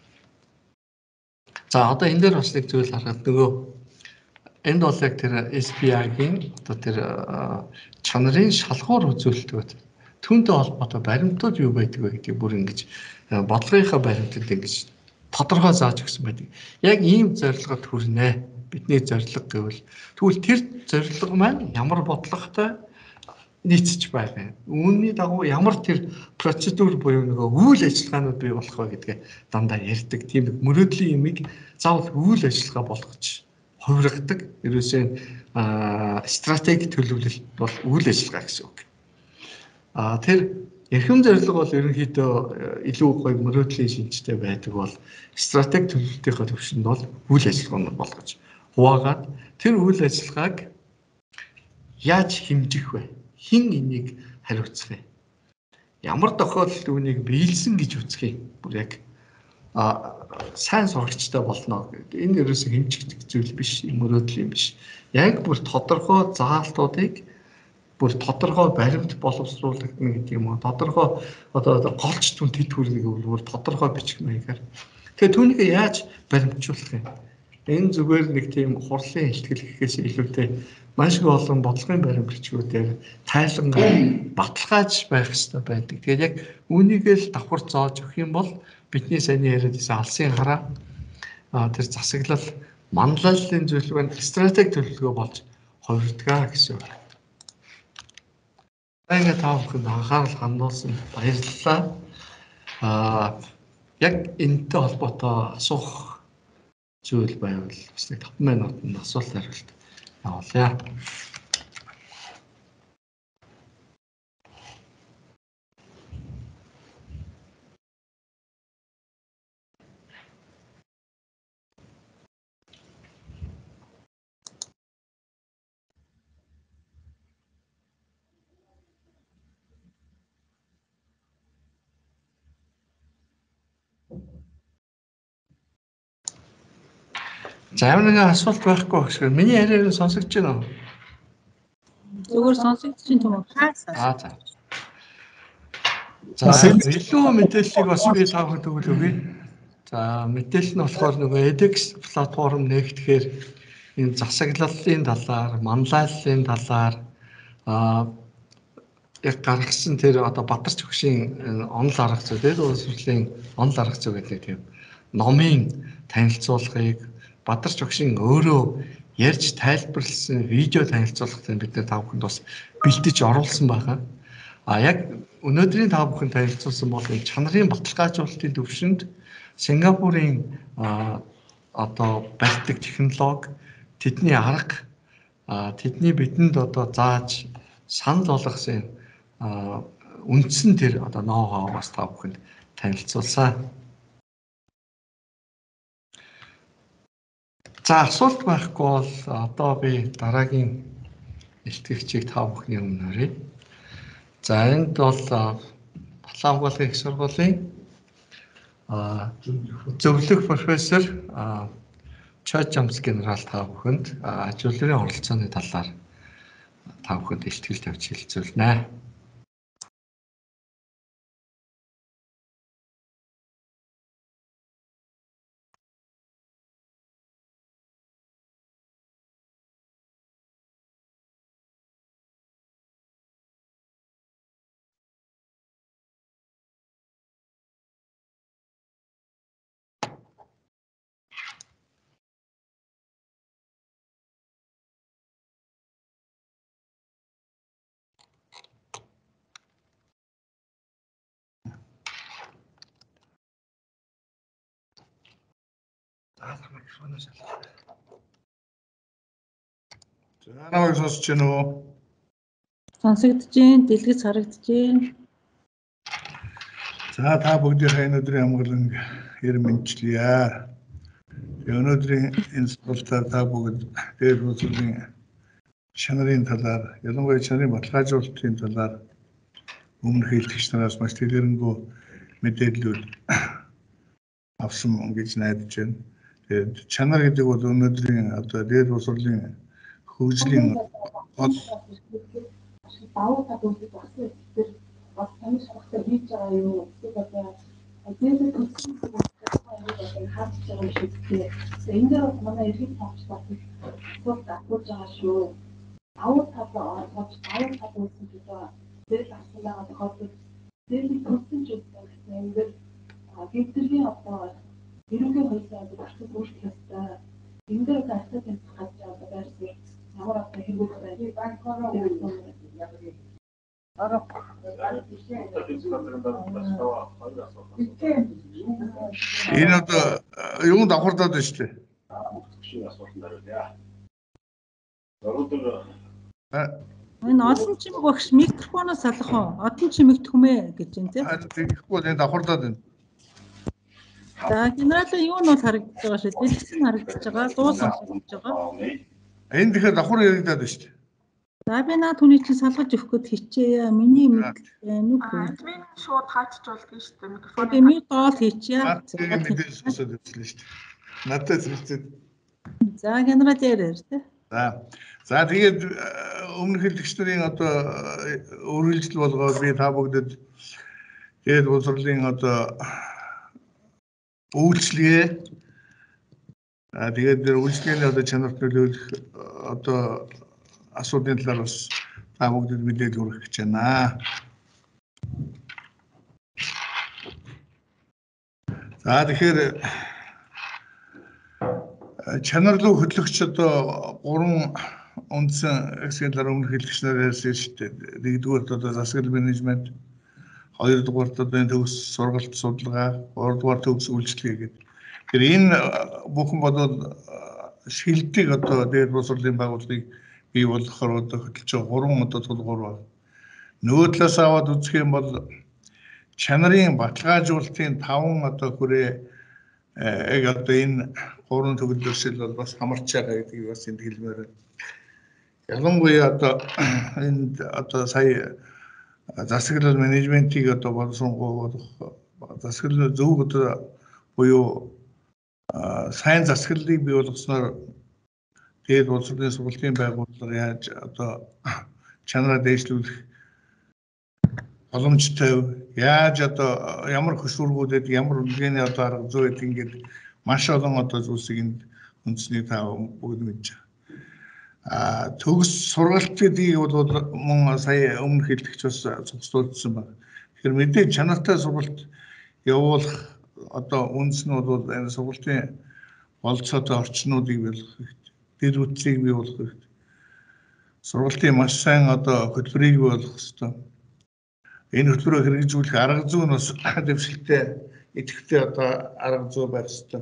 за одоо энэ дээр бас нэг зүйл харахад нөгөө энд бол яг тэр эс пи ай-гийн одоо тэр чанарын шалгуур үзүүлэлтүүд түүнтэй холбоотой баримтууд юу байдаг вэ гэдгийг бүр ингэж бодлогынхаа баримтууд ингэж тодорхой зааж өгсөн байдаг. Яг ийм зорилгод хүрнэ. Бидний зорилго гэвэл тэгвэл тэр зорилго маань ямар бодлоготой нийцэж байгаа. Үүний дагуу ямар тэр процедур буюу нөгөө үйл ажиллагаанууд бий болох вэ гэдгээ дандаа ярьдаг. Тийм мөрөөдлийн юмыг заавал үйл ажиллагаа болгож хувиргадаг. Ерөөсөө стратеги төлөвлөлт бол үйл ажиллагаа гэсэн үг. А тэр эрхэм зорилго бол ерөнхийдөө илүү гоё мөрөөдлийн шинжтэй байдаг бол стратеги төлөвлөлтийнхаа төвшөнд бол үйл ажиллагаанууд болгож хуваагаад тэр үйл ажиллагааг яаж хэмжих вэ? Хэн энийг хариуцах вэ? Ямар тохиолдолд үүнийг биелсэн гэж үзэх юм? Бүр яг а сайн сурагчтай болно. Энэ ерөөсөө хэмжигдэх зүйл биш, мөрөөдөл юм биш. Яг бүр тодорхой заалтуудыг бүр тодорхой баримт боловсруулагдана гэдэг юм уу? Тодорхой одоо голч түн тэт хүрнийг бүр тодорхой бичих маягаар. Тэгэхээр түүнийг яаж баримтжуулах юм? Энэ зүгээр нэг тийм хурлын хэлтгэл гэхээс илүүтэй маш их олон бодлогын баримт бичгүүдээр тайлангаа баталгааж байх хэрэгтэй байдаг. Тэгэхээр яг үүнийг л давхар зоож өгөх юм бол бидний сайн яриад байсан алсын хараа тэр засаглал манлайллын зөвлөгөөнд стратеги төлөвлөгөө болж хувирдгаа гэсэн үг. Ингээ та бүхэнд анхаарал хандуулсан баярлалаа. Аа яг энэтэй холбоотой асуух зүйл байвал бас нэг таван минутанд асуулт хариулт явуулъя. За ямар нэгэн асуулт байхгүй гэхээр миний яриаг сонсогдож байна уу? Зүгээр сонсогдож байна юм уу? Аа за. За илүү мэдээллийг бас би та бүхэнд өгөх үгүй. За мэдээлэл нь болохоор нөгөө edX платформ нэгтгэхээр энэ засаглалын талаар, манлайллын талаар аа яг гаргасан тэр одоо Бадарч өгшийн онол арга зүй, дээд улсын онол арга зүй гэдэг тийм номын танилцуулгыг Бадарч өгшийн өөрөө ярьж тайлбарласан видео танилцуулгыг бид нэ та бүхэнд бас бэлдэж оруулсан байгаа. А яг өнөөдрийн та бүхэнд танилцуулсан бол энэ чанарын баталгаажуулалтын төвшөнд Сингапурын одоо барьдаг технологи, тэдний арга, тэдний бидэнд одоо зааж санал болгосон үндсэн тэр одоо ноу-хау бас та бүхэнд танилцуулсан. За асуулт байхгүй бол одоо би дараагийн илтгэгчийг та бүхний өмнө өрье. За энд бол Батлан хамгааллын их сургуулийн зөвлөх профессор Чо Жамс генерал та бүхэнд аж үйлдвэрийн оролцооны талаар та бүхэнд илтгэл тавьж хэлцүүлнэ. За намайг сонсож байна уу? Сонсогдож байна, дэлгэц харагдаж байна. За та бүгдийнхээ энэ өдрийн амгалан ер мэндчлье. Өнөөдрийн энэ сургалтаар та бүгд дээр үзүүлэн чанарын талаар, ялангуяа чанарын баталгаажуулалтын талаар өмнөх хэлтгэгч нараас маш дэлгэрэнгүй мэдээллүүд авсан гэж найдаж байна. Тэгээд чанар гэдэг бол өнөөдрийн одоо дээр улсын хөгжлийн гол давуу тал үүсгэж багсан эцгээр бас тамир шахахтай хийж байгаа юм. Эсвэл одоо дээд төлөвлөсөн зүйлийг харж байгаа юм шиг тийм. Энэ дээр бас манай эрхийг тавьж батал асуулт асууж байгаа шүү. Давуу тал олгож, давуу тал үүсгэж байгаа дээр авсан байгаа тохиолдолд дээдийн төлөвлөсөн зүйлтэй гэсэн ингээд гэрдэргийн одоо ерөнхий хуулиар батал өөрчлөх ёстой. Энэ дээр одоо асуулт гарч байгаа байрсаар ямар одоо хэрэггүй байх банкороо энэ одоо юм давхардаад байна шүү дээ. Энэ олон чимэг багш микрофоноос салах уу? Одон чимэг түмээ гэж юм тийм. Тэгэхгүй энэ давхардаад байна. За генералын юу нь бол харагдаж байгаа шүү. Дэлгэц нь харагдаж байгаа, дуу сонсогдож байгаа. Энэ тэгэхээр давхар яригдаад байна шүү дээ. За би наа түүний чинь салгаж өгөх гээд хичээе. Миний мэд нүг. админ шууд хаачж болдгоо шүү дээ. Микрофон. Би мэд доол хийчихье. Тэгээд мэдээж өсөд өслөө шүү дээ. Надад зэрэгцээд. За генерал ярээр тий. За. За тэгээд өмнөх хэлэгч нарын одоо үргэлжлэл болгоод би та бүгдэд тэгээд улсрлын одоо үйлчлэгээ а тэгээд үйлчлэгээний одоо чанарт нөлөөлөх одоо асуудлын талаар бас та бүгдэд мэдээлэл хүргэх гэж байна. За тэгэхээр чанар руу хөтлөгч одоо гурван үндсэн хэсгийн талаар өмнөх хэлэгч нар ярьсан шүү дээ. Нэгдүгээр одоо засаглал менежмент, хоёрдугаарт одоо энэ төгс сургалт судалгаа, гуравдугаар төгс үйлчлэгээ гэдэг. Тэгэхээр энэ бүхэн бодвол шилдэг одоо дээр боловсролын байгууллагыг бий болгохоор одоо хөтлөж байгаа гурван одоо тулгуур байна. Нөгөө талаас аваад үзэх юм бол чанарын баталгаажуулалтын таван одоо хүрээ яг одоо энэ гурван төгөлдрсөл бол бас хамарч байгаа гэдгийг бас энд хэлмээр байна. Ялангуяа одоо энд одоо сая засаглал менежментийг одоо боловсронгуй засаглал зөв одоо буюу сайн засаглалыг бий болгосноор тэгээд боловсролын сургалтын байгууллага яаж одоо чанараа дэвшлүүлэх боломжтой яаж одоо ямар хөшүүргүүдэд ямар үлгээний одоо арга зүй гэдэг ингээд маш олон одоо зүйлсийг энд үндэсний тав бүгд мэдж байгаа. А төгс сургалт гэдгийг бол мөн сая өмнө хэлдэгч бас цогцолдсон байна. Тэгэхээр мэдээж чанартай сургалт явуулах одоо үндэс нь бол энэ сургалтын болцоотой орчнуудыг болгох хэрэгтэй. Дэд үтсийг бий болгох хэрэгтэй. Сургалтын маш сайн одоо хөтөлбөрийг бий болгох хэрэгтэй. Энэ хөтөлбөрөөр хэрэгжүүлэх арга зүй нь бас дэвшилттэй идэвхтэй одоо арга зүй байх хэрэгтэй.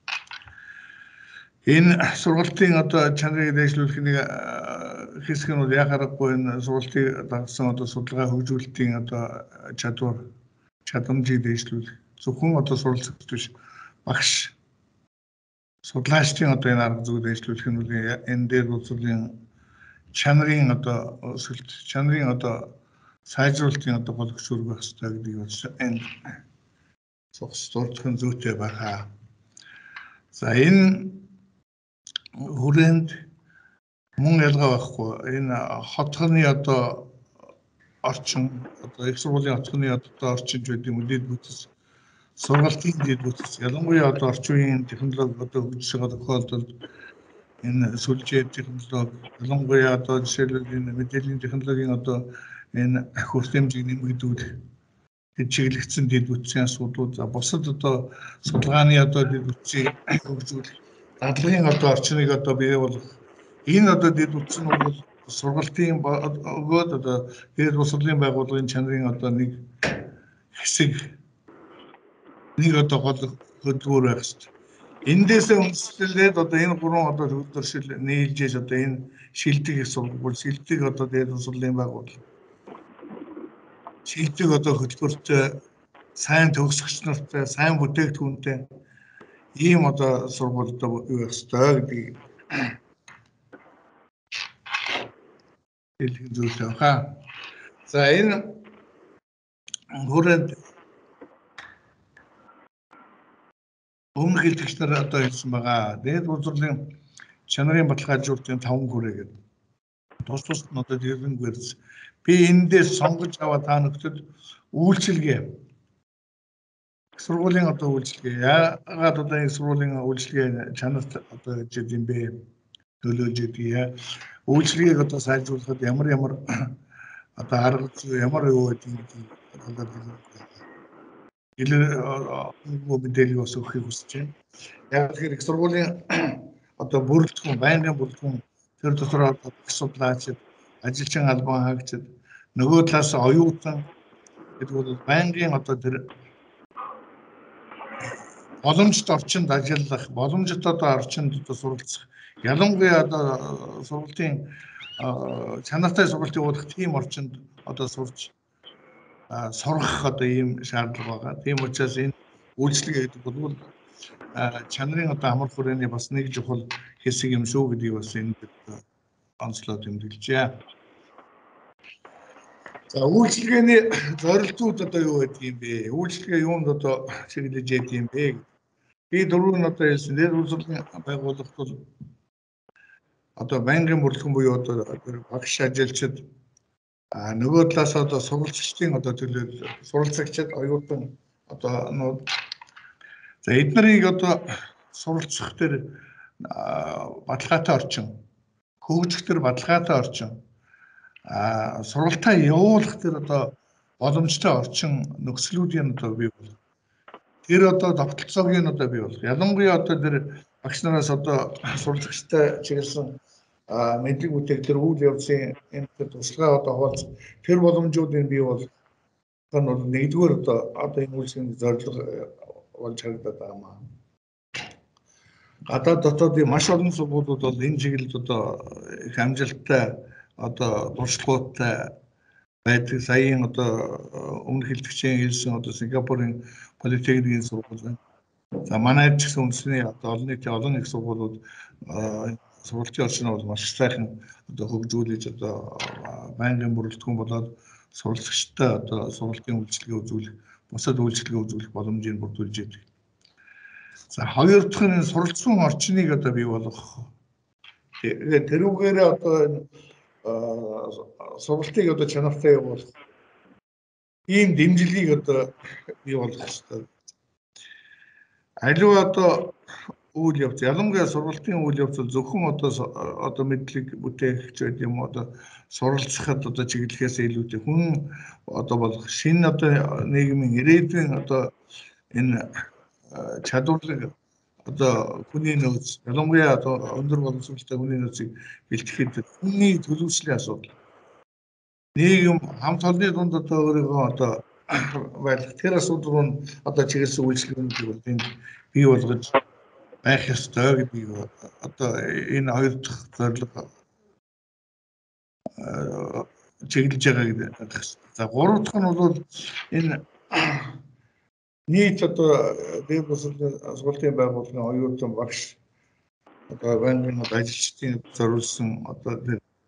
Энэ сургалтын одоо чанарыг дэвшлүүлэх нэг хэсэг нь бол яг аргагүй энэ сургалтын дагсан одоо судалгаа хөгжүүлэлтийн одоо чадвар чадамжийг дэвшлүүлэх. Зөвхөн одоо суралцагч биш багш судлаачдын одоо энэ арга зүйг дэвшлүүлэх нь энэ дээр боловсролын чанарын одоо өсөлт чанарын одоо сайжруулалтын одоо гол хөшүүрэг байх хэрэгтэй гэдгийг бас энэ цогц дурдхан зүйтэй байгаа. За энэ хүрээнд мөн ялгаа байхгүй энэ хотхны одоо орчин одоо их сургуулийн хотхны одоо орчинж байдаг юм дэд бүтц сургалтын дэд бүтц ялангуяа одоо орчин үеийн технологи одоо хөгжиж байгаа тохиолдолд энэ сүлжээ технологи ялангуяа одоо жишээлбэл энэ мэдээллийн технологийн одоо энэ хүртээмжийг нэмэгдүүлэх хэд чиглэгдсэн дэд бүтцийн асуудлууд за бусад одоо судалгааны одоо дэд бүтцийг хөгжүүлэх дадлын одоо орчныг одоо бий болгох энэ одоо дэд бүтц нь бол сургалтын өгөөд одоо дэд боловсролын байгууллагын чанарын одоо нэг хэсэг нэг одоо гол хөдөлгөөр байх хэрэгтэй. Эндээсээ үндэслээд одоо энэ гурван одоо төгөлдршил нийлжээж одоо энэ шилдэг их сургууль шилдэг одоо дэд боловсролын байгууллага шилдэг одоо хөтөлбөртэй сайн төгсөгч нартай сайн бүтээгдэхүүнтэй ийм одоо сургууль одоо юу байх ёстой гэдгийг хэлэх зүйлтэй байна. За энэ хүрээнд өмнө хэлдэгч нар одоо хэлсэн байгаа. Дэд боловсролын чанарын баталгаажуулалтын таван хүрээ гэдэг. Тус тусд нь одоо дэрвэнгээр би энэ дээр сонгож аваад та нөхдөд үйлчилгээ сургуулийн одоо үйлчилгээ яагаад одоо энэ сургуулийн үйлчилгээ чанарт одоо гэж юм бэ төлөөж идэе үйлчилгээг одоо сайжруулахад ямар ямар одоо арга зүй ямар юу гэдэг одоо илэр мэдээлэл бас өгөхийг хүсэж байна. Яг тэгэхээр их сургуулийн одоо бүрэлдэхүүн байнгын бүрэлдэхүүн тэр дотор одоо судлаач ажилчин албан хаагчид нөгөө талаас оюутан гэдэг бол байнгын одоо тэр боломжит орчинд ажиллах, боломжит одоо орчинд одоо суралцах, ялангуяа одоо сургалтын чанартай сургалт явуулах тийм орчинд одоо сурч сурах одоо ийм шаардлага байгаа. Тийм учраас энэ үйлчлэг гэдэг бол чанарын одоо амар хүрээний бас нэг чухал хэсэг юм шүү гэдгийг бас энд онцлоод тэмдэглэжээ. За үйлчлэгээний зорилтууд одоо юу гэдэг юм бэ? Үйлчлэгээ юунд одоо чиглэж яд юм бэ? Би дөрөв нь одоо хэлсэн. Дэд боловсролын байгууллагт бол одоо байнгын бүрэлдэхүүн буюу одоо багш ажилчид а нөгөө талаас одоо сурвалжчдын одоо төлөөлөл суралцагчид оюутан одоо нууд за эднэрийг одоо суралцах төр баталгаатай орчин хөгжих төр баталгаатай орчин а сургалтаа явуулах төр одоо боломжтой орчин нөхцлүүдийн одоо бий болох. Тэр одоо тогтолцоогийн одоо бий болох. Ялангуяа одоо тэр багш нараас одоо суралцагчтай чиглэсэн а мэдлэг бүтээгдэхүүн үйл явдлын энэ тусгай одоо хуваалц тэр боломжуудыг бий бол бол нэгдүгээр одоо одоо энэ үйлчлэгийн зорилго болж харагдаад байгаа маа. Гадаад дотоодын маш олон сургуулиуд бол энэ чиглэлд одоо их амжилттай одоо туршлагуудтай байдаг. Саяын одоо өмнөх хэлтгчийн хэлсэн одоо Сингапурын политехникийн сургууль. За манай ч гэсэн үндэсний одоо олон нийтийн олон их сургуулиуд сургалтын орчин бол маш сайхан одоо хөгжүүлж одоо байнгын бүрэлдэхүүн болоод суралцагчтай одоо сургалтын үйлчилгээ үзүүлэх, бусад үйлчилгээ үзүүлэх боломжийг бүрдүүлж байдаг. За хоёр дахь нь суралцсан орчныг одоо бий болгох. Тэгээд тэрүүгээрээ одоо энэ сургалтыг одоо чанартай явуулах ийм дэмжлэгийг одоо бий болгох хэрэгтэй. Аливаа одоо үйл явц, ялангуяа сургалтын үйл явц зөвхөн одоо одоо мэдлэг бүтээгч байд юм одоо суралцахад одоо чиглэлээс илүүтэй хүн одоо болох шинэ одоо нийгмийн ирээдүйн одоо энэ чадварлаг одоо хүний нөөц, ялангуяа одоо өндөр боловсролтой хүний нөөцийг бэлтгэхэд хүний төлөвшлийн асуудал. Нийгэм хамт олонны дунд одоо өөрийгөө одоо байх тэр асуудал нь одоо чиглэсэн үйлчлэгүүдийг бол энд бий болгож байх ёстой гэдгийг одоо энэ хоёр дахь зорилго чиглэж байгаа гэдэг. За гурав дахь нь бол энэ нийт одоо дээд боловсролын сургалтын байгууллагын оюутан багш одоо байнгын ажилчдын зориулсан одоо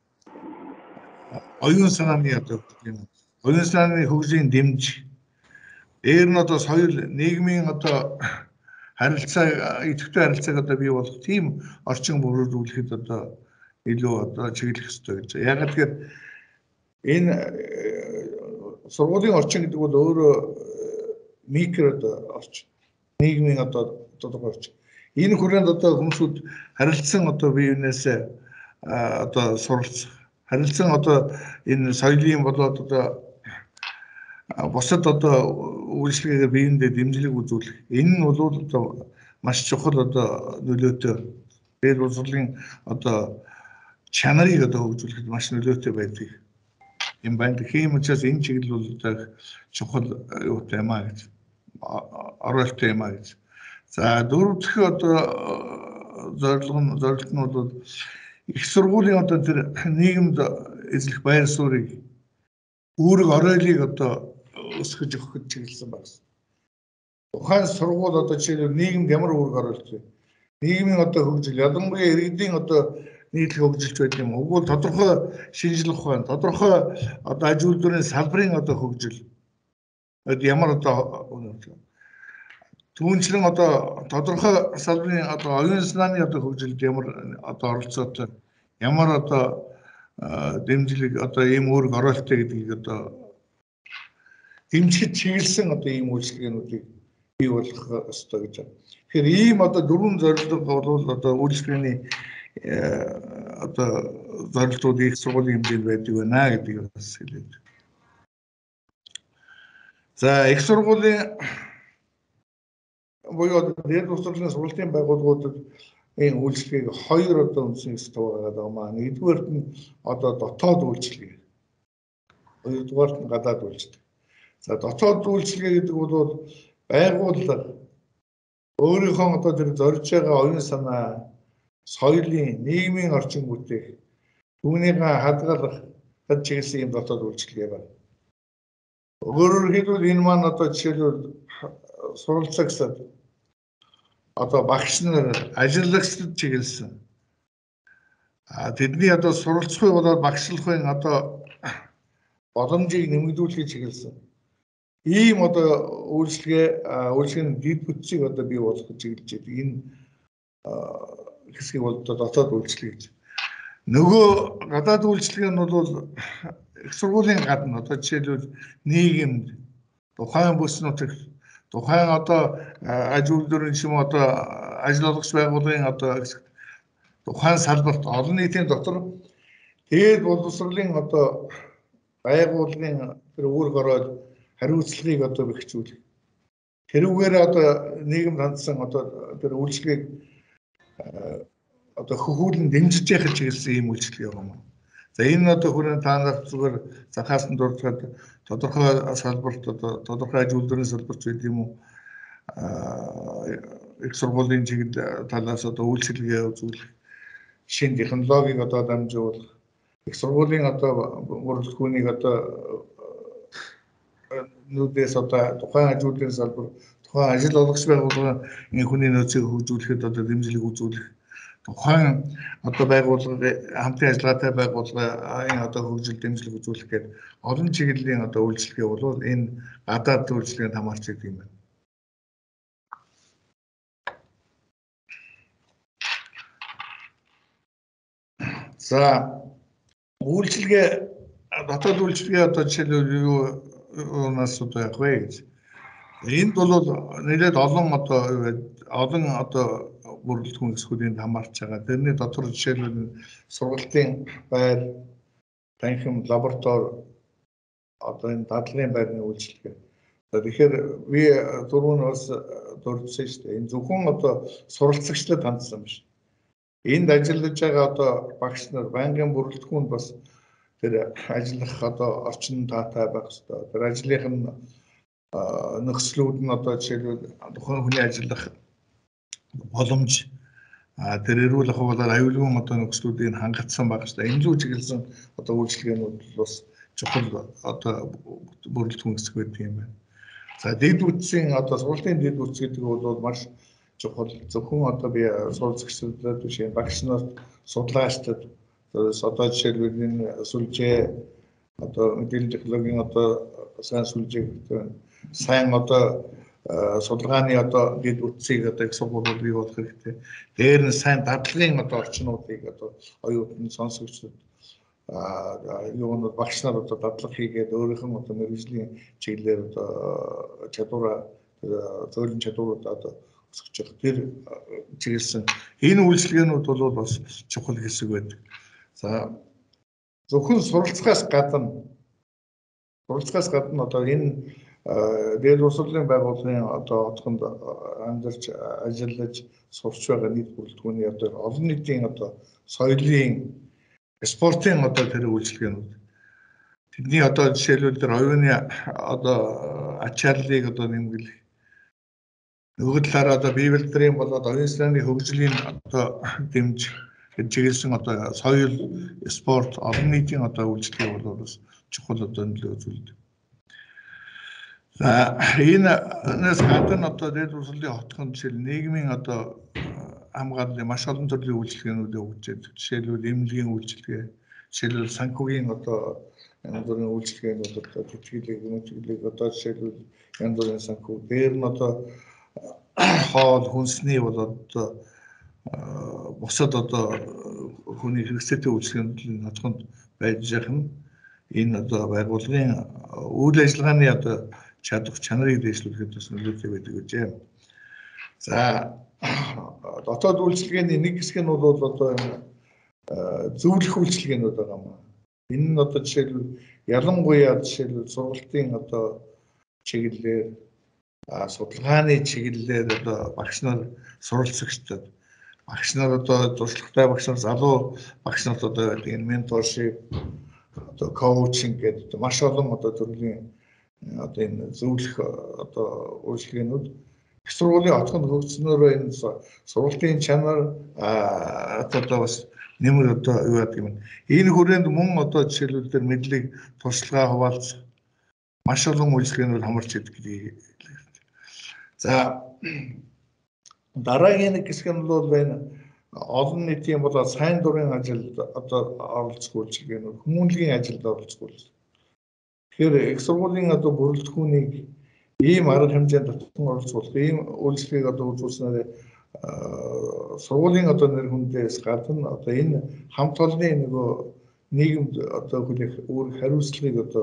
оюун санааны одоо оюун санааны хөгжлийн дэмж дээр нь одоо соёл нийгмийн одоо харилцаа идэвхтэй харилцааг одоо бий болох тийм орчин бүрдүүлэхэд одоо илүү одоо чиглэх ёстой гэж. Яг тэгэхээр энэ сургуулийн орчин гэдэг бол өөрөө микро орчин, нийгмийн одоо тодорхой орчин. Энэ хүрээнд одоо хүмүүсүүд харилцан одоо биенээсээ одоо суралцах, харилцан одоо энэ соёлын болоод одоо бусад одоо үйлчлэгээр биендээ дэмжлэг үзүүлэх. Энэ нь бол одоо маш чухал одоо нөлөөтэй. Дээд боловсролын одоо чанарыг одоо хөгжүүлэхэд маш нөлөөтэй байдаг юм байна. Тийм учраас энэ чиглэл бол одоо чухал юутай юм аа гэж. Оролттой юм аа гэж. За дөрөв дэх одоо зорилго нь зорилт нь бол их сургуулийн одоо тэр нийгэмд эзлэх байр суурийг үүрэг оройлыг одоо өсгөж өгөхөд чиглэсэн байна. Тухайн сургууль одоо жишээлбэл нийгэмд ямар үүрэг оруулалт вэ? Нийгмийн одоо хөгжил, ялангуяа иргэдийн одоо нийтлэг хөгжилж байдаг юм. Уггүй тодорхой шинжилгээ ухаан, тодорхой одоо аж үйлдвэрийн салбарын одоо хөгжил. Ямар одоо түүнчлэн одоо тодорхой салбарын одоо оюун санааны одоо хөгжилд ямар одоо оролцоотой, ямар одоо дэмжлэг одоо ийм үүрэг ороолттой гэдгийг одоо дэмжиж чиглэсэн одоо ийм үйлчлэгээнүүдийг бий болгох ёстой гэж байна. Тэгэхээр ийм одоо дөрвөн зорилго бол одоо үйлчлэгээний одоо зорилтууд их сургуулийн хэмжээнд байдаг байна гэдгийг бас хэлээд. За их сургуулийн буюу дээд боловсролын сургалтын байгууллагуудад энэ үйлчлэгийг хоёр одоо үндсэн хэсэгт хаваагаад байгаа маа. Нэгдүгээр нь одоо дотоод үйлчлэг. Хоёрдугаар нь гадаад үйлчлэг. За дотоод үйлчлэг гэдэг бол байгууллага өөрийнхөө одоо тэр зорж байгаа оюун санаа, соёлын, нийгмийн орчин бүтээх, түүнийг хадгалах гэж чиглэсэн юм дотоод үйлчлэгээ байна. Өөрөөр хэлбэл энэ маань одоо жишээлбэл суралцагчид одоо багш нар ажиллагчдад чиглэсэн. А тэдний одоо суралцахыг болоод багшлахын одоо боломжийг нэмэгдүүлэхийг чиглэсэн. Ийм одоо үйлчлэгээ үйлчлэгийн дэд бүтцийг одоо бий болгох чиглэж байдаг. Энэ хэсгийг бол дотоод үйлчлэг гэж. Нөгөө гадаад үйлчлэг нь бол их сургуулийн гадна одоо жишээлбэл нийгэмд тухайн бүс нутагт тухайн одоо аж үйлдвэрийн шим одоо ажил олгогч байгууллагын одоо тухайн салбарт олон нийтийн дотор дээд боловсролын одоо байгууллагын тэр үүрэг ороод хариуцлагыг одоо бэхжүүлэх. Тэрүүгээр одоо нийгэмд хандсан одоо тэр үйлчлэгийг одоо хөхүүлэн дэмжиж яхаж чиглэсэн ийм үйлчлэг юм. За энэ одоо хүрээнд та нарт зүгээр захаасан дурдгаад тодорхой салбарт одоо тодорхой аж үйлдвэрийн салбарт үед юм уу их сургуулийн чиглэл талаас одоо үйлчилгээ үзүүлэх шинэ технологиг одоо дамжуулах их сургуулийн одоо бүрэлдэхүүнийг одоо нүүдээс одоо тухайн аж үйлдвэрийн салбар тухайн ажил олгогч байгууллага энэ хүний нөөцийг хөгжүүлэхэд одоо дэмжлэг үзүүлэх тухайн одоо байгууллагын хамтын ажиллагаатай байгууллагын одоо хөгжил дэмжлэг үзүүлэх гэдэг олон чиглэлийн одоо үйлчилгээ бол энэ гадаад үйлчилгээнд хамаарч идэг юм байна. За үйлчилгээ дотоод үйлчилгээ одоо жишээлбэл юу нас одоо яг вэ гэж. Энд бол нэлээд олон одоо олон одоо бүрэлдэхүүн хэсгүүдийн хамаарч байгаа. Тэрний дотор жишээлбэл сургалтын байр, танхим, лаборатори одоо энэ дадлын байрны үйлчилгээ. Тэгэхээр би түрүүн бас дурдсан шүү дээ. Энэ зөвхөн одоо суралцагчдад хандсан биш. Энд ажиллаж байгаа одоо багш нар банкын бүрэлдэхүүнд бас тэр ажиллах одоо орчин таатай байх хэрэгтэй. Тэр ажлынх нь нөхцлүүд нь одоо жишээлбэл тухайн хүний ажиллах боломж тэр эрүүл ахуйлаар аюулгүй одоо нөхцлүүдийг хангацсан байх хэрэгтэй. Энэ зүй чиглэсэн одоо үйлчилгээнүүд бас чухал одоо бүрэлдэхүүн хэсэг байдаг юм байна. За дэд үтсийн одоо сургалтын дэд үтс гэдэг бол маш чухал. Зөвхөн одоо би суралцагчдад биш багш нарт судлаачдад одоо жишээлбэл энэ сүлжээ одоо мэдээллийн технологийн одоо сайн сүлжээг сайн одоо судалгааны одоо дэд үтсийг одоо их сургуулиуд бий болох хэрэгтэй. Дээр нь сайн дадлагын одоо орчнуудыг одоо оюутны сонсогчдод юу нь багш нар одоо дадлаг хийгээд өөрийнх нь одоо мэргэжлийн чиглэлээр одоо чадвараа зөөлөн чадварууд одоо өсгөж явах тэр чиглэсэн энэ үйлчилгээнүүд бол бас чухал хэсэг байдаг. За зөвхөн суралцахаас гадна суралцахаас гадна одоо энэ дээд урлын байгууллагын одоо хотгонд амьдарч ажиллаж сурч байгаа нийт бүрэлдэхүүний одоо олон нийтийн одоо соёлын спортын одоо тэр үйлчилгээнүүд тэдний одоо жишээлбэл тэр оюуны одоо ачааллыг одоо нэмгэлэх нөгөө талаараа одоо бивэлдрийн болоод оюун санааны хөгжлийн одоо дэмж чиглэсэн одоо соёл спорт олон нийтийн одоо үйлчилгээ бол бас чухал одоо нөлөө үзүүлдэг. За энэс гадна одоо дээд урлын хотгонд жишээл нийгмийн одоо хамгааллын маш олон төрлийн үйлчилгээнүүдийг өгч байдаг. Жишээлбэл эмнэлгийн үйлчилгээ, жишээлбэл санхүүгийн одоо янз бүрийн үйлчилгээнүүд одоо тэтгэлэг, мөнгөлөг одоо жишээлбэл янз бүрийн санхүү. Дээр нь одоо хоол, хүнсний болоод одоо бусад одоо хүний хэрэгцээтэй үйлчилгээнүүдийн хотгонд байж байгаа нь энэ одоо байгууллагын үйл ажиллагааны одоо чадвар чанарыг дэвшлүүлэхэд бас нөлөөтэй байдаг гэж юм. За дотоод үйлчилгээний нэг хэсэг нь бол одоо зөвлөх үйлчилгээнүүд байгаа юм. Энэ нь одоо жишээлбэл ялангуяа жишээлбэл сургалтын одоо чиглэлээр судалгааны чиглэлээр одоо багш нар суралцагчдад багш нар одоо туршлагатай багш нар залуу багш нарт одоо энэ менторшип одоо коучинг гэдэг маш олон одоо төрлийн одоо энэ зөвлөх одоо үйлчилгээнүүд их сургуулийн хотгонд хөгжснөөрөө энэ сургалтын чанар одоо бас нэмэр одоо юу яадаг юм. Энэ хүрээнд мөн одоо жишээлбэл тэр мэдлэг туршлагаа хуваалцах маш олон үйлчилгээнүүд хамарч идэг гэдэг. За дараагийн нэг хэсэг нь бол энэ олон нийтийн болоо сайн дурын ажилд одоо оролцох үйлчилгээнүүд, хүмүүнлэгийн ажилд оролцох үйлчилгээнүүд. Тэгэхээр их сургуулийн одоо бүрэлдэхүүнийг ийм арга хэмжээнд татсан оролцуулах, ийм үйлчлэгийг одоо үзүүлснээр сургуулийн одоо нэр хүндээс гадна одоо энэ хамт олонны нөгөө нийгэмд одоо хүлээх үүрэг хариуцлагыг одоо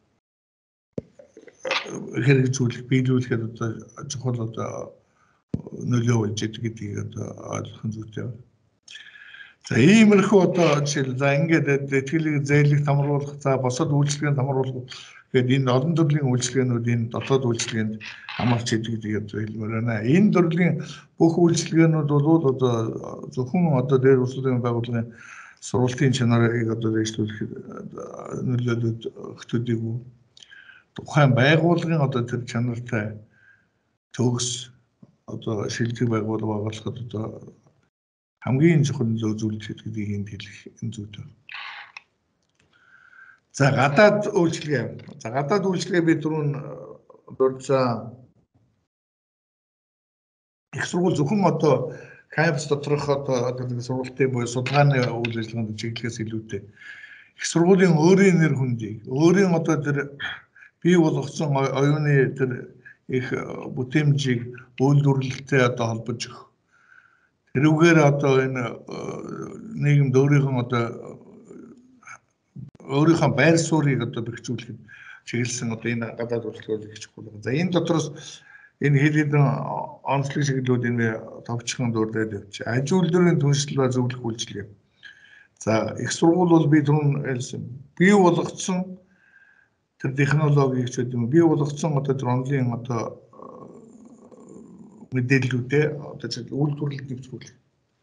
хэрэгжүүлэх, биелүүлэхэд одоо чухал одоо нөлөө болж идэг гэдгийг одоо ойлгох нь зүйтэй байна. За иймэрхүү одоо жишээл за ингээд тэтгэлийн зээлийг хамруулах, за босод үйлчлэгэнд хамруулах гэдэг энэ олон төрлийн үйлчлэгээнүүд энэ дотоод үйлчлэгэнд хамаарч идэг гэдгийг одоо хэлмээр байна. Энэ төрлийн бүх үйлчлэгээнүүд бол одоо зөвхөн одоо дээр урлын байгууллагын сургуулийн чанарыг одоо дэвшлүүлэхэд нөлөөлөд өгтөдийг тухайн байгууллагын одоо тэр чанартай төгс одоо шилдэг байгууллага байгуулахад одоо хамгийн чухал зүйл гэдгийг энд хэлэх энэ зүйтэй. За гадаад үйлчилгээ. За гадаад үйлчилгээ бид түрүүн дурдсан их сургууль зөвхөн одоо кампус доторх одоо сургуулийн буюу судалгааны үйл ажиллагаанд чиглэлээс илүүтэй их сургуулийн өөрийн нэр хүндийг, өөрийн одоо тэр бий болгоцсон оюуны тэр их бүтээмжийг үйлдвэрлэлтэй одоо холбож өгөх. Тэрүүгээр одоо энэ нийгэмд өөрийнхөө одоо өөрийнхөө байр суурийг одоо бэхжүүлэхэд чиглэсэн одоо энэ гадаад үйлчлэгүүд их чухал байна. За энэ дотроос энэ хэд хэдэн онцлог чиглэлүүд энэ товчхон дурдаад явж. Аж үйлдвэрийн түншлэл ба зөвлөх үйлчилгээ. За их сургууль бол би түрүүн хэлсэн. Бий болгоцсон тэр технологиг ч гэдэг юм бий болгоцсон одоо тэр онлын одоо мэдээллүүдээ одоо үйлдвэрлэлд нэвтрүүлэх.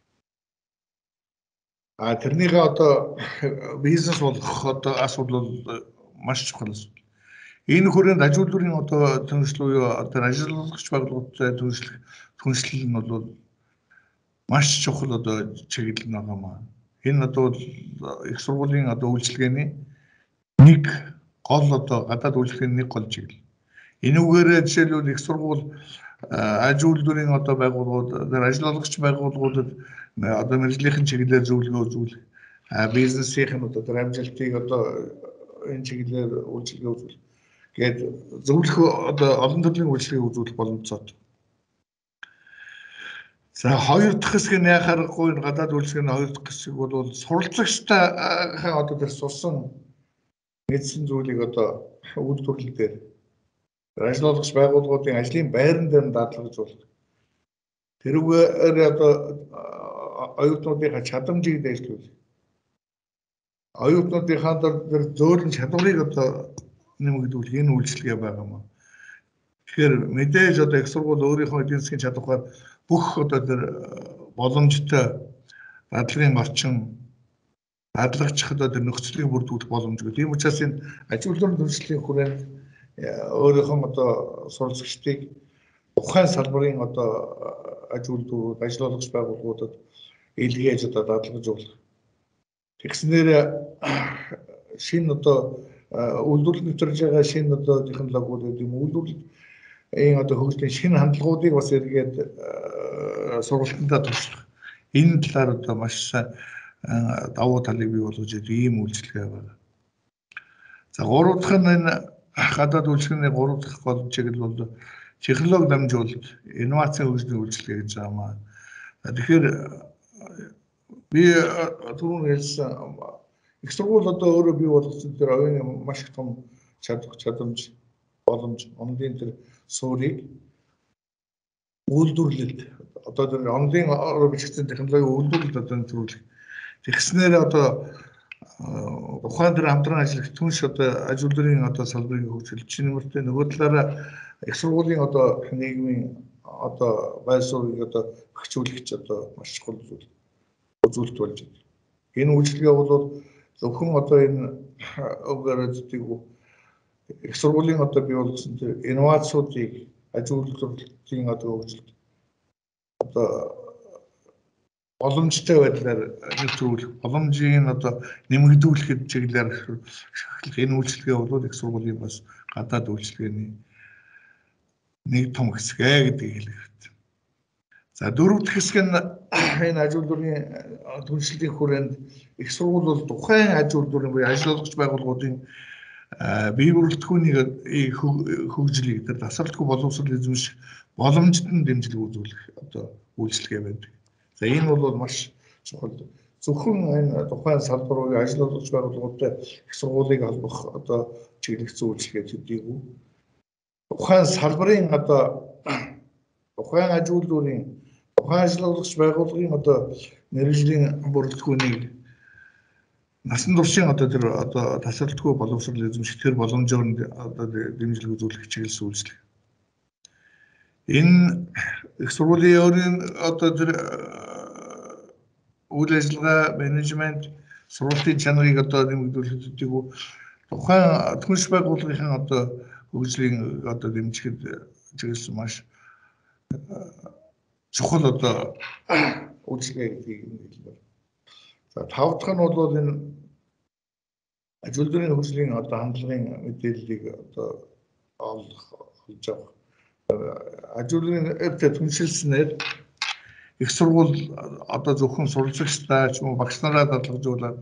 А тэрнийгээ одоо бизнес болгох одоо асуудал бол маш чухал асуудал. Энэ хүрээнд аж үйлдвэрийн одоо түншлэл буюу одоо ажиллагч байгууллагуудтай түншлэх түншлэл нь бол маш чухал одоо чиглэл нэг юм аа. Энэ одоо их сургуулийн одоо үйлчилгээний нэг гол одоо гадаад үйлчлэгийн нэг гол чиглэл. Энүүгээр жишээлбэл их сургууль аж үйлдвэрийн одоо байгууллагууд, ажиллагч байгууллагуудад одоо мэргэжлийн чиглэлээр зөвлөгөө үзүүлэх, бизнесийн одоо тэр амжилтыг одоо энэ чиглэлээр үйлчилгээ үзүүлэх гээд зөвлөх одоо олон төрлийн үйлчлэгийг үзүүлэх боломжтой. За хоёр дахь хэсэг нь яхаарахгүй гадаад үйлчлэгийн хоёр дахь хэсэг бол суралцагчтай одоо тэр сурсан мэдсэн зүйлийг одоо үйлдвэрлэлээр ажиллагч байгууллагуудын ажлын байран дээр дадлагдуулах. Тэрүүгээр одоо оюутнуудынхаа чадамжийг дэвшүүлэх. Оюутнуудынхаа тэр зөөлөн чадварыг одоо нэмэгдүүлэх энэ үйлчилгээ байгаа юм. Тэгэхээр мэдээж одоо их сургууль өөрийнхөө эдийн засгийн чадвараар бүх одоо тэр боломжтой дадлагын орчин дадлагдчих одоо тэр нөхцөлийг бүрдүүлэх боломжгүй. Тийм учраас энэ аж үйлдвэрийн түншлэлийн хүрээнд өөрийнхөө одоо суралцагчдыг тухайн салбарын одоо аж үйлдвэрүүд, ажиллагч байгууллагуудад илгээж одоо дадлагдуулах. Тэгснээр шинэ одоо үйлдвэрлэл нэвтрэж байгаа шинэ одоо технологиуд гэдэг юм үйлдвэрлэлийн одоо хөгжлийн шинэ хандлагуудыг бас эргээд сургалтандаа туршлах. Энэ талаар одоо маш давуу талыг бий болгож идэг ийм үйлчилгээ байна. За гурав дахь нь энэ гадаад үйлчлэгийн гурав дахь гол чиглэл бол технологи дамжуулалт, инновацийн хөгжлийн үйлчилгээ гэж байна. Тэгэхээр би түрүүн хэлсэн их сургууль одоо өөрөө бий болгосон тэр оюуны маш их том чадвар чадамж боломж онлын тэр суурийг үйлдвэрлэлд одоо тэр онлын ороо бичигдсэн технологийн үйлдвэрлэлд одоо нэвтрүүлэх. Тэгснээр одоо ухаан дээр хамтран ажиллах түнш одоо аж үйлдвэрийн одоо салбарыг хөгжүүлж чинэмэртэй нөгөө талаараа их сургуулийн одоо нийгмийн одоо байр суурийг одоо бэхжүүлэх ч одоо маш чухал зүйл үзүүлэлт болж байна. Энэ үйлчилгээ бол зөвхөн одоо энэ өгөөдөдгийг их сургуулийн одоо бий болгосон тэр инновацуудыг аж үйлдвэрлэлийн одоо хөгжилд одоо боломжтой байдлаар нэвтрүүлэх, боломжийг одоо нэмэгдүүлэхэд чиглэлээр энэ үйлчилгээ бол их сургуулийн бас гадаад үйлчилгээний нэг том хэсэг ээ гэдгийг хэлэх хэрэгтэй. За дөрөв дэх хэсэг нь энэ аж үйлдвэрийн түншлэлийн хүрээнд их сургууль бол тухайн аж үйлдвэрийн буюу ажиллагч байгууллагуудын бие бүрэлдэхүүнийг хөгжлийг тэр тасралтгүй боловсрол эзэмших боломжид нь дэмжлэг үзүүлэх одоо үйлчилгээ байдаг. За энэ бол маш чухал. Зөвхөн энэ тухайн салбар буюу ажиллагч байгууллагуудтай их сургуулийг холбох одоо чиглэгдсэн үйлчилгээ төдийгүй тухайн салбарын одоо тухайн аж үйлдвэрийн тухайн ажиллагч байгууллагын одоо мэргэжлийн бүрэлдэхүүнийг насан туршийн одоо тэр одоо тасралтгүй боловсрол эзэмших тэр боломжоор одоо дэмжлэг үзүүлэх чиглэсэн үйлчлэг. Энэ их сургуулийн өөрийн одоо тэр үйл ажиллагаа менежмент сургуулийн чанарыг одоо нэмэгдүүлэхэд үгүй тухайн түнш байгууллагын одоо хөгжлийн одоо дэмжихэд чиглэсэн маш чухал одоо үйлчлэгээ гэдгийг хэлмээр. За тав дахь нь бол энэ аж үйлдвэрийн хөгжлийн одоо хандлагын мэдээллийг одоо олох олж авах. Аж үйлдвэрийн түншилснээр их сургууль одоо зөвхөн суралцагчдаа ч юм уу багш нараа дадлгажуулаад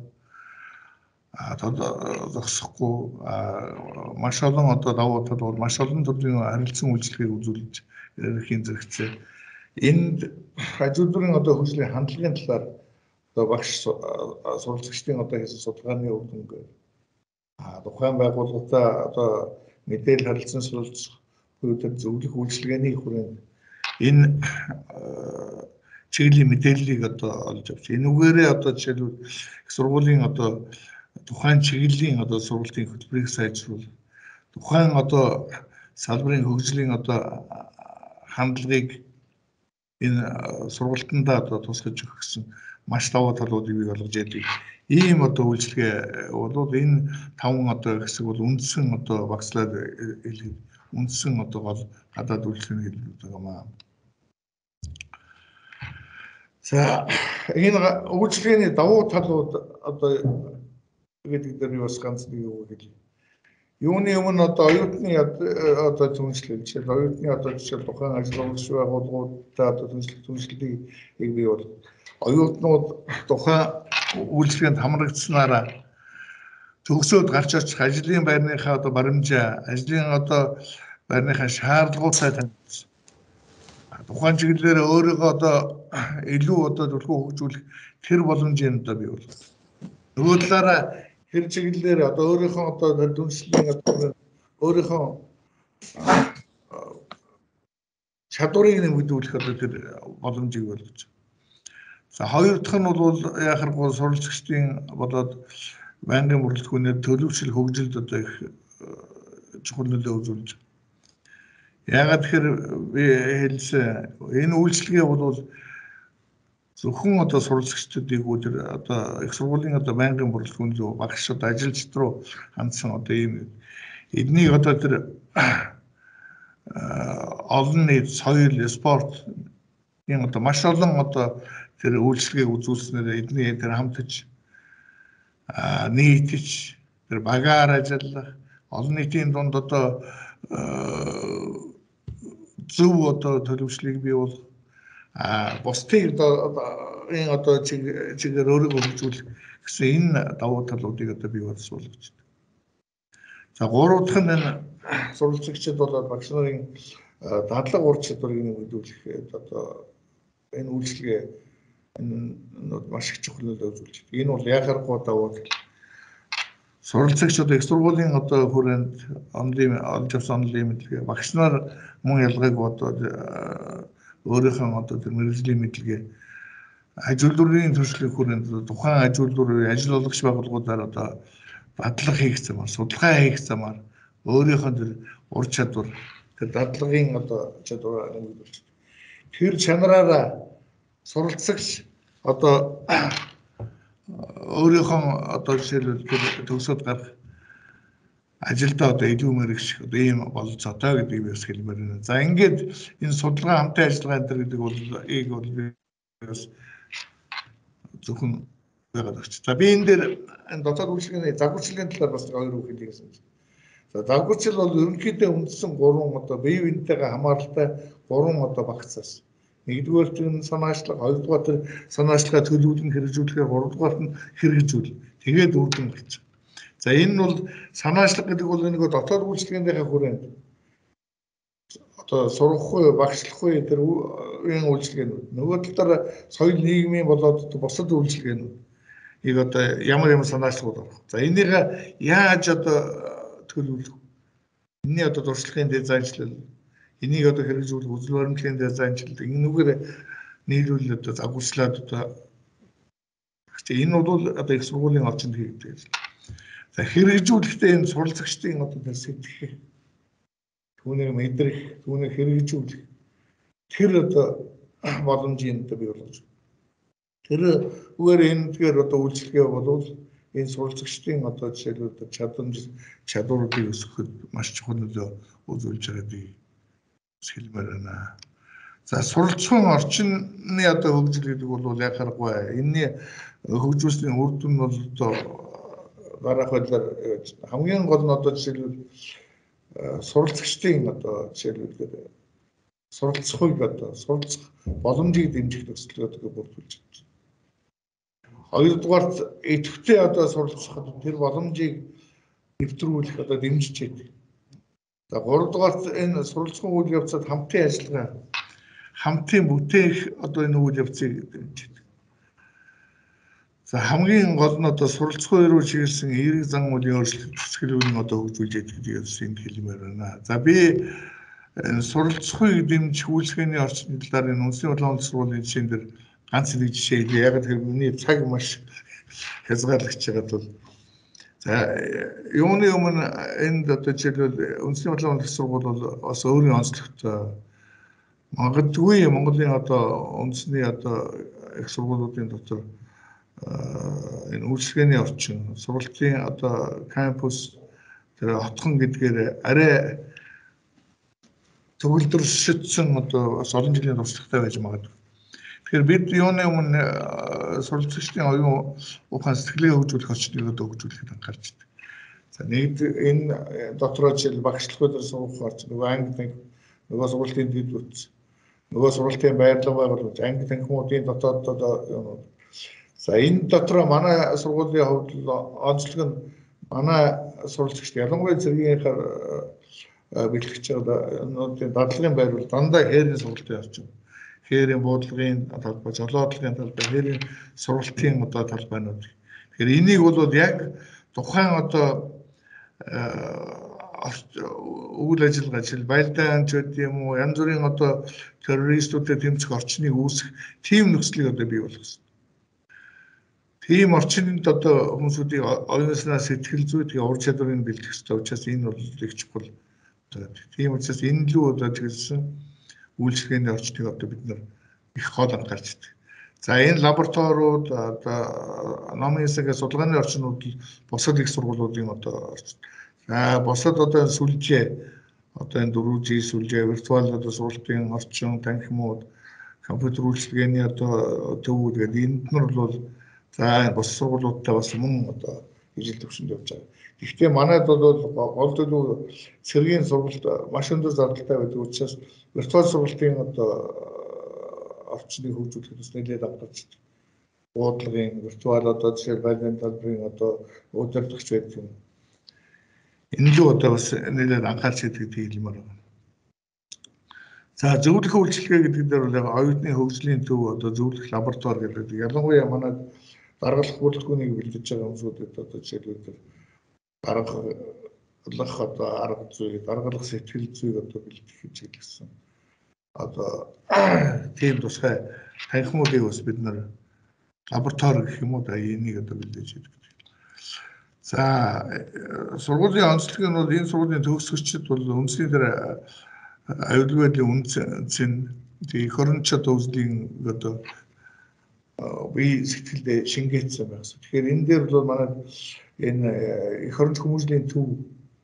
зогсохгүй маш олон одоо давуу тал бол маш олон төрлийн харилцан үйлчлэгийг үзүүлж ирэхийн зэрэгцээ. Энд аж үйлдвэрийн одоо хөгжлийн хандлагын талаар одоо багш суралцагчдын одоо хийсэн судалгааны үр дүнгээр тухайн байгууллагатай одоо мэдээлэл харилцан суралцах буюу зөвлөх үйлчлэгээний хүрээнд энэ чиглэлийн мэдээллийг одоо олж авч энүүгээрээ одоо жишээлбэл их сургуулийн одоо тухайн чиглэлийн одоо сургалтын хөтөлбөрийг сайжруулах, тухайн одоо салбарын хөгжлийн одоо хандлагыг энэ сургалтандаа одоо тусгаж өгөх гэсэн маш давуу талуудыг бий болгож яадаг. Ийм одоо үйлчлэгээ бол энэ таван одоо хэсэг бол үндсэн одоо багцлаад хэлээд үндсэн одоо гол гадаад үйлчлэгийн хэлбэрүүд байгаа. За энэ үйлчлэгээний давуу талууд одоо гэдэг дээр бас ганц нэг үг хэлье. Юуны өмнө одоо оюутны одоо түншлэл жишээ оюутны одоо жишээ тухайн ажиллагч байгууллагуудад одоо түншлэл түншлэлийг бий бол оюутнууд тухайн үйлчлэгэнд хамрагдсанараа төгсөөд гарч очих ажлын байрныхаа одоо баримжаа, ажлын одоо байрныхаа шаардлагуудтай танилцсан. Тухайн чиглэлээр өөрийгөө одоо илүү одоо төлхөө хөгжүүлэх тэр боломжийн одоо бий бол. Нөгөө талаараа тэр чиглэлээр одоо өөрийнхөө одоо дүнслийн одоо өөрийнхөө чадварыг нэмэгдүүлэх одоо тэр боломжийг болгож. За хоёр дахь нь бол яхахгүй суралцагчдын болоод байнгын бүрэлдэхүүнээр төлөвшил хөгжилд одоо их чухал нөлөө үзүүлж. Яагаад тэгэхээр би хэлсэн энэ үйлчлэгээ бол зөвхөн одоо суралцагчдыг өөр одоо их сургуулийн одоо байнгын бүрэлдэхүүн рүү багш одоо ажилчид руу хандсан одоо ийм эднийг одоо тэр олон нийт соёл, спорт энэ одоо маш олон одоо тэр үйлчлэгийг үзүүлснээр эдний тэр хамтж нийтж тэр багаар ажиллах олон нийтийн дунд одоо зөв одоо төлөвшлийг бий бол а бусдыг одоо энэ одоо чигээр өөрийгөө хөгжүүлэх гэсэн энэ давуу талуудыг одоо бий болгож байна. За гурав дахь нь энэ суралцагчид бол багш нарын дадлаг ур чадварыг нэмэгдүүлэх одоо энэ үйлчлэгээ энэ маш их чухал нөлөө үзүүлж байна. Энэ бол яхахгүй давуу тал. Суралцагч одоо их сургуулийн одоо хүрээнд онлын олж авсан онлын мэдлэгээ багш нар мөн ялгааг одоо өөрийнхөө одоо тэр мэргэжлийн мэдлэгээ аж үйлдвэрийн төршлөгийн хүрээнд тухайн аж үйлдвэрийн ажил олгогч байгууллагуудаар одоо дадлага хийх замаар, судалгаа хийх замаар өөрийнхөө тэр ур чадвар, тэр дадлагын одоо чадвараа нэмэгдүүлж. Тэр чанараараа суралцагч одоо өөрийнхөө одоо жишээлбэл төгсөөд гарах ажилдаа одоо илүү мэрэгч одоо ийм бололцоотой гэдгийг би бас хэлмээр байна. За ингээд энэ судалгаа хамтын ажиллагаа энэ гэдэг бол ийг бол би бас зөвхөн байгаад өгч. За би энэ дээр энэ дотоод үйлчлэгээний загварчлалын талаар бас хоёр үг хэлье гэсэн. За загварчил бол ерөнхийдөө үндсэн гурван одоо бие биентэйгээ хамааралтай гурван одоо багцаас. Нэгдүгээр нь санаачлага, хоёрдугаар нь санаачлагаа төлөвлөн хэрэгжүүлэхээр, гуравдугаар нь хэрэгжүүл. Тэгээд үр дүн гарч. За энэ нь бол санаачлага гэдэг бол нэг дотоод үйлчлэгээнийхээ хүрээнд одоо сургахгүй, багшлахгүй тэр үеийн үйлчлэгээнүүд. Нөгөө талаараа соёл нийгмийн болоод бусад үйлчлэгээнүүд. Ийг одоо ямар ямар санаачлагууд орох. За энийг яаж одоо төлөвлөх. Энийний одоо туршлагын дизайнчлал, энийг одоо хэрэгжүүлэх үзэл баримтлалын дизайнчлал, энэгээр нийлүүл одоо загварчлаад одоо энэ бол одоо их сургуулийн орчинд хийгдэж байна. За хэрэгжүүлэхдээ энэ суралцагчдын одоо тэр сэтгэх, түүнийг мэдрэх, түүнийг хэрэгжүүлэх тэр одоо боломжийг одоо бий болгож. Тэр үгээр энэ тэгэхээр одоо үйлчлэгээ болвол энэ суралцагчдын одоо жишээлбэл чадамж чадваруудыг өсгөхөд маш чухал нөлөө үзүүлж байгааг хэлмээр байна. За суралцсан орчны одоо хөгжил гэдэг бол яг харахгүй энэний хөгжүүлсний үр дүн бол одоо гарах байдлаар хамгийн гол нь одоо жишээлбэл суралцагчдын одоо жишээлбэл суралцахыг одоо суралцах боломжийг дэмжих төслүүд гэдэг бүрдүүлж байна. Хоёрдугаарт идэвхтэй одоо суралцахад тэр боломжийг нэвтрүүлэх одоо дэмжиж байдаг. За гуравдугаарт энэ суралцсан үйл явцад хамтын ажиллагаа хамтын бүтээх одоо энэ үйл явцыг дэмжиж байдаг. За хамгийн гол нь одоо суралцсан руу чиглэсэн эерэг зан үйлийн өөрчлөлт төсгөлийг одоо хөгжүүлж яддаг гэдгийг энд хэлмээр байна. За би суралцахыг дэмжих үйлчлэгээний орчны талаар энэ үндэсний улаан сургуулийн жишээн дээр ганц нэг жишээ хэлье. Яг тэр миний цаг маш хязгаарлагч байгаа бол за юуны өмнө энд одоо жишээлбэл үндэсний улаан сургууль бол бас өөрийн онцлогтой магадгүй Монголын одоо үндэсний одоо их сургуулиудын дотор энэ үйлчлэгээний орчин сургалтын одоо кампус тэр хотхон гэдгээр арай төгөлдрөсөдсөн одоо бас олон жилийн туршлагатай байж магадгүй. Тэгэхээр бид юуны өмнө суралцагчдын оюун ухаан сэтгэлээ хөгжүүлэх орчныг одоо хөгжүүлэхэд анхаарч байна. За нэг энэ дотроо жишээл багшлахуудаар сурах орчин нөгөө анги нөгөө сургалтын дэд үтс нөгөө сургалтын байрлал байгуулж анги танхимуудын дотоод одоо за энэ дотроо манай сургуулийн хувьд онцлог нь манай суралцагчд ялангуяа зэргийнхаар бэлтгэж байгаа дадлагын байрвал дандаа хээрийн сургалтын орчин. Хээрийн буудлагын талбай, жолоодлогын талбай, хээрийн сургалтын одоо талбайнууд. Тэгэхээр энийг бол яг тухайн одоо үйл ажиллагаа жишээл байлдаан ч гэдэг юм уу янз бүрийн одоо террористуудад тэмцэх орчныг үүсгэх тийм нөхцөлийг одоо бий болгосон. Тийм орчинд одоо хүмүүсүүдийг оюунаснаас сэтгэл зүй тэгээ ур чадварыг бэлтгэх хэрэгтэй учраас энэ бол их чухал. Тийм учраас энэ лүү одоо чиглэсэн үйлчлэгээний орчныг одоо бид нар их гол анхаарч байна. За энэ лабораториуд одоо номын хэсэг судалгааны орчнууд бусад их сургуулиудын одоо орчин. За бусад одоо сүлжээ одоо энэ дөрвөн жи сүлжээ виртуал одоо сургалтын орчин танхимууд компьютер үйлчлэгээний одоо төвүүд гэдэг энд нар бол за бус сургуулиудтай бас мөн одоо ижил төвшөнд явж байгаа. Гэхдээ манайд бол гол төлөв цэргийн сургалт маш өндөр зардалтай байдаг учраас виртуал сургалтын одоо орчныг хөгжүүлэхэд бас нэлээд анхаарч байна. Буудлагын виртуал одоо жишээл байлдааны талбарын одоо удирдлагч байдаг юм. Энэ л одоо бас нэлээд анхаарч байдаг гэдэг хэлмээр байна. За зөвлөх үйлчлэгээ гэдэг дээр бол яг оюутны хөгжлийн төв одоо зөвлөх лаборатори гэдэг. Ялангуяа манай даргалах бүрэлдэхүүнийг бэлдэж байгаа хүмүүсүүдэд одоо жишээлбэл даргалах одоо арга зүй, даргалах сэтгэл зүйг одоо бэлтгэх чиглэсэн. Одоо тийм тусгай танхимуудыг бас бид нар лаборатори гэх юм уу да энийг одоо бэлдэж байдаг. За сургуулийн онцлог нь бол энэ сургуулийн төгсгөгчид бол үндэсний дээр аюулгүй байдлын үнцэн эх орон чадвар үзлийн одоо бие сэтгэлдээ шингээсэн байсан. Тэгэхээр энэ дээр бол манай энэ эх орон хүмүүжлийн төв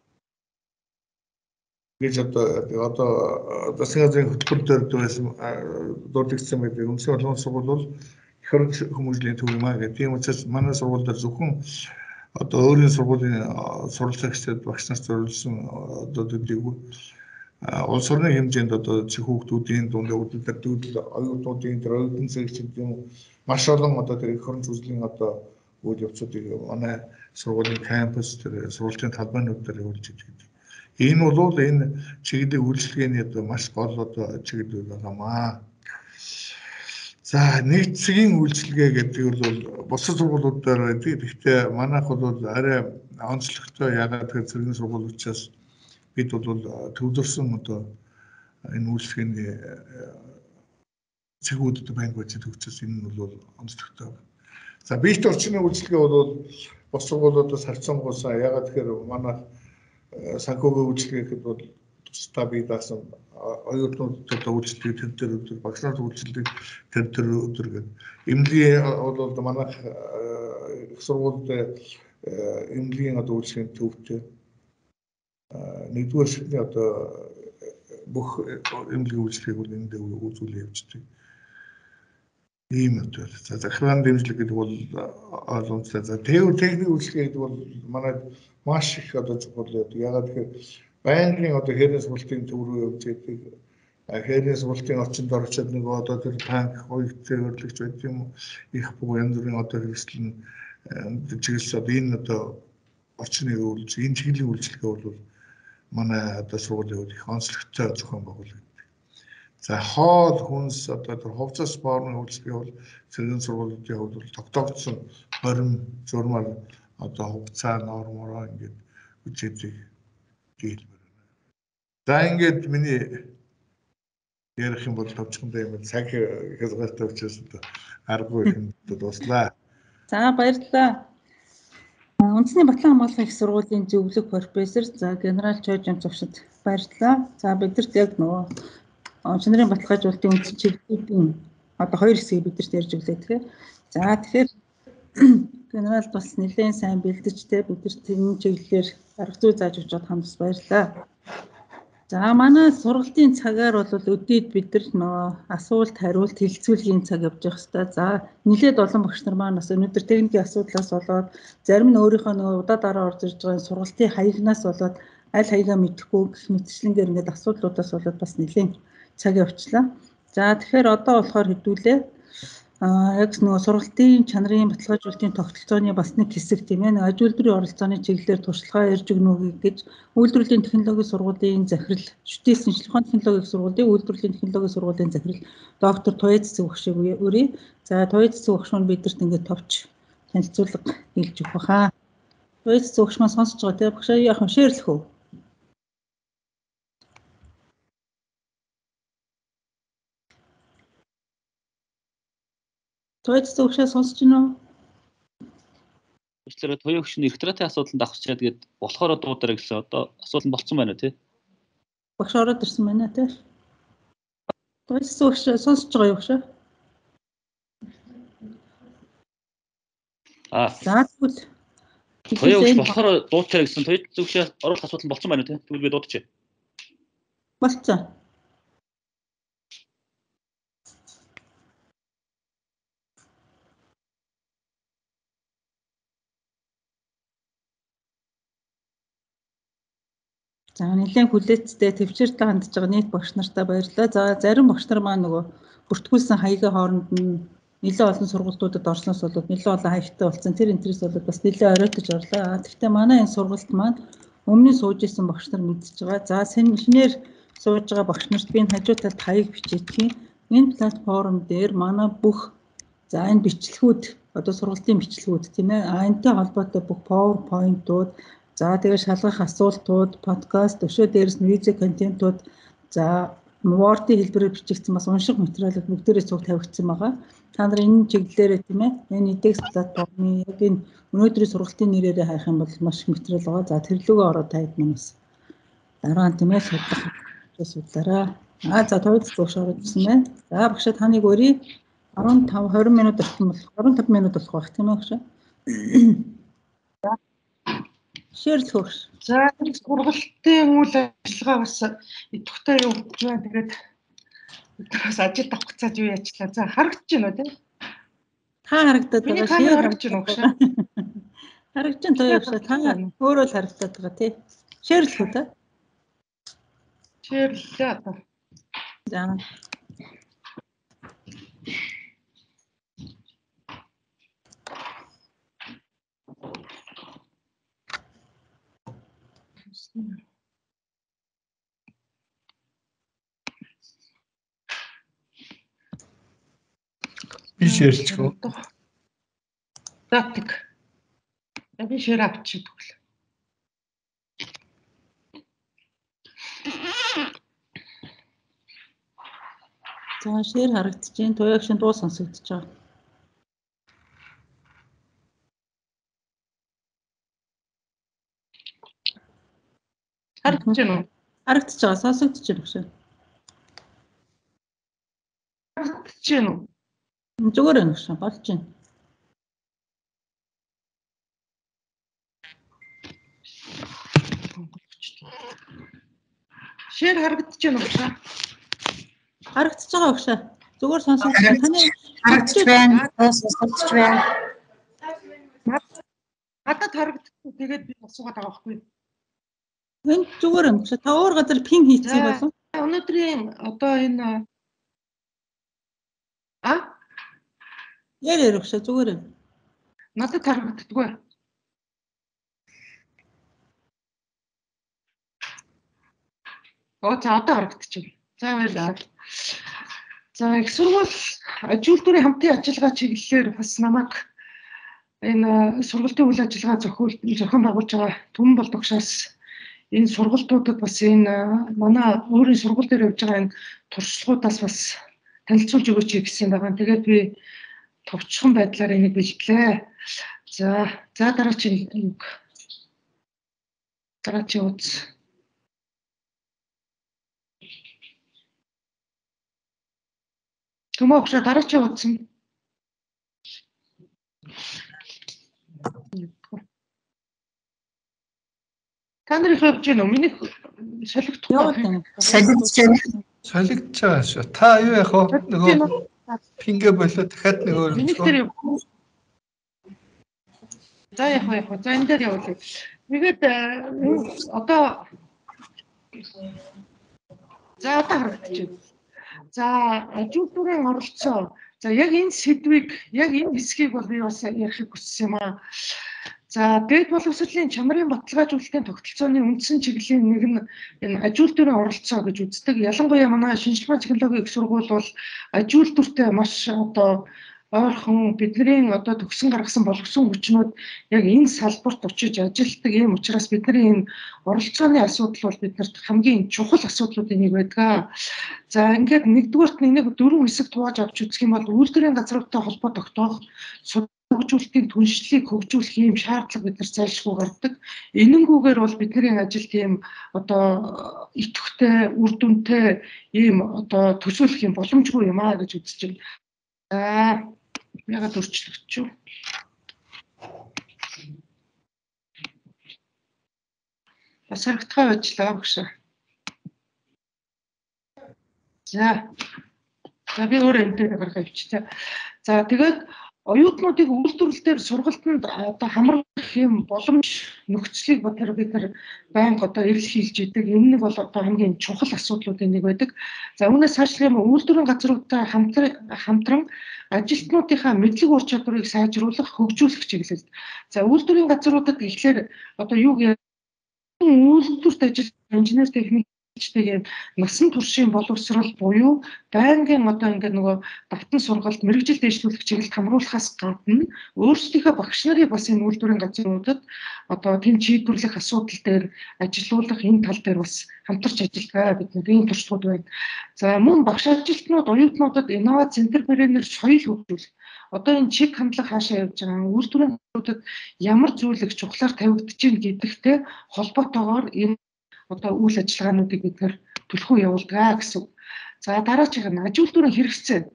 гэж одоо одоо засгийн газрын хөтөлбөр дээр байсан дурдгдсан байдаг. Үндэсний улаан сургууль бол эх орон хүмүүжлийн төв юм аа гэх. Тийм учраас манай сургууль дээр зөвхөн одоо өөрийн сургуулийн суралцагчдад багш нар зориулсан одоо төдийгүй улс орны хэмжээнд одоо хүүхдүүдийн дунд удирдлагууд оюутнуудын тэр оюутан зэрэгчид юм маш олон одоо тэр эх орон зүйлийн одоо үйл явцуудыг манай сургуулийн кампус тэр сургуулийн талбайнууд дээр явуулж идэг. Энэ бол энэ чиглэлийн үйлчлэгээний одоо маш гол одоо чиглэл байгаамаа. За нэгдсгийн үйлчлэгээ гэдэг бол бусад сургуулиуд дээр байдаг. Гэхдээ манайх бол арай онцлогтой ягаад гэхээр цэргийн сургууль учраас бид бол төвлөрсөн одоо энэ үйлчлэгээний цэгүүд байнг байж төгсөж энэ нь бол онцлогтой байна. За биет орчны үйлчлэгээ бол бус сургуулиудаас харьцангуйсаа ягаад гэхээр манай санхүүгийн үйлчлэгээ гэхэд бол стаби даасан оюутнууд одоо үйлчлэг тэр тэр өдөр багш нар үйлчлэг тэр тэр өдөр гэдэг. Эмнэлгийн бол манайх их сургуульд эмнэлгийн одоо үйлчлэгийн төвтэй нэгдүгээр шатны одоо бүх эмнэлгийн үйлчлэгийг бол энд үзүүл явуулдаг. Ийм өдөр. За захиргааны дэмжлэг гэдэг бол ойлгомжтой. За техник үйлчлэг гэдэг бол манай маш их одоо чухал байдаг. Ягаад гэхээр байнгын одоо хэрнээ сургалтын төв рүү явж байдаг. Хэрнээ сургалтын орчинд орчод нэг одоо тэр танк хоёртой хөрлөгч байт юм их бүх янз бүрийн одоо хэрэгсэл нь чиглэл одоо энэ одоо орчныг үйлч энэ чиглэлийн үйлчлэгээ бол манай одоо сургуулийн их онцлогтой зохион байгуулагдав. За хоол хүнс одоо тэр хувцас спортын үйлчлэгээ бол цэргийн сургуулиудын хувьд бол тогтоогдсон хорин зурмаар одоо хугацаа нормороо ингээд үжидэг дийлмэр байна. За ингээд миний ярих юм бол товчхондоо юм цаг хязгаартай учраас одоо аргагүй ихэнд дуслаа. За баярлалаа. Үндэсний Батлан хамгааллын их сургуулийн зөвлөх профессор за генерал Чожин зуршид баярлалаа. За бидэрт яг нөгөө Чанарын баталгаажуулалтын үндсэн чиглэлүүдийн одоо хоёр хэсгийг бидэрт ярьж өглөө тэгэхээр. За тэгэхээр генерал бас нэлээд сайн бэлдэжтэй бидэрт энэ чиглэлээр арга зүй зааж өгч чад хамт баярлалаа. За манай сургалтын цагаар бол өдөөд бид нар нөгөө асуулт хариулт хэлцүүлгийн цаг явж явах хэрэгтэй. За нэлээд олон багш нар маань бас өнөөдөр техникийн асуудлаас болоод зарим нь өөрийнхөө нөгөө удаа дараа орж ирж байгаа сургалтын хаягнаас болоод аль хаягаа мэдэхгүй гэх мэтчлэнгээр ингээд асуудлуудаас болоод бас нэлээд цаг явчлаа. За тэгэхээр одоо болохоор хэдүүлээ а яг нөгөө сургалтын чанарын баталгаажуулалтын тогтолцооны бас нэг хэсэг тийм ээ нэг аж үйлдвэрийн оролцооны чиглэлээр туршлагаа ярьж өгнө гэж үйлдвэрлэлийн технологийн сургуулийн захирал шүтээс шинжилгээ ухааны технологийн сургуулийн үйлдвэрлэлийн технологийн сургуулийн захирал доктор Туяа Цэцэг багшийг өрье. За Туяа Цэцэг багш маань бидэрт ингээд товч танилцуулга хэлж өгөх баха. Туяа Цэцэг багш маань сонсож байгаа тийм багшаа яах вэ шеэрлэх үү? Туяа Цэцэг багшаа сонсож байна уу? Өөрчлөлөө туяа багш нь ректоратын асуудалд авчирчаад тэгээд болохоор дуудаарай гэсэн одоо асуудал нь болцсон байна тий. Багш ороод ирсэн байна тий. Туяа Цэцэг багш сонсож байгаа юу багшаа? Аа. За тэгвэл туяа багш болохоор дуудаарай гэсэн туяа Цэцэг багшаа оруулах асуудал нь болцсон байна тий. Тэгвэл би дуудчих. Болцсон. За нэлээд хүлээцтэй төвчээртэй хандж байгаа нийт багш нартай баярлалаа. За зарим багш нар маань нөгөө бүртгүүлсэн хаягийн хооронд нь нэлээд олон сургалтуудад орсноос болоод нэлээд олон хаягтай болсон. Тэр интерес болоод бас нэлээд оройтож орлоо. Гэхдээ манай энэ сургалт маань өмнө нь сууж исэн багш нар мэдчихэж байгаа. За шинээр сууж байгаа багш нарт би энэ хажуу талд хаяг бичээдгийн энэ платформ дээр манай бүх за энэ бичлэгүүд одоо сургалтын бичлэгүүд тийм ээ. А энэтэй холбоотой бүх PowerPoint-ууд за тэгээд шалгах асуултууд, подкаст, өшөө дээрс нь видео контентууд, за Word-ийн хэлбэрээр бичигдсэн бас унших материалууд бүгдээрээ цуг тавигдсан байгаа. Та нар энэ чиглэлээрээ тийм ээ, энэ эдекс платформын яг энэ өнөөдрийн сургалтын нэрээрээ хайх юм бол маш их материал байгаа. За тэр лөгөө ороод таад манаас дараа нь тийм ээ судлах судлаарай. Аа за Туяа Цэцэг багш ороод ирсэн байна. За багшаа таныг өрье арван тав двадцать минут болсон болох арван пять минут болох байх тийм ээ багшаа. Шеэрлэх багш. За сургалтын үйл ажиллагаа бас идэвхтэй юу гэж байна. Тэгээд бас ажил авах цааж юу яачлаа. За харагдаж байна уу тийм? Та харагдаад байгаа шеэр харагдаж байна уу багш? Харагдаж байна Туяа багш. Та өөрөө л харагдаад байгаа тий. Шеэрлэх үү та? Шеэрлээ одоо. За. Би шеэрлэх үү? За тэг. Би шеэр авчих тэгвэл. За шеэр харагдаж байна. Туяа багшийн дуу сонсогдож байгаа. Харагдаж байна уу? Харагдаж байгаа, сонсогдож байна шүү. Харагдаж байна уу? Зүгээр байна шүү, болж байна. Шир харагдаж байна уу? Харагдаж байгаа өгшөө. Зүгээр сонсогдож байна. Таны харагдаж байна. Сонсогдож байна. Надад харагддаг. Тэгээд би асуугаад байгаа байхгүй. Энд зүгээр юм шүү. Та уур газар пин хийцгийг болов. Өнөөдрийн одоо энэ а яар яар өгшөө зүгээр юм. Надад харагддаггүй. Оо за одоо харагдчихэв. За баярлалаа. За их сургууль ажилтны хамтын ажиллагаа чиглэлээр бас намайг энэ сургалтын үйл ажиллагаа зохиол зохион байгуулж байгаа Түмэн Болдогшоос энэ сургалтуудад бас энэ манай өөрийн сургууль дээр явж байгаа энэ туршлагуудаас бас танилцуулж өгөөч гэсэн байгаа. Тэгээд би товчхон байдлаар энийг бэлтлээ. За за дараагийн үг. Дараагийн үз. Түмэн дараагийн үз. Та нар их явж гэнэ үү? Миний солигдох байна. Солигдож байна. Солигдож байгаа шүү. Та юу яах вэ? Нөгөө пингээ болоо дахиад нэг өөр. Миний дээр за яах вэ? За энэ дээр явуулъя. Тэгээд одоо за одоо харагдчих. За ажилтнуудын оролцоо. За яг энэ сэдвийг яг энэ хэсгийг бол би бас ярихыг хүссэн юм аа. За дээд боловсролын чанарын баталгаажуулалтын тогтолцооны үндсэн чиглэлийн нэг нь энэ ажилтнуудын оролцоо гэж үздэг. Ялангуяа манай шинжилгээ технологийн их сургууль бол ажилтнуудтай маш одоо ойрхон бидний одоо төгсөн гаргасан боловсон хүчнүүд яг энэ салбарт очиж ажилладаг юм учраас бидний энэ оролцооны асуудал бол биднэрт хамгийн чухал асуудлуудын нэг байдаг. За ингээд нэгдүгээрт нэг дөрвөн хэсэг тувааж авч үзэх юм бол үйлдвэрийн газруудтай холбоо тогтоох, хөгжүүлэлтийн түншлэлийг хөгжүүлэх ийм шаардлага биднэрт зайлшгүй гардаг. Энэнгүүгээр бол бидний ажил тийм одоо идэвхтэй, үр дүнтэй ийм одоо төсөөлөх юм боломжгүй юм аа гэж үзэж байна. За ягаад өөрчлөгдөж вэ? Бас харагдахаа ажиллаа багш. За. За би өөрөө энэ дээр гаргаж авчихъя. За тэгээд оюутнуудыг үйлдвэрлэлээр сургалтанд одоо хамрах юм боломж нөхцөлийг бодохоор бид нар байнга одоо эрэл хийлж идэг. Энэ нэг бол одоо хамгийн чухал асуудлуудын нэг байдаг. За үүнээс цаашлах юм үйлдвэрийн газруудтай хамтран ажилтнуудынхаа мэдлэг ур чадварыг сайжруулах, хөгжүүлэх чиглэлд. За үйлдвэрийн газруудад ихлээр одоо юу гэх үйлдвэрт ажиллах инженер техник тийм насан туршийн боловсрол буюу байнгын одоо ингээд нөгөө давтан сургалт мэрэгжил дэвшлүүлэх чиглэлд хамруулахаас гадна өөрсдийнхөө багш нарыг бас энэ үйлдвэрийн газруудад одоо тийм чийдвэрлэх асуудал дээр ажилуулах энэ тал дээр бас хамтарч ажиллагаа бид нэг туршлагууд байна. За мөн багш ажилтнууд оюутнуудад инновац центрберэнер соёл хөгжүүлэх. Одоо энэ чиг хандлага хаашаа явж байгаа үйлдвэрийн газруудад ямар зүйлэг чухлаар тавигдж байна гэдэгтэй холбоотойгоор энэ одоо үйл ажиллагаануудыг бид нэр түлхүү явуулдаг гэсэн. За дараагийн нь аж үйлдвэрийн хэрэгцээ.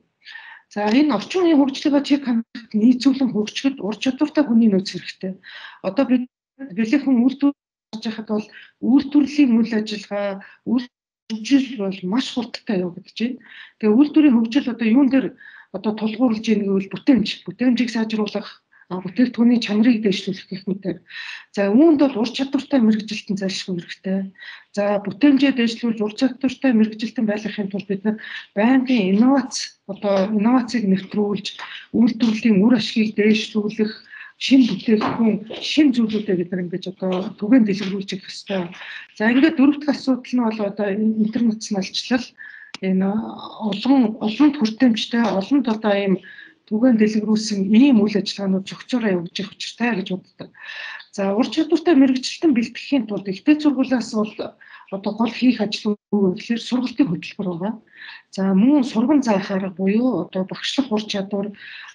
За энэ орчин үеийн хөгжлөөгөө чиг хандлагад нийцүүлэн хөгжөхөд ур чадвартай хүний нөөц хэрэгтэй. Одоо бид бэлэхэн үйлдвэр хийж байхад бол үйлдвэрлэлийн үйл ажиллагаа, үйлдвэрлэл бол маш хурдтай явагдаж байна. Тэгээ үйлдвэрийн хөгжил одоо юун дээр одоо тулгуурлаж ийн гэвэл бүтээмж, бүтээмжийг сайжруулах, бүтээгдэхүүний чанарыг дэвшлүүлэх гэх мэтээр. За үүнд бол ур чадвартай мэрэгжилтэн зайлшгүй хэрэгтэй. За бүтээмжээ дэвшлүүлж ур чадвартай мэрэгжилтэн байлгахын тулд бид байнгын инновац одоо инновацийг нэвтрүүлж үйлдвэрлэлийн үр ашгийг дэвшлүүлэх шин бүтээгдэхүүн, шин зүйлүүдээ бид нар ингэж одоо түгээн дэлгэрүүлж их хэрэгтэй. За ингээд дөрөвт асуудал нь бол одоо интернационалчлал энэ олон олонд хүртээмжтэй олонд одоо ийм түгээн дэлгэрүүлсэн ийм үйл ажиллагаанууд зохицоороо явагдаж их учиртай гэж боддог. За ур чадвартай мэрэгжилтэн бэлтгэхийн тулд ихтэй сургуулиас бол одоо гол хийх ажил юу гэхээр сургалтын хөтөлбөр байгаа. За мөн сургам заах арга буюу одоо багшлах ур чадвар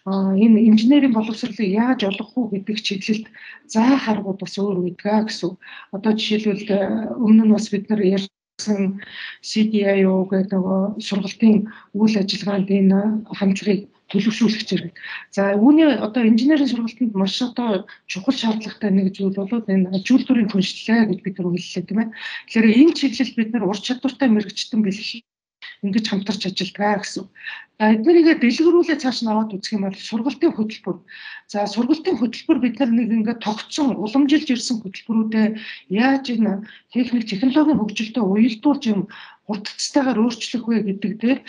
энэ инженерийн боловсролыг яаж олгох вэ гэдэг чиглэлд заах аргууд бас өөр үйдгээ гэсэн. Одоо жишээлбэл өмнө нь бас бид нар си ди ай юу гэдэг нөгөө сургалтын үйл ажиллагаанд энэ хамтлагыг төлөвшүүлэх зэрэг. За үүний одоо инженерийн сургалтанд маш одоо чухал шаардлагатай нэг зүйл бол энэ ажилтнуудын түншлэлээ гэж бид нар хэллээ тийм ээ. Тэгэхээр энэ чиглэл бид нар ур чадвартай мэрэгчтэн бэлэх ингэж хамтарч ажиллагаа гэсэн. За эднэрийгээ дэлгэрүүлээ цааш нь аваад үзэх юм бол сургалтын хөтөлбөр. За сургалтын хөтөлбөр бид нар нэг ингээд тогтсон уламжилж ирсэн хөтөлбөрүүдэд яаж энэ техник технологийн хөгжилтэй уялдуулж юм хурдцтайгаар өөрчлөх вэ гэдэг дээр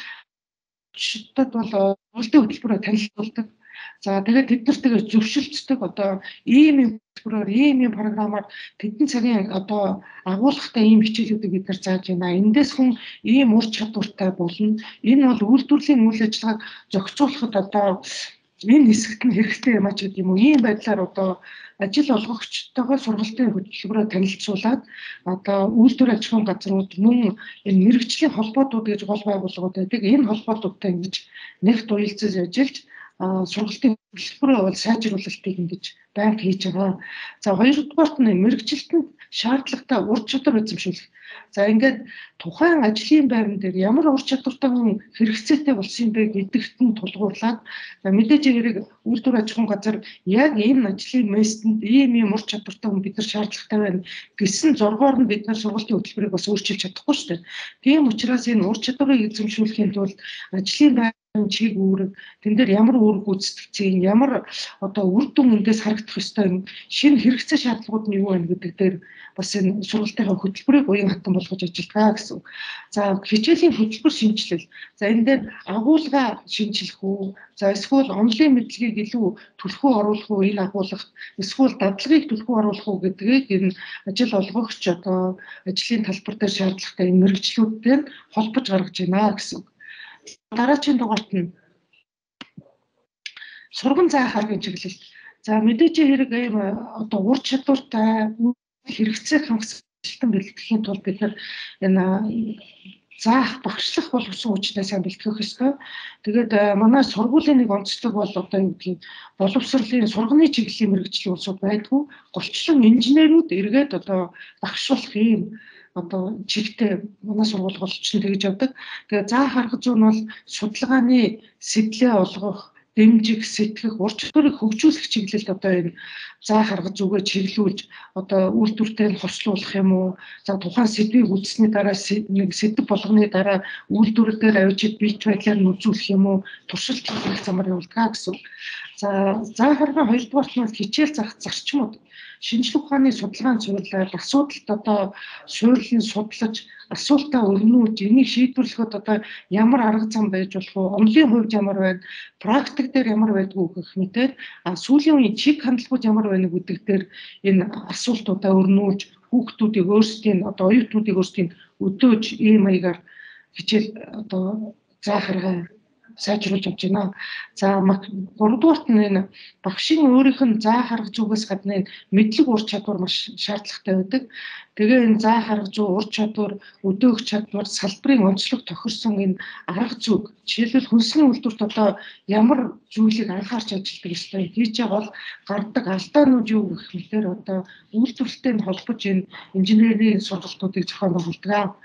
шийдтад бол сургалтын хөтөлбөрөөр танилцуулдаг. За тэгээд тэд нар тэгээ зөвшөлдсдөг одоо ийм юм хөтөлбөрөөр ийм юм програмаар тэдний цагийн одоо агуулгатай ийм хичээлүүдийг бид нар зааж байна. Эндээс хүн ийм ур чадвартай болно. Энэ бол үйлдвэрлэлийн үйл ажиллагааг зохицуулахад одоо энэ хэсэгт нь хэрэгтэй юм а ч гэдэг юм уу. Ийм байдлаар одоо ажил олгогчтойгоо сургалтын хөтөлбөрөөр танилцуулаад одоо үйлдвэр аж ахуйн газрууд мөн энэ мэрэгжлийн холбоотууд гэж гол байгууллагууд байдаг. Энэ холбоотуудтай ингэж нэгт уялдаж ажиллаж сургалтын хөтөлбөрөө бол сайжруулалтыг ингэж байнга хийж байгаа. За хоёрдугаарт нь мэрэгчлэлтэнд шаардлагатай ур чадвар эзэмшүүлэх. За ингээд тухайн ажлын байран дээр ямар ур чадвартай хүн хэрэгцээтэй болсон бэ гэдэгт нь тулгуурлаад за мэдээж хэрэг үйлдвэр аж ахуйн газар яг энэ ажлын местэнд ийм ийм ур чадвартай хүн бид нар шаардлагатай байна гэсэн зоргоор нь бид нар сургалтын хөтөлбөрийг бас өөрчилж чадахгүй шүү дээ. Тийм учраас энэ ур чадварыг эзэмшүүлэхийн тулд ажлын байран чиг үүрэг тэн дээр ямар үүрэг гүйцэтгэгдсэн ямар одоо үр дүн эндээс харагдах ёстой шинэ хэрэгцээ шаардлагууд нь юу байна гэдэг дээр бас энэ сургалтын хөтөлбөрийг уян хатан болгож ажиллагаа гэсэн. За хичээлийн хөтөлбөр шинжилэл. За энэ дээр агуулга шинжилэх үү? За эсвэл онлайн мэдлэгийг илүү түлхүү оруулах уу энэ агуулгах? Эсвэл дадлагыг түлхүү оруулах уу гэдгийг энэ ажил олгогч одоо ажлын талбар дээр шаардлагатай энэ мэрэгчлүүдтэй холбож гаргаж байна гэсэн. Дараагийн дугаарт нь сургам заах аргын чиглэл. За мэдээж хэрэг ийм одоо ур чадвартай хэрэгцээг хангалттай бэлтгэхийн тулд бид нар энэ заах багшлах боловсон хүчтэй сайн бэлтгэх ёстой. Тэгээд манай сургуулийн нэг онцлог бол одоо юу гэдгийг боловсролын сурганы чиглэлийн мэрэгжлийн улсууд байдгүй. Голчлон инженерүүд эргээд одоо багшлах юм одоо чигтээ манай сургууль голчлон тэгж явдаг. Тэгээд заах арга зүй нь бол судалгааны сэтлээ олгох дэмжих, сэтгэх, ур чадварыг хөгжүүлэх чиглэлд одоо энэ заах арга зүгээ чиглүүлж одоо үйлдвэртэй хослуулах юм уу? За тухайн сэдвийг үзсний дараа нэг сэдв болгоны дараа үйлдвэр дээр авчид бич байдлаар нь үзүүлэх юм уу? Туршилт хийх замаар явуулдаг гэсэн. За заах арга хоёрдугаарт нь хичээл заах зарчмууд. Шинжлэх ухааны судалгааны суурилал асуудалд одоо суурилын судлаж асуултаа өрнүүлж энийг шийдвэрлэхэд одоо ямар арга зам байж болох вэ? Онлын хувьд ямар байна? Практик дээр ямар байдгүй гэх мэт а сүүлийн үеийн чиг хандлагууд ямар байна гэдэг дээр энэ асуултуудаа өрнүүлж хүүхдүүдийг өөрсдийн одоо оюутнуудыг өөрсдийн өдөөж ийм маягаар хичээл одоо заах арга сайжруулж явж байна. За гуравдугаарт нь энэ багшийн өөрийнх нь заах арга зүгээс гадна мэдлэг ур чадвар маш шаардлагатай байдаг. Тэгээ энэ заах арга зүй, ур чадвар, өдөөх чадвар, салбарын онцлог тохирсон энэ арга зүг. Жишээлбэл хүнсний үйлдвэрт одоо ямар зүйлийг анхаарч ажилладаг ёстой. Хийж байгаа бол гардаг алдаанууд юу гэх мэтээр одоо үйлдвэрлэлтэй холбож энэ инженерийн сургалтуудыг зохион байгуулдаг.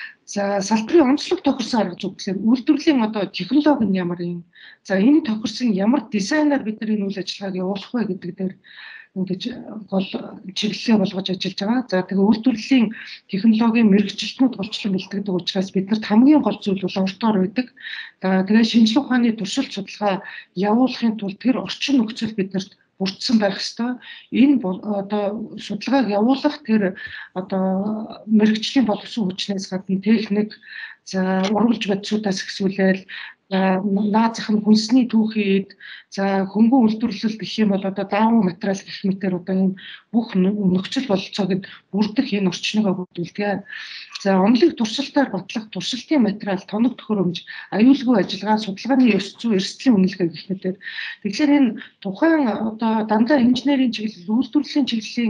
За салбарын онцлог тохирсон арга зүй гэхээр үйлдвэрлэлийн одоо технологи нь ямар юм. За энэ тохирсон ямар дизайнаар бид нар энэ үйл ажиллагааг явуулах вэ гэдэг дээр ингэж гол чиглэлээ болгож ажиллаж байгаа. За тэгээ үйлдвэрлэлийн технологийн мэрэгчлэлтнүүд голчлон бэлтгэдэг учраас биднэрт хамгийн гол зүйл бол уртаар байдаг. Тэгээ шинжлэх ухааны туршилт судалгаа явуулахын тулд тэр орчин нөхцөл биднэрт бүрдсэн байх ёстой. Энэ одоо судалгааг явуулах тэр одоо мэрэгжлийн боловсон хүчнээс гадна техник за урвалж бодисуудаас ихсүүлэл наад зах нь хүнсний түүхийд за хөнгөн үйлдвэрлэл гэх юм бол одоо даавуу материал гэх мэтэр одоо энэ бүх нөхцөл бололцоог бүрдэх энэ орчныг бүрдүүлдэг. За онолыг туршилтаар батлах туршилтын материал, тоног төхөөрөмж, аюулгүй ажиллагаа, судалгааны ёс зүй, эрсдлийн үнэлгээ гэх мэтэр. Тэгэхээр энэ тухайн одоо дандаа инженерийн чиглэл, үйлдвэрлэлийн чиглэлийн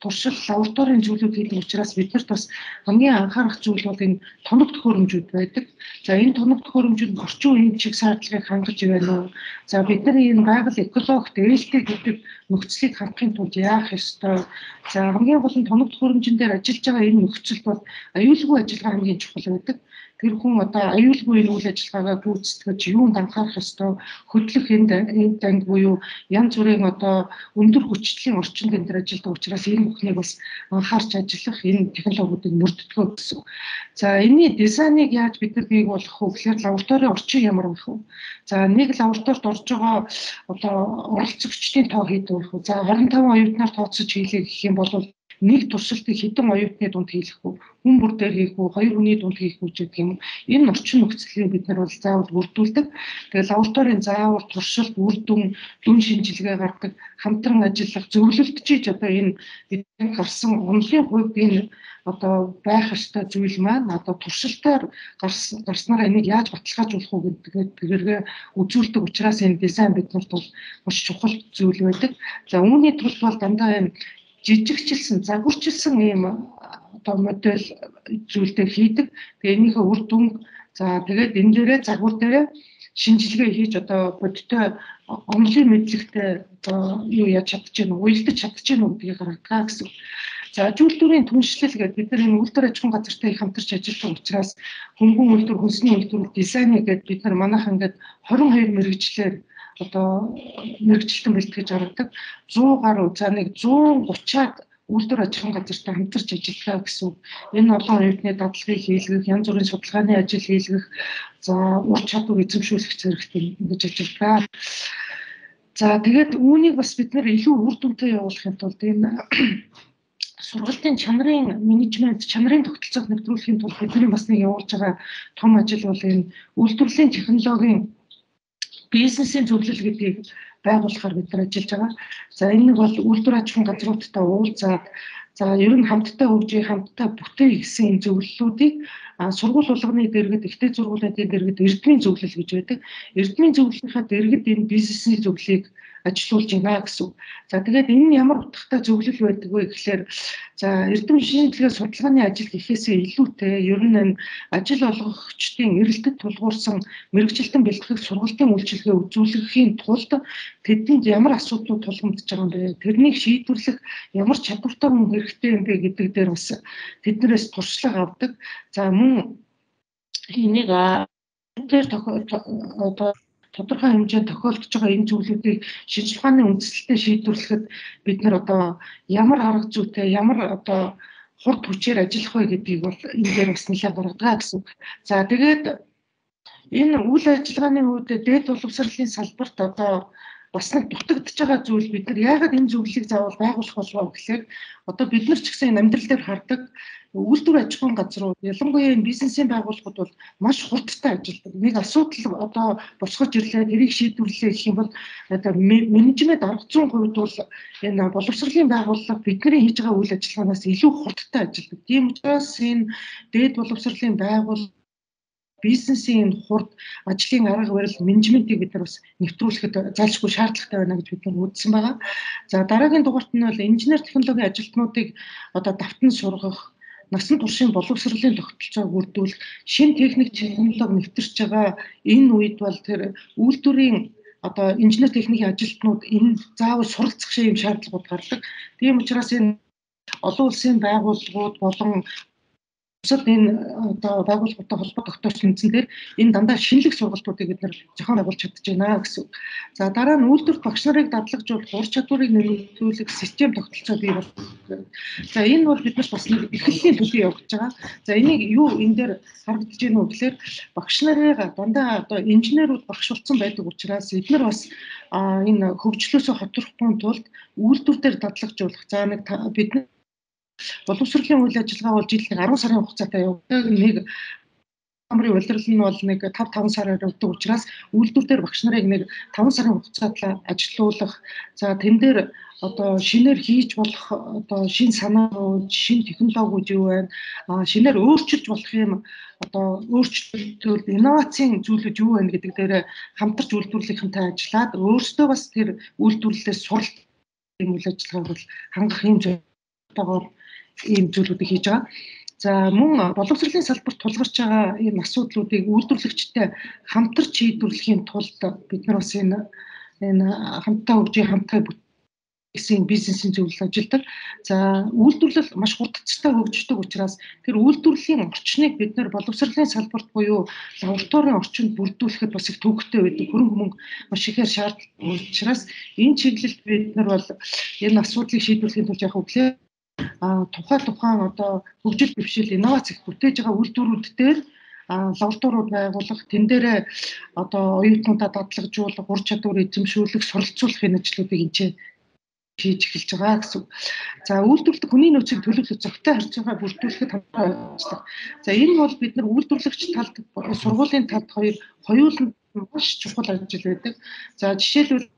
туршил лабораторийн зүйлүүд хийдэг учраас биднэрт бас хамгийн анхаарах зүйл бол энэ тоног төхөөрөмжүүд байдаг. За энэ тоног төхөөрөмжүүд орчин үеийн чиг шаардлагыг хангаж байна уу? За бидний энэ байгаль экологт ээлтэй гэдэг нөхцөлийг хангахын тулд яах ёстой? За хамгийн гол нь тоног төхөөрөмжийн дээр ажиллаж байгаа энэ нөхцөл бол аюулгүй ажиллагаа хамгийн чухал байдаг. Тэр хүн одоо аюулгүй энэ үйл ажиллагаагаа гүйцэтгэж юунд анхаарах ёстой, хөдлөх энд энд анги буюу янз бүрийн одоо өндөр хүчтэй орчинд энэ төр ажилладаг учраас энэ бүхнийг бас анхаарч ажиллах энэ технологиудыг мөрддгөө гэсэн. За энэний дизайныг яаж бид нар биег болгох вэ гэхээр лабораторийн орчин ямар байх вэ? За нэг лабораторид орж байгаа одоо оролцогчдын тоо хэд байх вэ? За харин таван оюутнаар тооцож хийлээ гэх юм бол нэг туршилтыг хэдэн оюутны дунд хийх вэ? Хүн бүр дээр хийх үү? Хоёр хүний дунд хийх үү гэдэг юм. Энэ орчин нөхцөлийг бид нар бол заавал бүрдүүлдэг. Тэгээд лабораторийн заавал туршилт, үр дүн, дүн шинжилгээ гаргадаг, хамтран ажиллах, зөвлөлтчиж одоо энэ бидний гарсан онлын хувьд энэ одоо байх ёстой зүйл маань одоо туршилтаар гарснараа энийг яаж баталгаажуулах уу гэдэг тэргээ үзүүлдэг учраас энэ дизайн биднэрт бол маш чухал зүйл байдаг. За үүний тулд бол дандаа энэ жижигчилсэн, загварчилсан ийм одоо модель зүйлтэй хийдэг. Тэгээ энийхээ үр дүн за тэгээд энэ дээрээ загвар дээрээ шинжилгээ хийж одоо бодиттой онлын мэдлэгтэй одоо юу яаж чадчихэв, уялдаж чадчихэв гэдгийг гаргадаг гэсэн. За үйлдвэрийн түншлэл гэдэг бид нар энэ үйлдвэр аж ахуйн газартай хамтарч ажилладаг учраас хөнгөн үйлдвэр, хүнсний үйлдвэр дизайн гэдэг бид нар манайхан ингээд хорин хоёр мэрэгчлэр одоо мэрэгчлэн бэлтгэж гаргадаг. зуун гаруй за нэг зуун гуцаад үйлдвэр аж ахуйн газартай хамтарч ажилладаг гэсэн. Энэ олон оюутны дадлагыг хийлгэх, янз бүрийн судалгааны ажил хийлгэх, за ур чадвар эзэмшүүлэх зэрэгтэй ингэж ажилладаг. За тэгээд үүнийг бас бид нар илүү үр дүнтэй явуулахын тулд энэ сургалтын чанарын менежмент, чанарын тогтолцоог нэвтрүүлэхийн тулд бидний бас нэг явуулж байгаа том ажил бол энэ үйлдвэрлэлийн технологийн бизнесийн зөвлөл гэдгийг байгуулахаар бид нар ажиллаж байгаа. За энэ нэг бол үйлдвэр аж ахуйн газруудтай уулзаад за ер нь хамтдаа хөгжиж, хамтдаа бүтээх гэсэн зөвлөлүүдийг сургууль болгоны дэргэд, ихтэй сургуулийн дэргэд эрдмийн зөвлөл гэж байдаг. Эрдмийн зөвлөлийнхаа дэргэд энэ бизнесийн зөвлөлийг ажиллуулж байна гэсэн. За тэгээд энэ нь ямар утгатай зөвлөл байдаг вэ гэхээр за эрдэм шинжилгээ судалгааны ажил гэхээсээ илүүтэй ер нь ажил олгогчдын эрэлтэд тулгуурсан мэрэгчлэлтэн бэлтгэх сургалтын үйлчилгээ үзүүлэхийн тулд тэдэнд ямар асуудлууд тулгамдж байгаа юм бэ? Тэрнийг шийдвэрлэх ямар чадвартай хүн хэрэгтэй юм бэ гэдэг дээр бас тэднээс туршлага авдаг. За мөн энийг тэр одоо тодорхой хэмжээнд тохиолдож байгаа энэ зүйлүүдийг шинжилгээ ухааны үндэслэлтэд шийдвэрлэхэд бид нар одоо ямар арга зүйтэй, ямар одоо хурд хүчээр ажиллах вэ гэдгийг бол энэ дээр бас нэлээд гаргадаг гэсэн. За тэгээд энэ үйл ажиллагааны үед дээд боловсролын салбарт одоо бас нэг дутагдж байгаа зүйл бид нар яагаад энэ зөвлөлийг заавал байгуулах болов гэхээр одоо бид нар ч гэсэн амьдрал дээр хардаг үйлдвэр аж ахуйн газрууд ялангуяа энэ бизнесийн байгууллагууд бол маш хурдтай ажилладаг. Нэг асуудал одоо босгож ирлээ, тэрийг шийдвэрлэе гэх юм бол одоо менежмент арга зүйн хувьд бол энэ боловсролын байгууллага бидний хийж байгаа үйл ажиллагаанаас илүү хурдтай ажилладаг. Тийм учраас энэ дээд боловсролын байгууллага бизнесийн хурд ажлын арга барил менежментийг бид нар бас нэвтрүүлэхэд зайлшгүй шаардлагатай байна гэж бид нар үзсэн байгаа. За дараагийн дугаарт нь бол инженер технологийн ажилтнуудыг одоо давтан сургах, насан туршийн боловсролын тогтолцоог бүрдүүлэх, шин техник технологи нэвтэрч байгаа энэ үед бол тэр үйлдвэрийн одоо инженер техникийн ажилтнууд энэ заавал суралцах шиг юм шаардлагууд гардаг. Тийм учраас энэ олон улсын байгууллагууд болон бусад энэ одоо байгууллагатай холбоо тогтоож нэгдсэн дээр энэ дандаа шинэлэг сургалтуудыг бид нар зохион байгуулж чадж байна гэсэн. За дараа нь үйлдвэрт багш нарыг дадлагжуулах, ур чадварыг нэмэгдүүлэх систем тогтолцоо бий болгох. За энэ бол биднээс бас нэг эхлэлийн төлөв явагдаж байгаа. За энийг юу энэ дээр харагдаж байна вэ гэхээр багш нарыг дандаа одоо инженерүүд багш болсон байдаг учраас эдгээр бас энэ хөгжлөөсөө хоторхгүй тулд үйлдвэр дээр дадлагжуулах. За нэг бид боловсролын үйл ажиллагаа бол жилд арван сарын хугацаатай явагддаг. Нэг хамрын улирал нь бол нэг тавь таван сараар явдаг учраас үйлдвэр дээр багш нарыг нэг таван сарын хугацаанд ажилуулах. За тэн дээр одоо шинээр хийж болох одоо шин санаа, шин технологиуд юу байна? Шинээр өөрчилж болох юм одоо өөрчлөлт, инновацийн зүйлүүд юу байна гэдэг дээр хамтарч үйлдвэрлэлийнхэнтэй ажиллаад өөрсдөө бас тэр үйлдвэрлэлээс суралт юм үйл ажиллагааг бол хангах юм зүйл холбоотойгоор ийм зүйлүүдийг хийж байгаа. За мөн боловсролын салбарт тулгарч байгаа ийм асуудлуудыг үйлдвэрлэгчтэй хамтарч шийдвэрлэхийн тулд бид нар бас энэ энэ хамтаа хөгжих хамтаа гэсэн бизнесийн зөвлөл ажилладаг. За үйлдвэрлэл маш хурдцтай хөгждөг учраас тэр үйлдвэрлэлийн орчныг бид нар боловсролын салбарт буюу лабораторийн орчинд бүрдүүлэхэд бас их төвөгтэй байдаг. Хөрөнгө мөнгө маш ихээр шаардлагатай учраас энэ чиглэлд бид нар бол энэ асуудлыг шийдвэрлэхийн тулд яг үгээр а тухайн тухайн одоо хөгжил дэвшил инновац их бүтээж байгаа үйлдвэрүүд дээр лабораториуд байгуулах, тэн дээрээ одоо оюутнуудаа дадлагжуулах, ур чадвар эзэмшүүлэх, суралцуулах энэ ажлуудыг энэ хийж эхэлж байгаа гэсэн. За үйлдвэрлэлд хүний нөөцийг төлөвлөх зохитой харьцаагаа бүрдүүлэхэд хамтардаг. За энэ бол бид нар үйлдвэрлэгч талд, сургуулийн талд хоёр хоёуланд маш чухал ажил байдаг. За жишээлбэл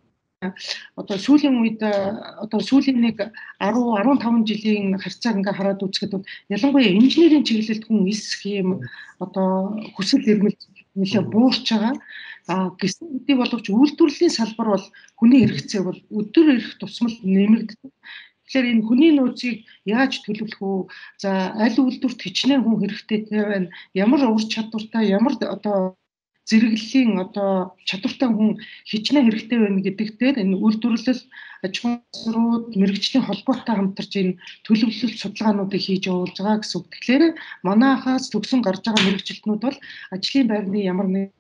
одоо сүүлийн үед одоо сүүлийн нэг арван арван таван жилийн харьцааг ингээ хараад үзэхэд ялангуяа инженерийн чиглэлд хүн эсэх юм одоо хүсэл эрмэлзэл нэлээд буурч байгаа. А гэсэн хэдий боловч үйлдвэрлэлийн салбар бол хүний хэрэгцээ бол өдөр ирэх тусмал нэмэгддэг. Тэгэхээр энэ хүний нөөцийг яаж төлөвлөх үү? За аль үйлдвэрт хичнээн хүн хэрэгтэй байна? Ямар ур чадвартай, ямар одоо зэрэглэлийн одоо чадвартай хүн хичнээн хэрэгтэй байна гэдэг дээр энэ үйлдвэрлэл, аж ахуйн салбарууд, мэрэгжлийн холбоотой хамтарч энэ төлөвлөлт судалгаануудыг хийж явуулж байгаа гэсэн үг. Тэгэхээр манайхаас төгсөн гарч байгаа мэрэгжилтнүүд бол ажлын байрны ямар нэг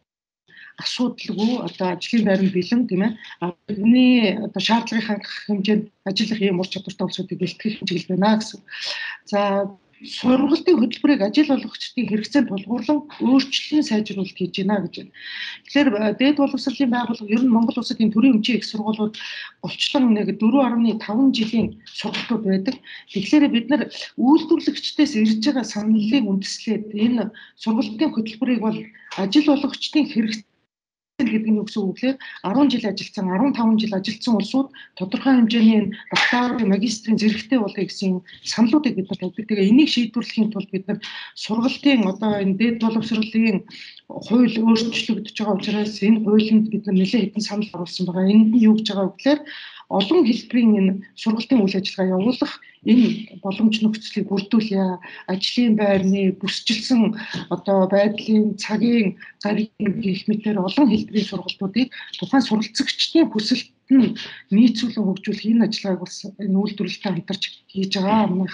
асуудалгүй одоо ажлын байрны бэлэн тийм ээ бидний одоо шаардлагыг хангах хэмжээнд ажиллах юм ур чадвартай улсуудыг бэлтгэх чиглэл байна гэсэн. За сургалтын хөтөлбөрийг ажил олгогчдын хэрэгцээнд тулгуурлан өөрчлөлтийн сайжруулалт хийж байна гэж байна. Тэгэхээр дээд боловсролын байгууллага ер нь Монгол улсад энэ төрийн өмчийн их сургуулиуд голчлон нэг дөрвөн дэх таван жилийн сургалтууд байдаг. Тэгэхээр бид нар үйлдвэрлэгчдээс ирж байгаа саналыг үндэслээд энэ сургалтын хөтөлбөрийг бол ажил олгогчдын хэрэгцээ гэдэг нь юу гэсэн үг вэ? арван жил ажилласан, арван таван жил ажилласан улсууд тодорхой хэмжээний бакалаврын, магистрийн зэрэгтэй болъё гэсэн саналуудыг бид нар тавьдаг. Тэгээ энийг шийдвэрлэхийн тулд бид нар сургалтын одоо энэ дээд боловсролын хууль өөрчлөгдөж байгаа учраас энэ хуулинд бид нар нэлээд хэдэн санал оруулсан байгаа. Энд нь юу гэж байгаа вэ гэхээр олон хэлбэрийн энэ сургалтын үйл ажиллагаа явуулах энэ боломж нөхцөлийг бүрдүүлье. Ажлын байрны бүсчилсэн одоо байдлын цагийн гаригийн гэх мэтээр олон хэлбэрийн сургалтуудыг тухайн суралцагчдын хүсэлт нь нийцүүлэн хөгжүүлэх энэ ажиллагааг бас энэ үйлдвэрлэлтэй хамтарч хийж байгаа юм.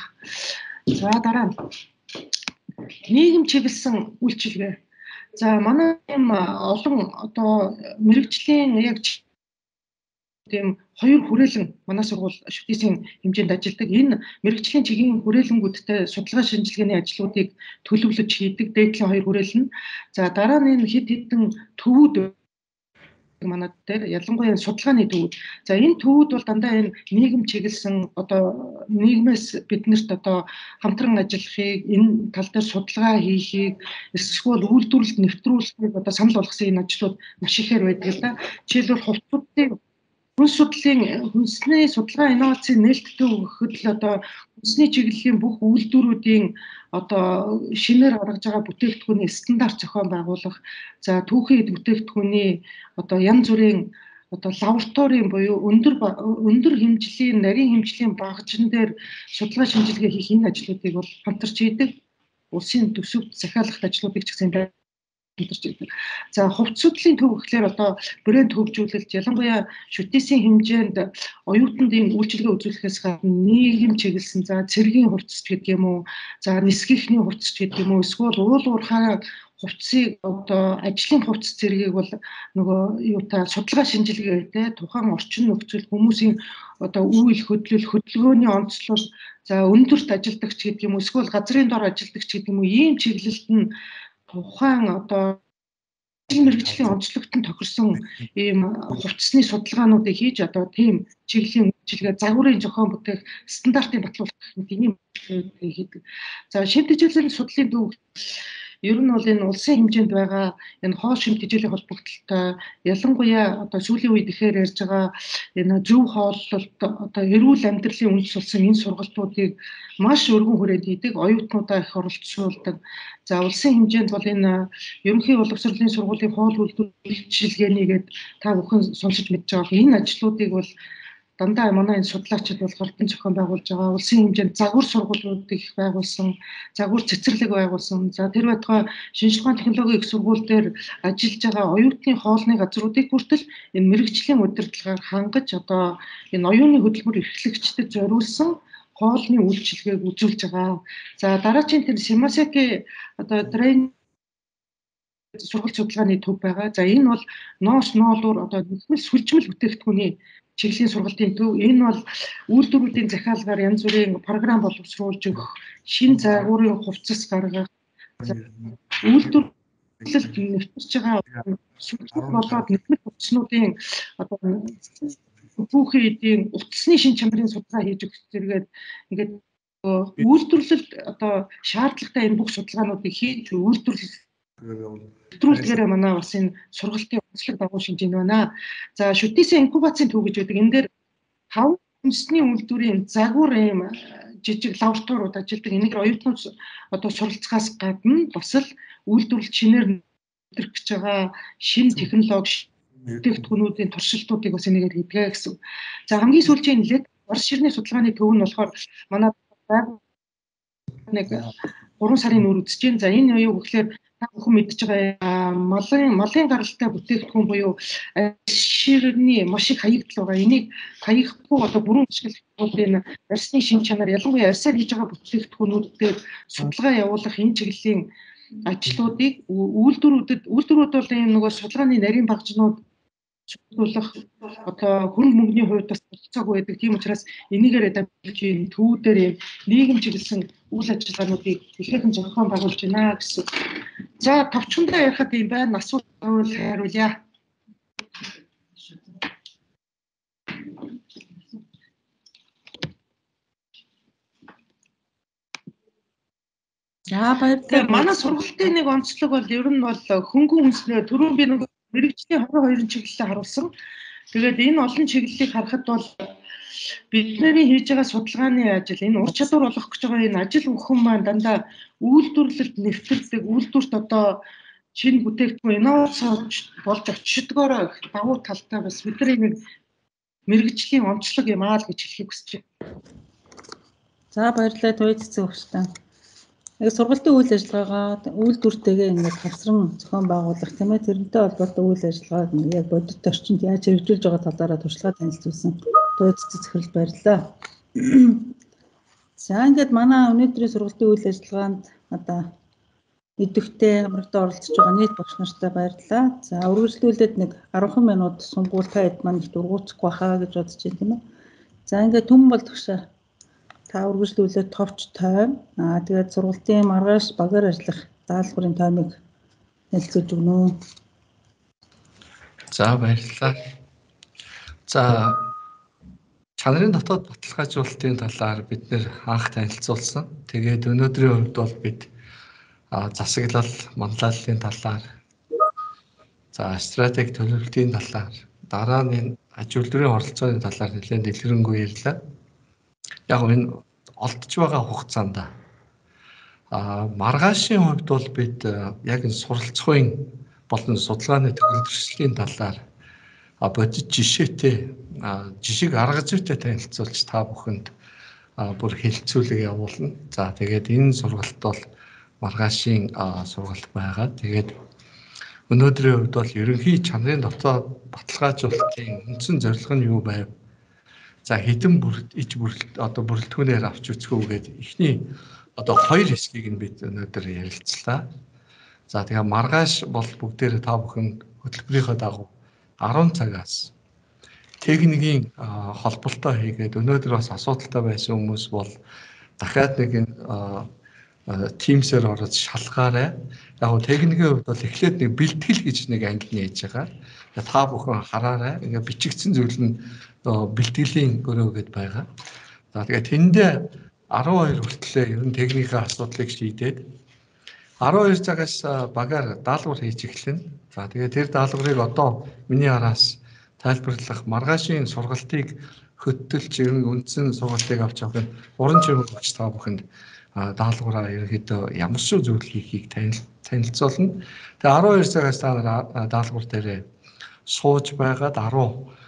За дараа нь нийгэм чиглэсэн үйлчилгээ. За манай юм олон одоо мэрэгжлийн яг тийм хоёр хүрээлэн манай сургууль шүтээсийн хэмжээнд ажилладаг. Энэ мэрэгжлийн чиглэлийн хүрээлэнгүүдтэй судалгаа шинжилгээний ажлуудыг төлөвлөж хийдэг дээдлийн хоёр хүрээлэн. За дараа нь энэ хэд хэдэн төвүүд манай дээр ялангуяа судалгааны төвүүд. За энэ төвүүд бол дандаа энэ нийгэм чиглэсэн одоо нийгмээс биднэрт одоо хамтран ажиллахыг, энэ тал дээр судалгаа хийхийг, эсвэл үйлдвэрлэлд нэвтрүүлэхийг одоо санал болгосон энэ ажлууд маш ихээр байдаг л да. Жишээлбэл хувцсуудын хүн судлалын хүнсний судалгаа инновацийн нээлттэй өгөхөд л одоо хүнсний чиглэлийн бүх үйлдвэрүүдийн одоо шинээр гаргаж байгаа бүтээгдэхүүний стандарт зохион байгуулах, за түүхийн эд бүтээгдэхүүний одоо янз бүрийн одоо лабораторийн буюу өндөр өндөр хэмжлийн нарийн хэмжлийн багажин дээр судалгаа шинжилгээ хийх энэ ажлуудыг бол хамтарч хийдэг. Улсын төсөвт захиалах ажлуудыг ч гэсэн хамтарч хийдэг. За хувц судлалын төв гэхлээр одоо брэнд хөгжүүлэлт ялангуяа шүтээсийн хэмжээнд оюутанд ийм үйлчилгээ үзүүлэхээс гадна нийгэм чиглэсэн за цэргийн хувцс гэдэг юм уу, за нисгийнхний хувцс гэдэг юм уу, эсвэл уул уурхай хувцсыг одоо ажлын хувцс зэргийг бол нөгөө юутай судалгаа шинжилгээтэй тухайн орчин нөхцөл хүмүүсийн одоо үйл хөдлөл хөдөлгөөний онцлол за өндөрт ажилдагч гэдэг юм уу, эсвэл газрын дор ажилдагч гэдэг юм уу, ийм чиглэлд нь тухайн одоо мэрэгжлийн онцлогтон тохирсон ийм хувцсны судалгаануудыг хийж одоо тийм чиглэлийн үйлчилгээ загварын зохион бүтээх стандартын батлуулах гэх мэт ийм хийдэг. За шив тэжээлийн судлалын төв ер нь бол энэ улсын хэмжээнд байгаа энэ хоол шив тэжээлийн холбогдлолтой ялангуяа одоо сүүлийн үед ихээр ярьж байгаа энэ зөв хооллолт одоо эрүүл амьдралын үндэс болсон энэ сургалтуудыг маш өргөн хүрээнд хийдэг, оюутнуудаа их оролцуулдаг. За улсын хэмжээнд бол энэ ерөнхий боловсролын сургуулийн хоол үйлдвэрлэлт чиглэлгээний гээд та бүхэн сонсож мэдж байгаа энэ ажлуудыг бол дандаа манай энэ судлаачид бол голтон зохион байгуулж байгаа улсын хэмжээнд загвар сургуулиудыг их байгуулсан, загвар цэцэрлэг байгуулсан. За тэр байтугай шинжилгээ технологийн их сургууль дээр ажиллаж байгаа оюутны хоолны газруудыг хүртэл энэ мэрэгжлийн удирдлагаар хангаж одоо энэ оюуны хөтөлбөр эрхлэгчдэд зориулсан хоолны үйлчилгээг үзүүлж байгаа. За дараагийн тэр Симасеки одоо трейн сургалт судалгааны төв байгаа. За энэ бол ноос ноолуур одоо нийгмэл сүлжмэл бүтээгдэхүүний чиглэлийн сургалтын төв. Энэ бол үйлдвэрүүдийн захиалгаар янз бүрийн програм боловсруулж өгөх, шин загварын хувцас гаргах, үйлдвэрлэлд нэвтэрч байгаа сүлжмэл болоод нийгмэл хувцснуудын одоо бүхэн эдийн утасны шин чанарын судалгаа хийж өгөх зэрэгээр ингээд үйлдвэрлэлд одоо шаардлагатай энэ бүх судалгаануудыг хийж үйлдвэрлэл нэвтрүүлгээр манай бас энэ сургалтын онцлог дагуу шинжээнд байна. За шүтээсээ инкубацийн төв гэж байдаг. Энэ дээр хав үндэсний үйлдвэрийн загвар юм жижиг лабораториуд ажилладаг. Энийг оюутнууд одоо суралцахаас гадна бас л үйлдвэрлэл шинээр нэвтрэх гэж байгаа шин технологи бүтээгдэхүүнүүдийн туршилтуудыг бас энэгээр хийдэг гэсэн. За хамгийн сүүлийн лед орос ширний судалгааны төв нь болохоор манай нэг гурван сарын нүүр үзэж байна. За энэ юу гэхээр та бүхэн мэдж байгаа малын малын гаралтай бүтээгдэхүүн буюу ширний маш их хаягдл байгаа. Энийг хаягдахгүй одоо бүрэн ашиглалтын арсны шин чанар ялангуяа арсаар хийж байгаа бүтээгдэхүүнүүдэд судалгаа явуулах энэ чиглэлийн ажлуудыг үйлдвэрүүдэд үйлдвэрүүд бол энэ нөгөө судалгааны нарийн багжнууд судалгах одоо хөрөнгө мөнгөний хувьд бас болцоогүй байдаг. Тийм учраас энийгээр дамжуулж энэ төвүүдээр нийгэм чиглэсэн үйл ажиллагаануудыг ихээхэн зохион байгуулж байна гэсэн. За товчхондоо ярихад юм байна. Асуулт байвал хариулъя. За баярлалаа. Манай сургалтын нэг онцлог бол ер нь бол хөнгөн үнснээ түрүүн би нэг мэрэгжлийн хорвоо хоёрын чиглэлээ харуулсан. Тэгээд энэ олон чиглэлийг харахад бол бидний хийж байгаа судалгааны ажил, энэ ур чадвар олгох гэж байгаа энэ ажил бүхэн маань дандаа үйлдвэрлэлд нэвтрүүлдэг, үйлдвэрт одоо шинэ бүтээгдэхүүн инновац болж очидгоороо их давуу талтай бас бидний нэг мэрэгжлийн онцлог юм аа л гэж хэлхийг хүсэж байна. За баярлалаа туй цэцэг өгчтэй. Яг сургалтын үйл ажиллагаагаа үйлдвэртэйгээ ингээд хавсран зохион байгуулах тийм ээ тэрнтэй холбоотой үйл ажиллагааг яг бодит орчинд яаж хэрэгжүүлж байгаа талаараа туршлагаа танилцуулсан. Туй цэцэг захирал баярлалаа. За ингээд манай өнөөдрийн сургалтын үйл ажиллагаанд одоо идэвхтэй хамрагдаа оролцож байгаа нийт багш нартай баярлалаа. За үргэлжлүүлээд нэг арван минут сунгуул таад маань их дургуутсахгүй хаа гэж бодож байна тийм ээ. За ингээд түн болдогшаа та үргэлжлүүлээд товч тойм аа тэгээд сургалтын маргааш багаар ажиллах даалгаврын таймыг хэлцүүлж өгнө. За баярлалаа. За чанарын дотоод баталгаажуулалтын талаар бид нэр анх танилцуулсан. Тэгээд өнөөдрийн хувьд бол бид засаглал, манлайллын талаар, за стратеги төлөвлөлтийн талаар, дараа нь аж үйлдвэрийн оролцооны талаар нэлээд дэлгэрэнгүй ярьлаа. Яг энэ олдож байгаа хугацаанд а маргаашийн хувьд бол бид яг энэ суралцахын болон судалгааны төгөлдрөслийн талаар бодит жишээтэй жишиг арга зүйтэй танилцуулж та бүхэнд бүр хэлэлцүүлэг явуулна. За тэгээд энэ сургалт бол маргаашийн сургалт байгаа. Тэгээд өнөөдрийн хувьд бол ерөнхий чанарын дотоод баталгаажуулалтын үндсэн зорилго нь юу байв? За хэдэн бүрэлд иж бүрэлд одоо бүрэлдэхүүнээр авч үзэх үгээд эхний одоо хоёр хэсгийг нь бид өнөөдөр ярилцлаа. За тэгээ маргааш бол бүгдээрээ та бүхэн хөтөлбөрийнхөө дагуу арван цагаас техникийн холболтоо хийгээд өнөөдөр бас асуудалтай байсан хүмүүс бол дахиад нэг Teams-ээр ороод шалгаарай. Яг нь техникийн хувьд бол эхлээд нэг бэлтгэл гэж нэг англи нээж байгаа. Та бүхэн хараарай. Ингээ бичигдсэн зүйл нь бэлтгэлийн өрөө гэдээ байгаа. За тэгээд тэндээ арван хоёр хүртлээр ер нь техникийн асуудлыг шийдээд арван хоёр цагаас багаар даалгавар хийж эхэлнэ. За тэгээд тэр даалгаврыг одоо миний араас тайлбарлах маргаашийн сургалтыг хөтөлж ер нь үндсэн сургалтыг авч явах уран чимэг багш та бүхэнд даалгавраа ерөнхийдөө ямар ч зүйл хийхийг танилцуулна. Тэгээ арван хоёр цагаас та даалгавар дээр сууж байгаад арван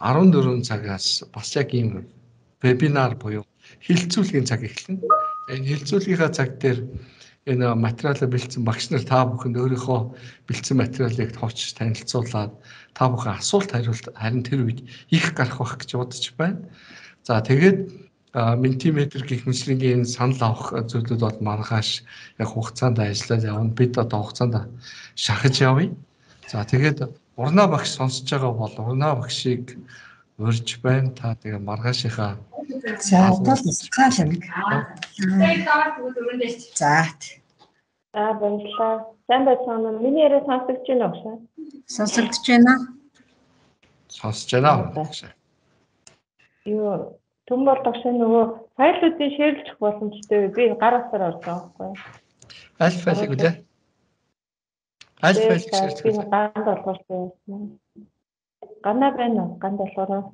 арван дөрвөн цагаас бас яг ийм вебинар буюу хилцүүлгийн цаг эхэлнэ. Энэ хилцүүлгийнхаа цаг дээр энэ материалаа бэлдсэн багш нар та бүхэнд өөрийнхөө бэлдсэн материалыг товч танилцуулаад та бүхэн асуулт хариулт харин тэр үед их гарах байх гэж бодож байна. За тэгээд ментиметр гэх мэтлэнгийн санал авах зүйлүүд бол маргааш яг хугацаанд ажиллаад явна. Бид одоо хугацаанд шахаж явъя. За тэгээд урнаа багш сонсож байгаа бол урнаа багшийг урьж байна. Та тэгээ маргаашийнхаа За одоо тусгай юм. За. За баярлалаа. Сайн байцгаана уу? Миний яриа сонсогдож байна уу? Сонсогдож байна. Сонсож байна. Юу түн бол багш нөгөө файлуудыг шеэрлэх боломжтой. Би гар утсаар орж байгаа байхгүй. Аль файлыг үлээ? Аль файлыг шеэрлэх вэ? Би ганд болгосон. Ганаа байна уу? Ганд болохоор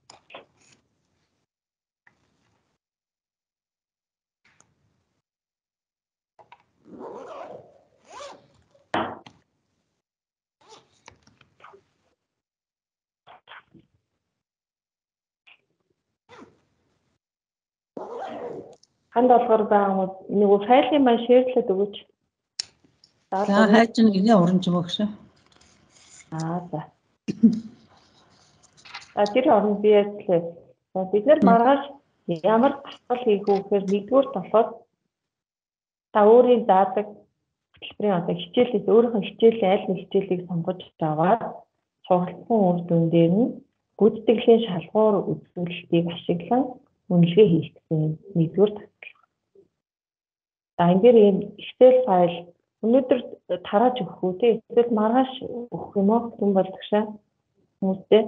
ханд болохоор байгаа нөгөө файлын маань шеэрлээд өгөөч. За хайж нэг оронж өгөөш. Аа за. А тэр орон би ярьлаа. Бид нар маргааш ямар татгал хийх вэ гэхээр нэгдүгээр болохоор та өөрийн заадаг хөтөлбөрийн одоо хичээлээс өөрийнхөө хичээлийн аль нэг хичээлийг сонгож аваад сургалтын үр дүн дээр нь гүйцэтгэлийн шалгуур үзүүлэлтийг ашиглан үнэлгээ хийх гэсэн нэгдүгээр татгал. За энэ дээр ийм Excel файл өнөөдөр тарааж өгөх үү те эсвэл маргааш өгөх юм уу юм болдогшаа хүмүүстэй.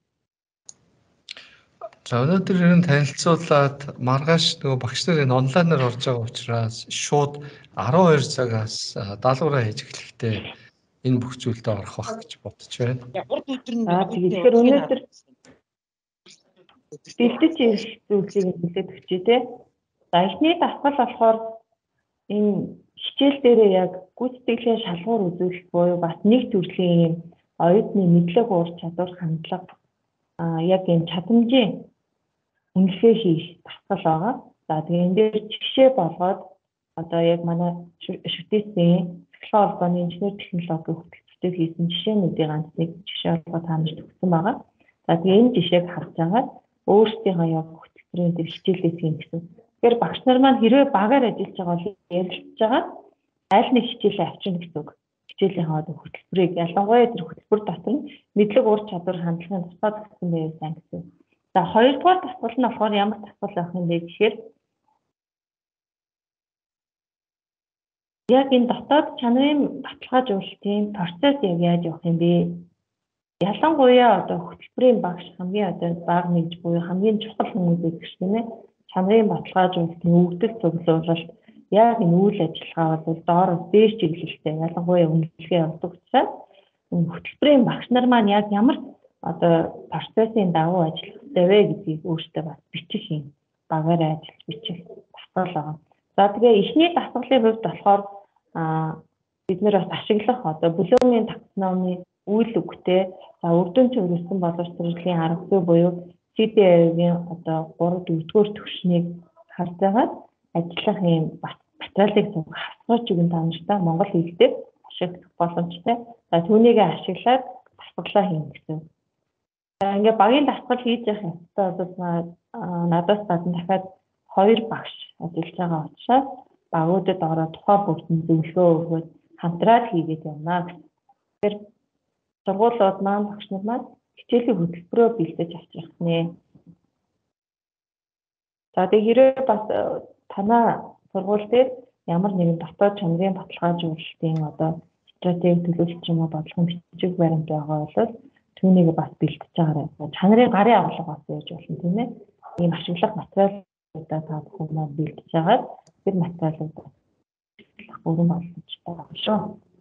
За өнөөдөр ер нь танилцуулаад маргааш нөгөө багш нар энэ онлайнаар орж байгаа учраас шууд арван хоёр цагаас даалгавраа хийж эхлэхдээ энэ бүх зүйлдээ орох байх гэж бодож байна. Урд өдөр нь тэгэхээр өнөөдөр бэлдэж ирэх зүйлийг хэлээд өгчээ те. За эхний давтал болохоор энэ хичээл дээрээ яг гүйцэтгэлийн шалгуур үзүүлэлт буюу бас нэг төрлийн оюутны мэдлэг уур чадвар хандлага а яг энэ чадамжийн үнэлгээ хийх давтал байгаа. За тэгээ энэ дээр жишээ болгоод одоо яг манай шүтээсийн цэглэн холбооны инженер технологийн хөтөлбөртэй хийсэн жишээнүүдийн ганц нэг жишээ болгоод таамагч өгсөн байгаа. За тэгээ энэ жишээг харж байгаа өөрсдийнхөө яг хөтөлбөрийн дээр хичээлээ хийн гэсэн. Тэгэхээр багш нар маань хэрвээ багаар ажиллаж байгаа бол ярилцж байгаа аль нэг хичээлээ авчирна гэсэн үг. Хичээлийн одоо хөтөлбөрийг ялангуяа тэр хөтөлбөр дотор нь мэдлэг уур чадвар хандлагын тусгай зохисон байвал сайн гэсэн. За хоёрдугаар татвал нь болохоор ямар татвал байх юм бэ гэхээр яг энэ дотоод чанарын баталгаажуулалтын процесс яг яаж явах юм бэ? Ялангуяа одоо хөтөлбөрийн багш хамгийн одоо бага нэгж буюу хамгийн чухал хүмүүс гэж тийм ээ. Чанарын баталгаажуулалтын өвдөл цуглуулалт яг энэ үйл ажиллагаа бол доороос дээш чиглэлтэй ялангуяа үнэлгээ явуулдаг учраас хөтөлбөрийн багш нар маань яг ямар одоо процессын дагуу ажиллах ёстой вэ гэдгийг өөртөө бас бичих юм. Багаараа ажиллаж бичих давтал байгаа. За тэгээ эхний давтгалын хувьд болохоор а бид нэр бас ашиглах одоо Bloom-ийн таксономи үйл үгтэй за үрдүн чөлөөсөн боловсруулалтын арга зүй буюу си ди эй-гийн одоо гурав дөрөвдүгээр түвшнийг харж байгаа ажиллах юм материалыг хасгаач үгэн таамжтай монгол хэлээр ашиглах боломжтой. За түүнийг ашиглаад давтгалаа хийн гэсэн. За ингээ багийн давтгал хийж явах ёстой бол надаас гадна дахиад хоёр багш ажиллаж байгаа учраас багуудад ороод тухай бүгдийн зөвлөгөө өгөөд хамтраад хийгээд явна гэсэн. Тэгэхээр сургуулиуд маань багш нар маань хичээлийн хөтөлбөрөө бэлдэж авчих нэ. За тэгээ хэрэг бас танаа сургууль дээр ямар нэгэн дотоод чанарын баталгаажуулалтын одоо стратеги төлөвлөлт юм уу бодлогын бичиг баримт байгаа бол түүнийг бас бэлтэж байгаарай. Чанарын гарын авлага бас яаж болно тийм ээ. Ийм ашиглах материалуудаа та бүхэн маань бэлтэж байгаад тэр материалуудаа өргөн боломжтой байгаа шүү.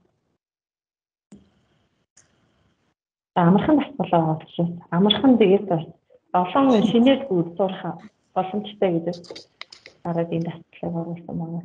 Амархан давтал байгаа учраас амархан тэгээд олон шинээр бүр сурах боломжтой гэдэг дараад энэ давтлыг оруулсан байна.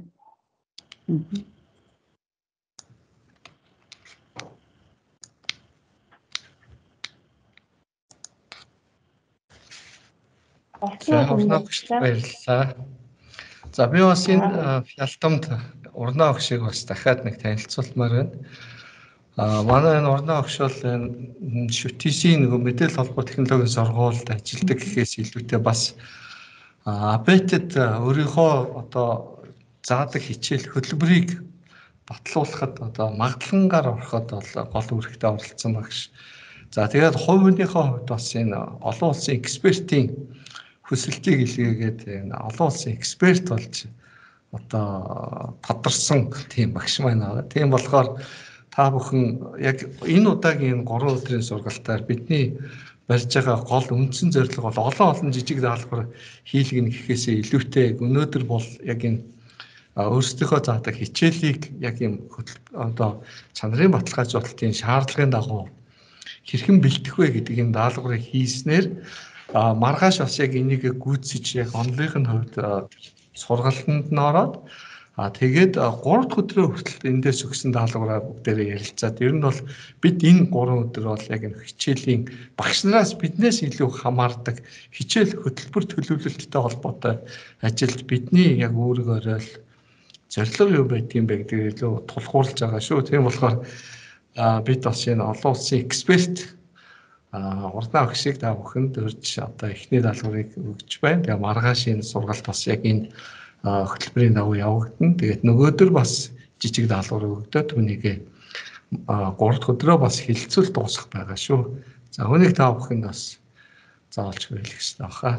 Болцоо урнаа өгч баярлалаа. За би бас энэ фялтамд урнаа өгшийг бас дахиад нэг танилцуулмаар байна. А манай энэ урнаа өгш бол энэ шүтисийн нэг мэдээлэл холбоо технологийн сургуульд ажилладаг гэхээс илүүтэй бас апэтэд өөрийнхөө одоо заадаг хичээл хөтөлбөрийг батлуулахад одоо магадлангаар ороход бол гол үүрэгтэй оролцсон багш. За тэгээд хувийнхоо хувьд бас энэ олон улсын экспертийн хүсэлтийг илгээгээд энэ олон улсын эксперт болж одоо тодорсон тийм багш маань байгаа. Тийм болохоор та бүхэн яг энэ удаагийн гурван өдрийн сургалтаар бидний барьж байгаа гол үндсэн зорилго бол олон олон жижиг даалгавар хийлгэнэ гэхээсээ илүүтэй өнөөдөр бол яг энэ өөрсдийнхөө заадаг хичээлийг яг юм одоо чанарын баталгаажуулалтын шаардлагын дагуу хэрхэн бэлдэх вэ гэдэг юм даалгаврыг хийснээр маргааш бас яг энийг гүйцэж яг онлын хувьд сургалтанд нь ороод а тэгээд гурав дахь өдрөө хүртэл эндээс өгсөн даалгавраа бүгдээрээ ярилцаад ер нь бол бид энэ гурван өдөр бол яг энэ хичээлийн багш нараас биднээс илүү хамаардаг хичээл хөтөлбөр төлөвлөлттэй холбоотой ажилд бидний яг өөрөөр л зорилго юу байдгийг бэ гэдгийг илүү тулгуурлаж байгаа шүү. Тийм болохоор бид бас энэ олон улсын эксперт урдаа өгшийг та бүхэнд өрж одоо эхний даалгаврыг өгч байна. Тэгээ маргааш энэ сургалт бас яг энэ хөтөлбөрийн дагуу явагдана. Тэгээд нөгөөдөр бас жижиг даалгавар өгдөө түүнийг гурав дахь өдрөө бас хилцүүл дуусгах байгаа шүү. За хүнийг та бүхэнд бас заалж хэлэх хэрэгтэй баха.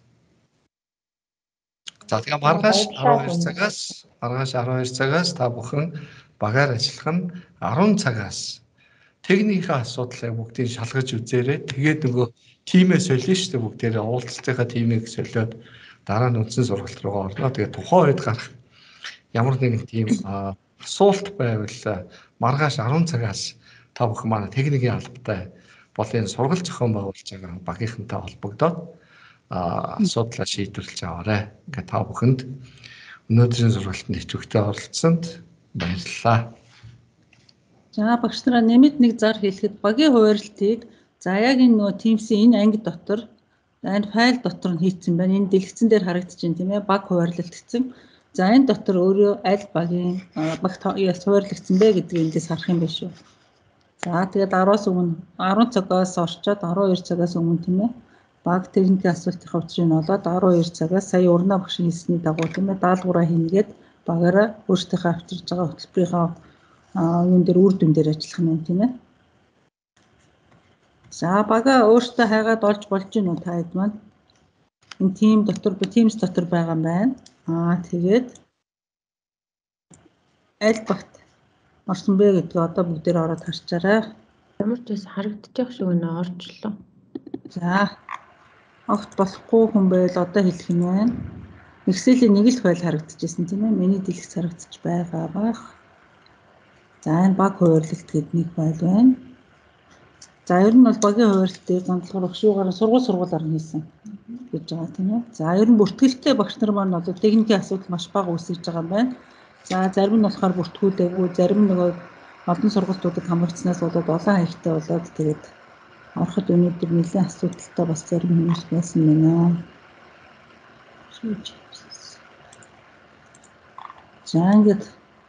За тэгээ маргааш арван хоёр цагаас маргааш арван хоёр цагаас та бүхэн багаар ажиллах нь арван цагаас техникийн асуудлыг бүгдийг шалгаж үзээрэй. Тэгээд нөгөө тимээ солино шүү дээ бүгдээрээ уулзалтынхаа тимийг солиод дараа нь үндсэн сургалт руугаа орно. Тэгээд тухайн үед гарах ямар нэгэн тийм асуулт байвал маргааш арван цагаас та бүхэн манай техникийн албатай бол энэ сургалт зохион байгуулж байгаа багийнхантай холбогдоод асуудлаа шийдвэрлэж аваарай. Ингээ та бүхэнд өнөөдрийн сургалтанд идэвхтэй оролцсонд баярлалаа. За багш нараа нэмэт нэг зар хэлэхэд багийн хуваарлтыг за яг энэ нөгөө Teams-ийн энэ анги дотор энэ файл дотор нь хийцэн байна. Энэ дэлгэцэн дээр харагдаж байна тийм ээ. Баг хуваарлалт гэсэн. За энэ дотор өөрөө аль багийн багт хуваарлагдсан бэ гэдгийг эндээс харах юм байна шүү. За тэгээд араас өмнө арван цагаас орчоод арван хоёр цагаас өмнө тийм ээ. Баг техникийн асуултын хавцрыг олоод арван хоёр цагаас сая урнаа багш хийсний дагуу тийм ээ даалгавраа хийнгээд багаараа өөртөөхөө авчирж байгаа хөтөлбөрийнхөө юун дээр үр дүн дээр ажиллах нь тийм ээ. За бага өөртөө хайгаад олж болж гин үү та хэд маань. Энэ тим дотор Teams дотор байгаа юм байна. Аа тэгээд аль багт орсон бэ гэдгийг одоо бүгдээр ороод харчаарай. Ямар ч бас харагдчих шиг нэ орчлоо. За огт болохгүй хүн байл одоо хэлэх юм байна. Excel-ийн нэг л файл харагдчихсэн тийм ээ. Миний дэлгэц харагдчих байгаа бах. За энэ баг хуваарлалт гэдэг нэг файл байна. За ер нь бол багийн хуваарлтыг гондлогоор багшуугаар сургууль сургуулиар хийсэн гэж байгаа тийм ээ. За ер нь бүртгэлтэй багш нар маань бол техникийн асуудал маш бага үүсэж байгаа юм байна. За зарим нь болохоор бүртгүүлээгүй, зарим нөгөө олон сургалтуудад хамрагдсанаас болоод олон хаягтай болоод тэгээд ороход өнөөдөр нэлээд асуудалтай бас зарим хүмүүс байсан байна. За ингээд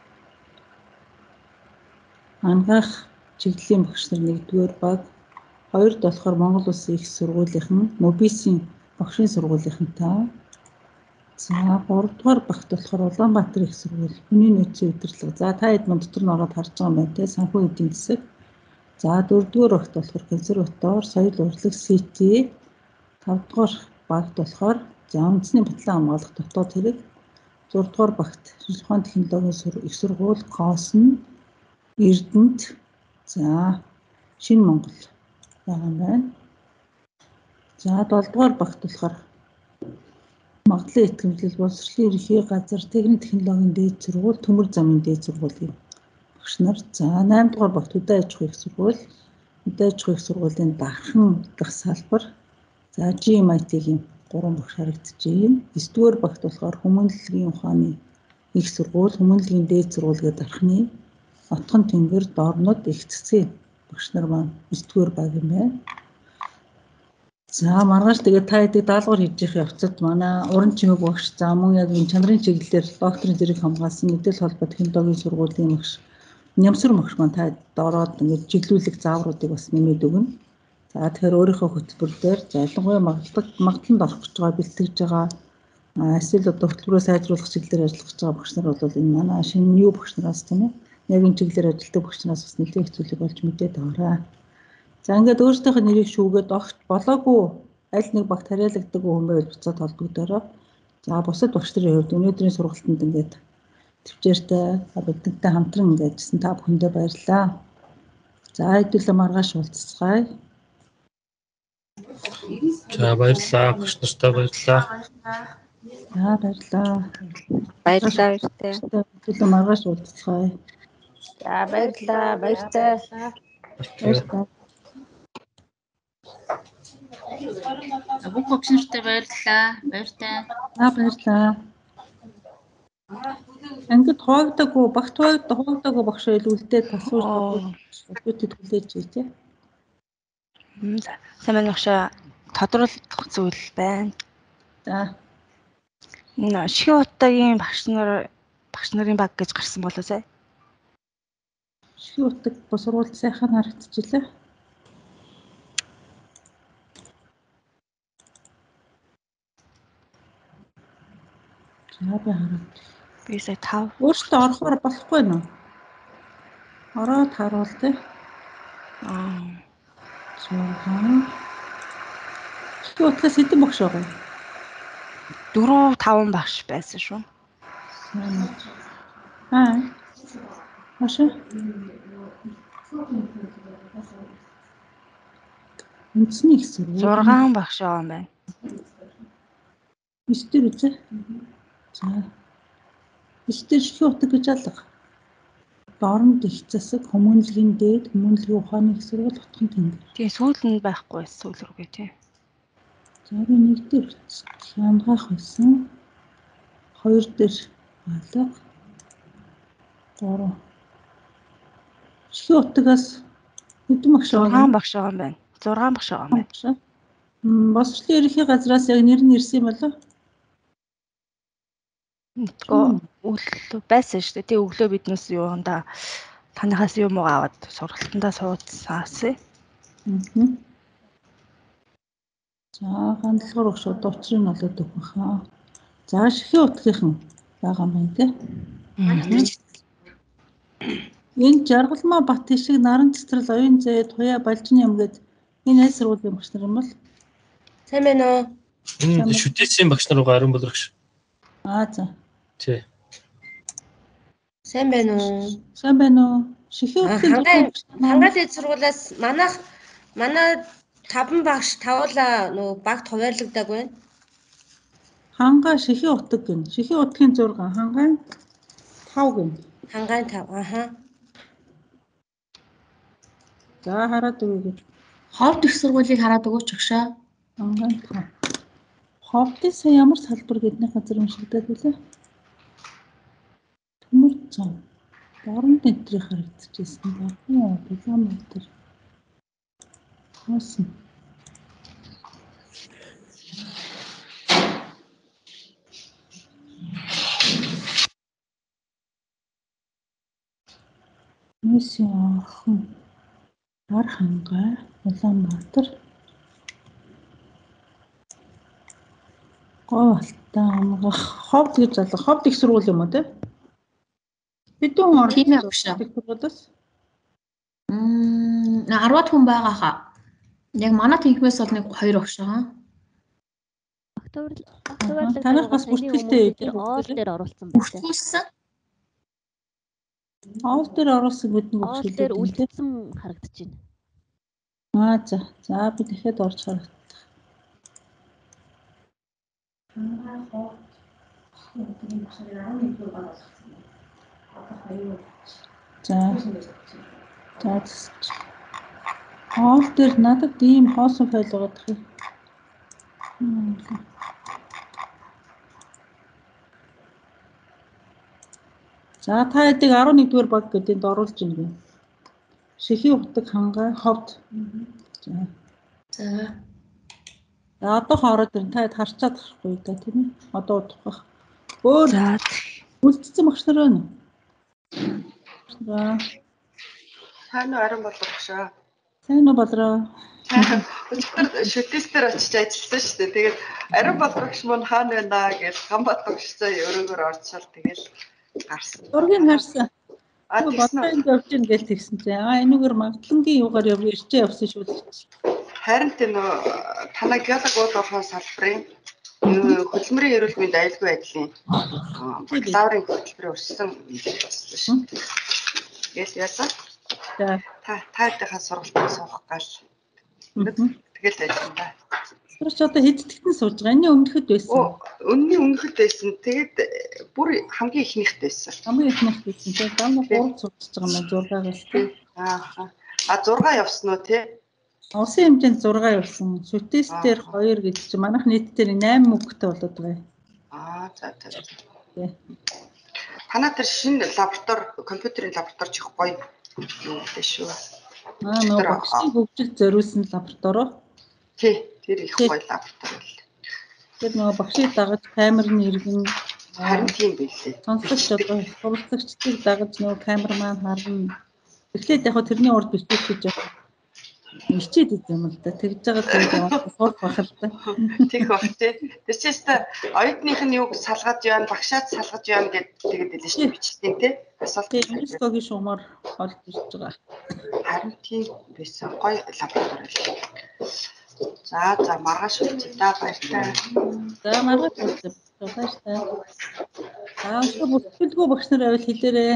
ангаах чиглэлийн багш нар нэгдүгээр баг, хоёрд болохоор Монгол Улсын их сургуулийнхан, Мобисийн багшийн сургуулийнхантай. За гуравдугаар багт болохоор Улаанбаатар их сургууль, хүний нөөцийн удирдлага. За та хэд мөн дотор нь ороод харж байгаа юм байна те санхүү эдийн засаг. За дөрөвдүгээр багт болохоор консерватор, соёл урлаг, сити. тавдугаар багт болохоор за үндэсний батлан хамгаалах дотоод хэрэг. зургаадугаар багт шинжлэх ухааны технологийн их сургууль, Коосн, Эрдэнэт. За Шинэ Монгол байгаа юм байна. За долдугаар багт болохоор Магадлан итгэмжлэл боловсролын ерөнхий газар, техник технологийн дээд сургууль, төмөр замын дээд сургуулийн багш нар. За наймдугаар багт хөдөө аж ахуйн их сургууль, хөдөө аж ахуйн их сургуулийн дархан дахь салбар. За джи эм ай ти-ийн гурван багш харагдчихээн. десдүгээр багт болохоор хүмүүнлэгийн ухааны их сургууль, хүмүүнлэгийн дээд сургууль гэдэг дархны Отхон тэнгэр, Дорнод, их цэцгийн багш нар маань десдүгээр баг юм байна. За маргааш тэгээд та хэдийг даалгавар хийж явах явцад манай уран чимэг багш за мөн яг энэ чанарын чиглэлээр докторийн зэрэг хамгаалсан мэдээлэл холбоо технологийн сургуулийн багш Нямсар багш маань та дороод ингээд чиглүүлэх заавруудыг бас нэмээд өгнө. За тэгэхээр өөрийнхөө хөтөлбөр дээр ялангуяа магадлал магадлалд орох гэж байгаа бэлтгэж байгаа эсвэл одоо хөтөлбөрөө сайжруулах чиглэлээр ажиллах гэж байгаа багш нар бол энэ манай шинэ юу багш нараас тийм ээ яг энэ чиглэлээр ажилладаг багш нараас бас нэлээд их зүйлийг олж мэдээд аваарай. За ингээд өөрсдийнхөө нэрийг шүүгээд огт болоогүй аль нэг багт хариалагддаг хүн байвал буцаад холбогдороо. За бусад багш нарын хувьд өнөөдрийн сургалтанд ингээд төвчээртэй бидэнтэй хамтран ингээд ажилласан та бүхэндээ баярлалаа. За хэдүүлээ маргааш уулзцгаая. За баярлалаа. Багш нартай баярлалаа. За баярлалаа. Баярлалаа баяртай. Хэдүүлээ маргааш уулзцгаая. За баярлалаа. Баяртай. Баярлалаа. Бүх багш нартай баярлалаа. Баяртай. За баярлалаа. Ангид хуваагдаагүй багт хуваагдаагүй багш илүүлдээ тасвар бүтэд хүлээж ийтэй. Сайн байна багшаа. Тодруулах зүйл байна. За. Энэ Шихийн утагийн багш нар багш нарын баг гэж гарсан болоо сая. Шихийн утаг босруулалт сайхан харагдчихлаа. За би хараад. Би сая тав. Өөртөө орохоор болохгүй нөө. Ороод харуул тээ. Аа. Зургаан. Шихийн утгаас хэдэн багш байгаа? Дөрөв таван багш байсан шүү. Аа. Машин. Үндэсний их сургууль. зургаан багш байгаа юм байна. Бистэр үзээ. За. Бистэр шихийн утаг гэж алга. Доорнд их засаг, хүмүүнлэгийн дээд, хүмүүнлэгийн ухааны их сургууль утгын тэнгэр. Тийм сүүл нь байхгүй сүүл рүүгээ тийм. За би нэг дээр хянгаах байсан. Хоёр дээр алга. Гурав. Шихийн утагаас хэдэн багш байгаа? зургаан багш байгаа юм байна. зургаан багш байгаа юм байна. Боловсролын ерөнхий газраас яг нэр нь ирсэн юм болов? Тэгвэл өглөө байсан шүү дээ. Тэг өглөө биднээс юундаа танихаас юм уу аваад сургалтандаа суудсаасаа. Аа. За хандлагаар өгш одоо учрыг нь олоод өгөх хаа. За шихийн утгийнхан байгаа юм байна те. Энэ Жаргалмаа Бат шиг наран цэцрэл оюун зээл туяа балжны юм гээд энэ аль сургуулийн багш нар юм бол? Сайн байна уу? Энэ шүтээсийн багш нар гарын болгоч. Аа за. Тий. Сайн байна уу? Сайн байна уу? Шихийн утгын хангаалын сургуулиас манайх манай таван багш тавуулаа нөө багт хуваарлагдаагүй байна. Хангаа шихийн утаг гин. Шихийн утгийн зургаан хангаан тав гин. Хангаан тав. Аха. За хараад өгье. Ховд их сургуулийг хараад өгөөч өгшөө. Хангаан тав. Ховдын сая ямар салбар гэдний газар уншигдаад үлээ. Төмөр цав. Дорн тентрийг харагдчихсэн байна. Яа, Улаанбаатар. Хоосон. Мэсийн охин. Ар хангай, Улаанбаатар. Говьалтай амгах ховд гэж алга. Ховд их сургууль юм уу те? Хэдэн орон тийм ээ багш. сургуулиас? Мм, арваад хүн байгаа хаа. Яг манай тэнхмээс бол нэг хоёр багш байгаа. Танах бас бүртгэлтэй оол дээр оруулсан байна. Бүртгүүлсэн. Оол дээр оруулсан гэдэг нь оол дээр үлдсэн харагдаж байна. Аа за. За би дахиад орж харах. За. За. Хоол дээр надад ийм хоосон файл байгаа юм. За та хэдийг арван нэгдүгээр баг гэдээнд оруулж байна. Шихийн утаг хангаа ховд. За. За. За одоо хоороод ирнэ. Та харчаад гарахгүй да тийм ээ. Одоо удах. Өөр үлдсэн багш нар байна уу? За. Сайн уу арин болов багшаа. Сайн уу болроо. Өчигдөр шүтээстээр очиж ажилласан шүү дээ. Тэгээд арин боловч мөн хаана байна гэж Гамбат багштай өрөөгөр орцол тэгэл гарсан. Зургийг харсан. Аа бодлоонд явж ийн гэж тэгсэн чинь аа энүүгээр Магдлангийн юугаар яв ирчээ явсан шүү дээ. Харин тийм нөө танаа геолог уулуурхаа салбарын хөдөлмөрийн эрүүл мэнд аюулгүй байдлын бакалаврын хөтөлбөрөөр өрссөн шүү дээ. Тэгэл яасан? Та таадынхаа сургалтанд суух гал. Тэгэл ажиллана да. Тэр ч одоо хэддэгтэн сууж байгаа. Энийн өмнөхөд байсан. Өнний өмнөхөд байсан. Тэгээд бүр хамгийн ихнийхт байсан. Хамгийн ихнийхт байсан. Тэгээд гамна гурав суудж байгаа юм зургаагаас тийм. Аа. А зургаа явсан уу тий? Улсын хэмжээнд зургаа явсан. Шүтээстээр хоёр гэж чи манайх нийтдээ найман мөнгөтэй болоод байгаа юм. Аа за за. Тий. Танаа тэр шинэ лаборатори, компьютерийн лаборатори чих гоё юм дээ шүү. Аа нөгөө багшийн хөгжилд зориулсан лаборатори. Тий, тэр их гоё лаборатори л. Тэр нөгөө багшийг дагаж камерны иргэн харин тийм байлээ. Сонсогч одоо суралцагчдыг дагаж нөгөө камерман харна. Эхлээд яг тэрний урд бичиж гэж яг ичээд идэв юм л да. Тэгж байгаа зүйл яваад сурах байх л да. Тэг бах тий. Тэр чинь та оюутных нь юг салгаж яана, багшаад салгаж яана гэд тэгээд хэлж шүү бичсэн тий. Асуулт юнескогийн шугамар олж ирж байгаа. Харин тийм байсан. Гоё лаборатори л. За за маргааш үлдээ да баяртай. За маргааш үлдээ. Баяртай. Аа өстө бүсгэлгүй багш нар авил хэлээрээ.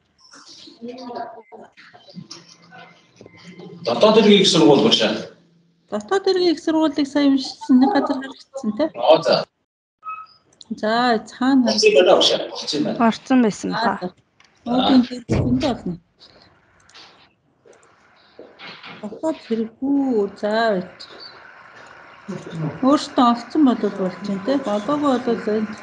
Дотоод иргэн их сургууль багшаа. Дотоод иргэн их сургуулийг сая уншсан нэг газар харагдсан тий. Аа за. За цаана орсон байсан баа. Өөдөн дэвсэндээ олно. Дотоод хэрэггүй за. Өөртөө олцсон болов болж байна тий. Болоогүй бол энэ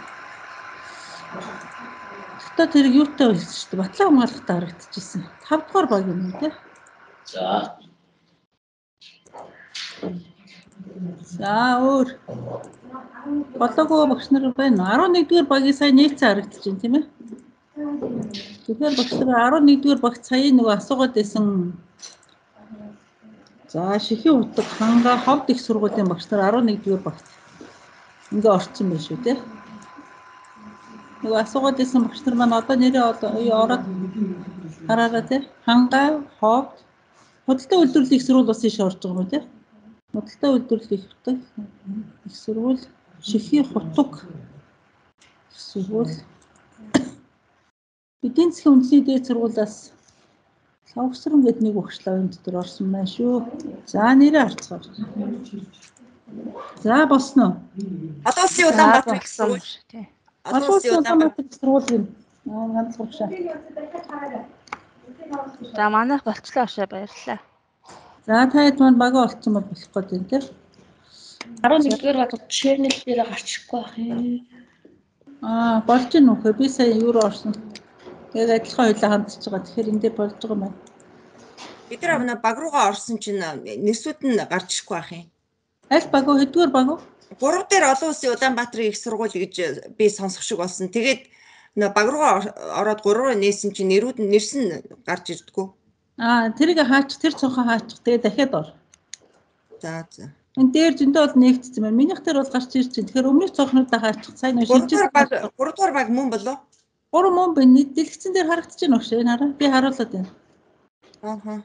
дотоод хэрэг юутай болсон шүү дээ. Батлан хамгаалалтаа харагдчихсэн. тав дугаар баг юм тий. За. За өөр. Болоогүй багш нар байна. арван нэгдүгээр багийн сайн нээлттэй харагдчихээн тийм ээ. Тэгэхээр багш нар арван нэгдүгээр багт сая нөгөө асуугаад байсан. За шихийн утга ханга ховд их сургуулийн багш нар арван нэгдүгээр багт ингээ орсон байх шүү тий. Нөгөө асуугаад байсан багш нар маань одоо нэрээ ороод хараараа тий. Ханга ховд худалдаа үйлдвэрлэлийн их сургууль бас ийш орж байгаа юм тий. Худалдаа үйлдвэрлэлийн их сургууль шихийн хутаг их сургууль эдийн засгийн үндэсний дээд сургуулиас Лавгсран гэдэг нэг багшлаа энэ дотор орсон байна шүү. За нэрээ харцгаа. За босно. Олон улсын Улаанбаатар их сургууль тий. Олон улсын Улаанбаатар их сургууль юм. Аа ганц багшаа. За манайх болцлоо ашаа баярлалаа. За таад маань бага олцсон бол болох гээд байна тий. арван нэгдүгээр багт ширнэл дээр гарчихгүй байх юм. Аа болж гин үхэ би сая юуруу орсон. Тэгээд адилхан хоёлаа хандж байгаа. Тэгэхээр эндээ болж байгаа юм байна. Бид нар авна баг руугаа орсон чинь нэрсүүд нь гарч ирэхгүй байх юм. Аль баг уу хэдгээр баг уу? гурав дээр олон улсын Улаанбаатарын их сургууль гэж би сонсох шиг болсон. Тэгээд баг руугаа ороод гурав руу нээсэн чинь нэрүүд нь нэрс нь гарч ирдэггүй. Аа тэрийг хаач тэр цонхоо хаачих. Тэгээд дахиад ор. За за. Энд дээр зөндөө бол нэгдсэн байна. Минийх дээр бол гарч ирж байна. Тэгэхээр өмнөх цонхнуудаа хаачих. Сайн шилжиж. гурав дугаар баг мөн болов? гурав мөн байна. Дэлгэцэн дээр харагдаж байна уу? Энэ хараа. Би харуулад байна. Ааха.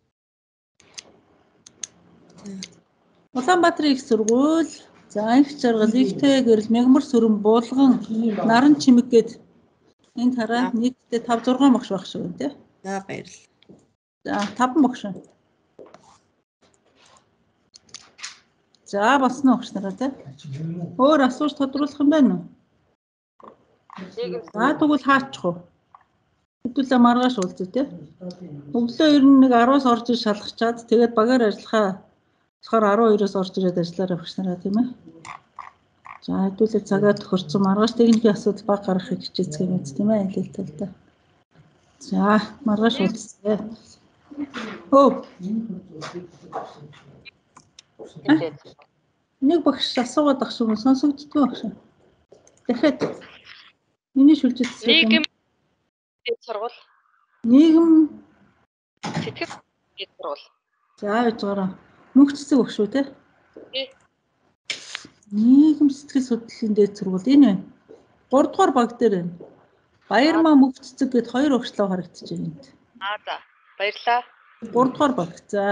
Улаанбаатарын их сургууль, за анх жаргал, ихтэй гэрэл, мягмар сүрэн, буулган, наран чимэг гээд энд хараа нийтдээ тав зургаан багш байх шиг байна тий. За баярлалаа. За таван багш. За босно багш нараа тий. Өөр асууж тодруулах юм байна уу? За тэгвэл хаачих уу? Хэдүүлээ маргааш уулзъя тий. Өглөө ер нь нэг араас орж ир шалгачаад тэгээд багаар ажиллахаа болохоор арван хоёроос орж ирээд ажиллаарай багш нараа тийм ээ. За хэдүүлээ цагаа тохирсон маргааш техникийн асуудал баг гаргахыг хичээцгээе мэт тийм ээ хэлэлтэй л да. За маргааш уулзъя. Хөө. Нэг багш асуугаад ах шиг сонсогддгүй багш. Дахиад миний шүлжсэн нийгэм дэд сургууль. Нийгэм Сэтгэл дэд сургууль. За яжгаараа мөнх цэцэг багш шүү те. Тий. Нийгэм сэтгэл судлалын дээд сургууль энэ байна. гурав дугаар баг дээр байна. Баярмаа мөнх цэцэг гэд хоёр багшлаа харагдаж байна энд. Аа за. Баярлаа. гурав дугаар баг. За.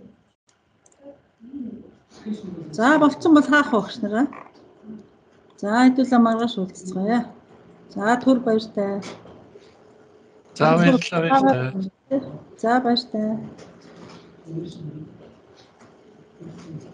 За болцсон бол хаах багш нараа. За хэдүүлээ маргааш уулзцгаая. За түр баяртай. За баярлалаа баяртай. За баяртай.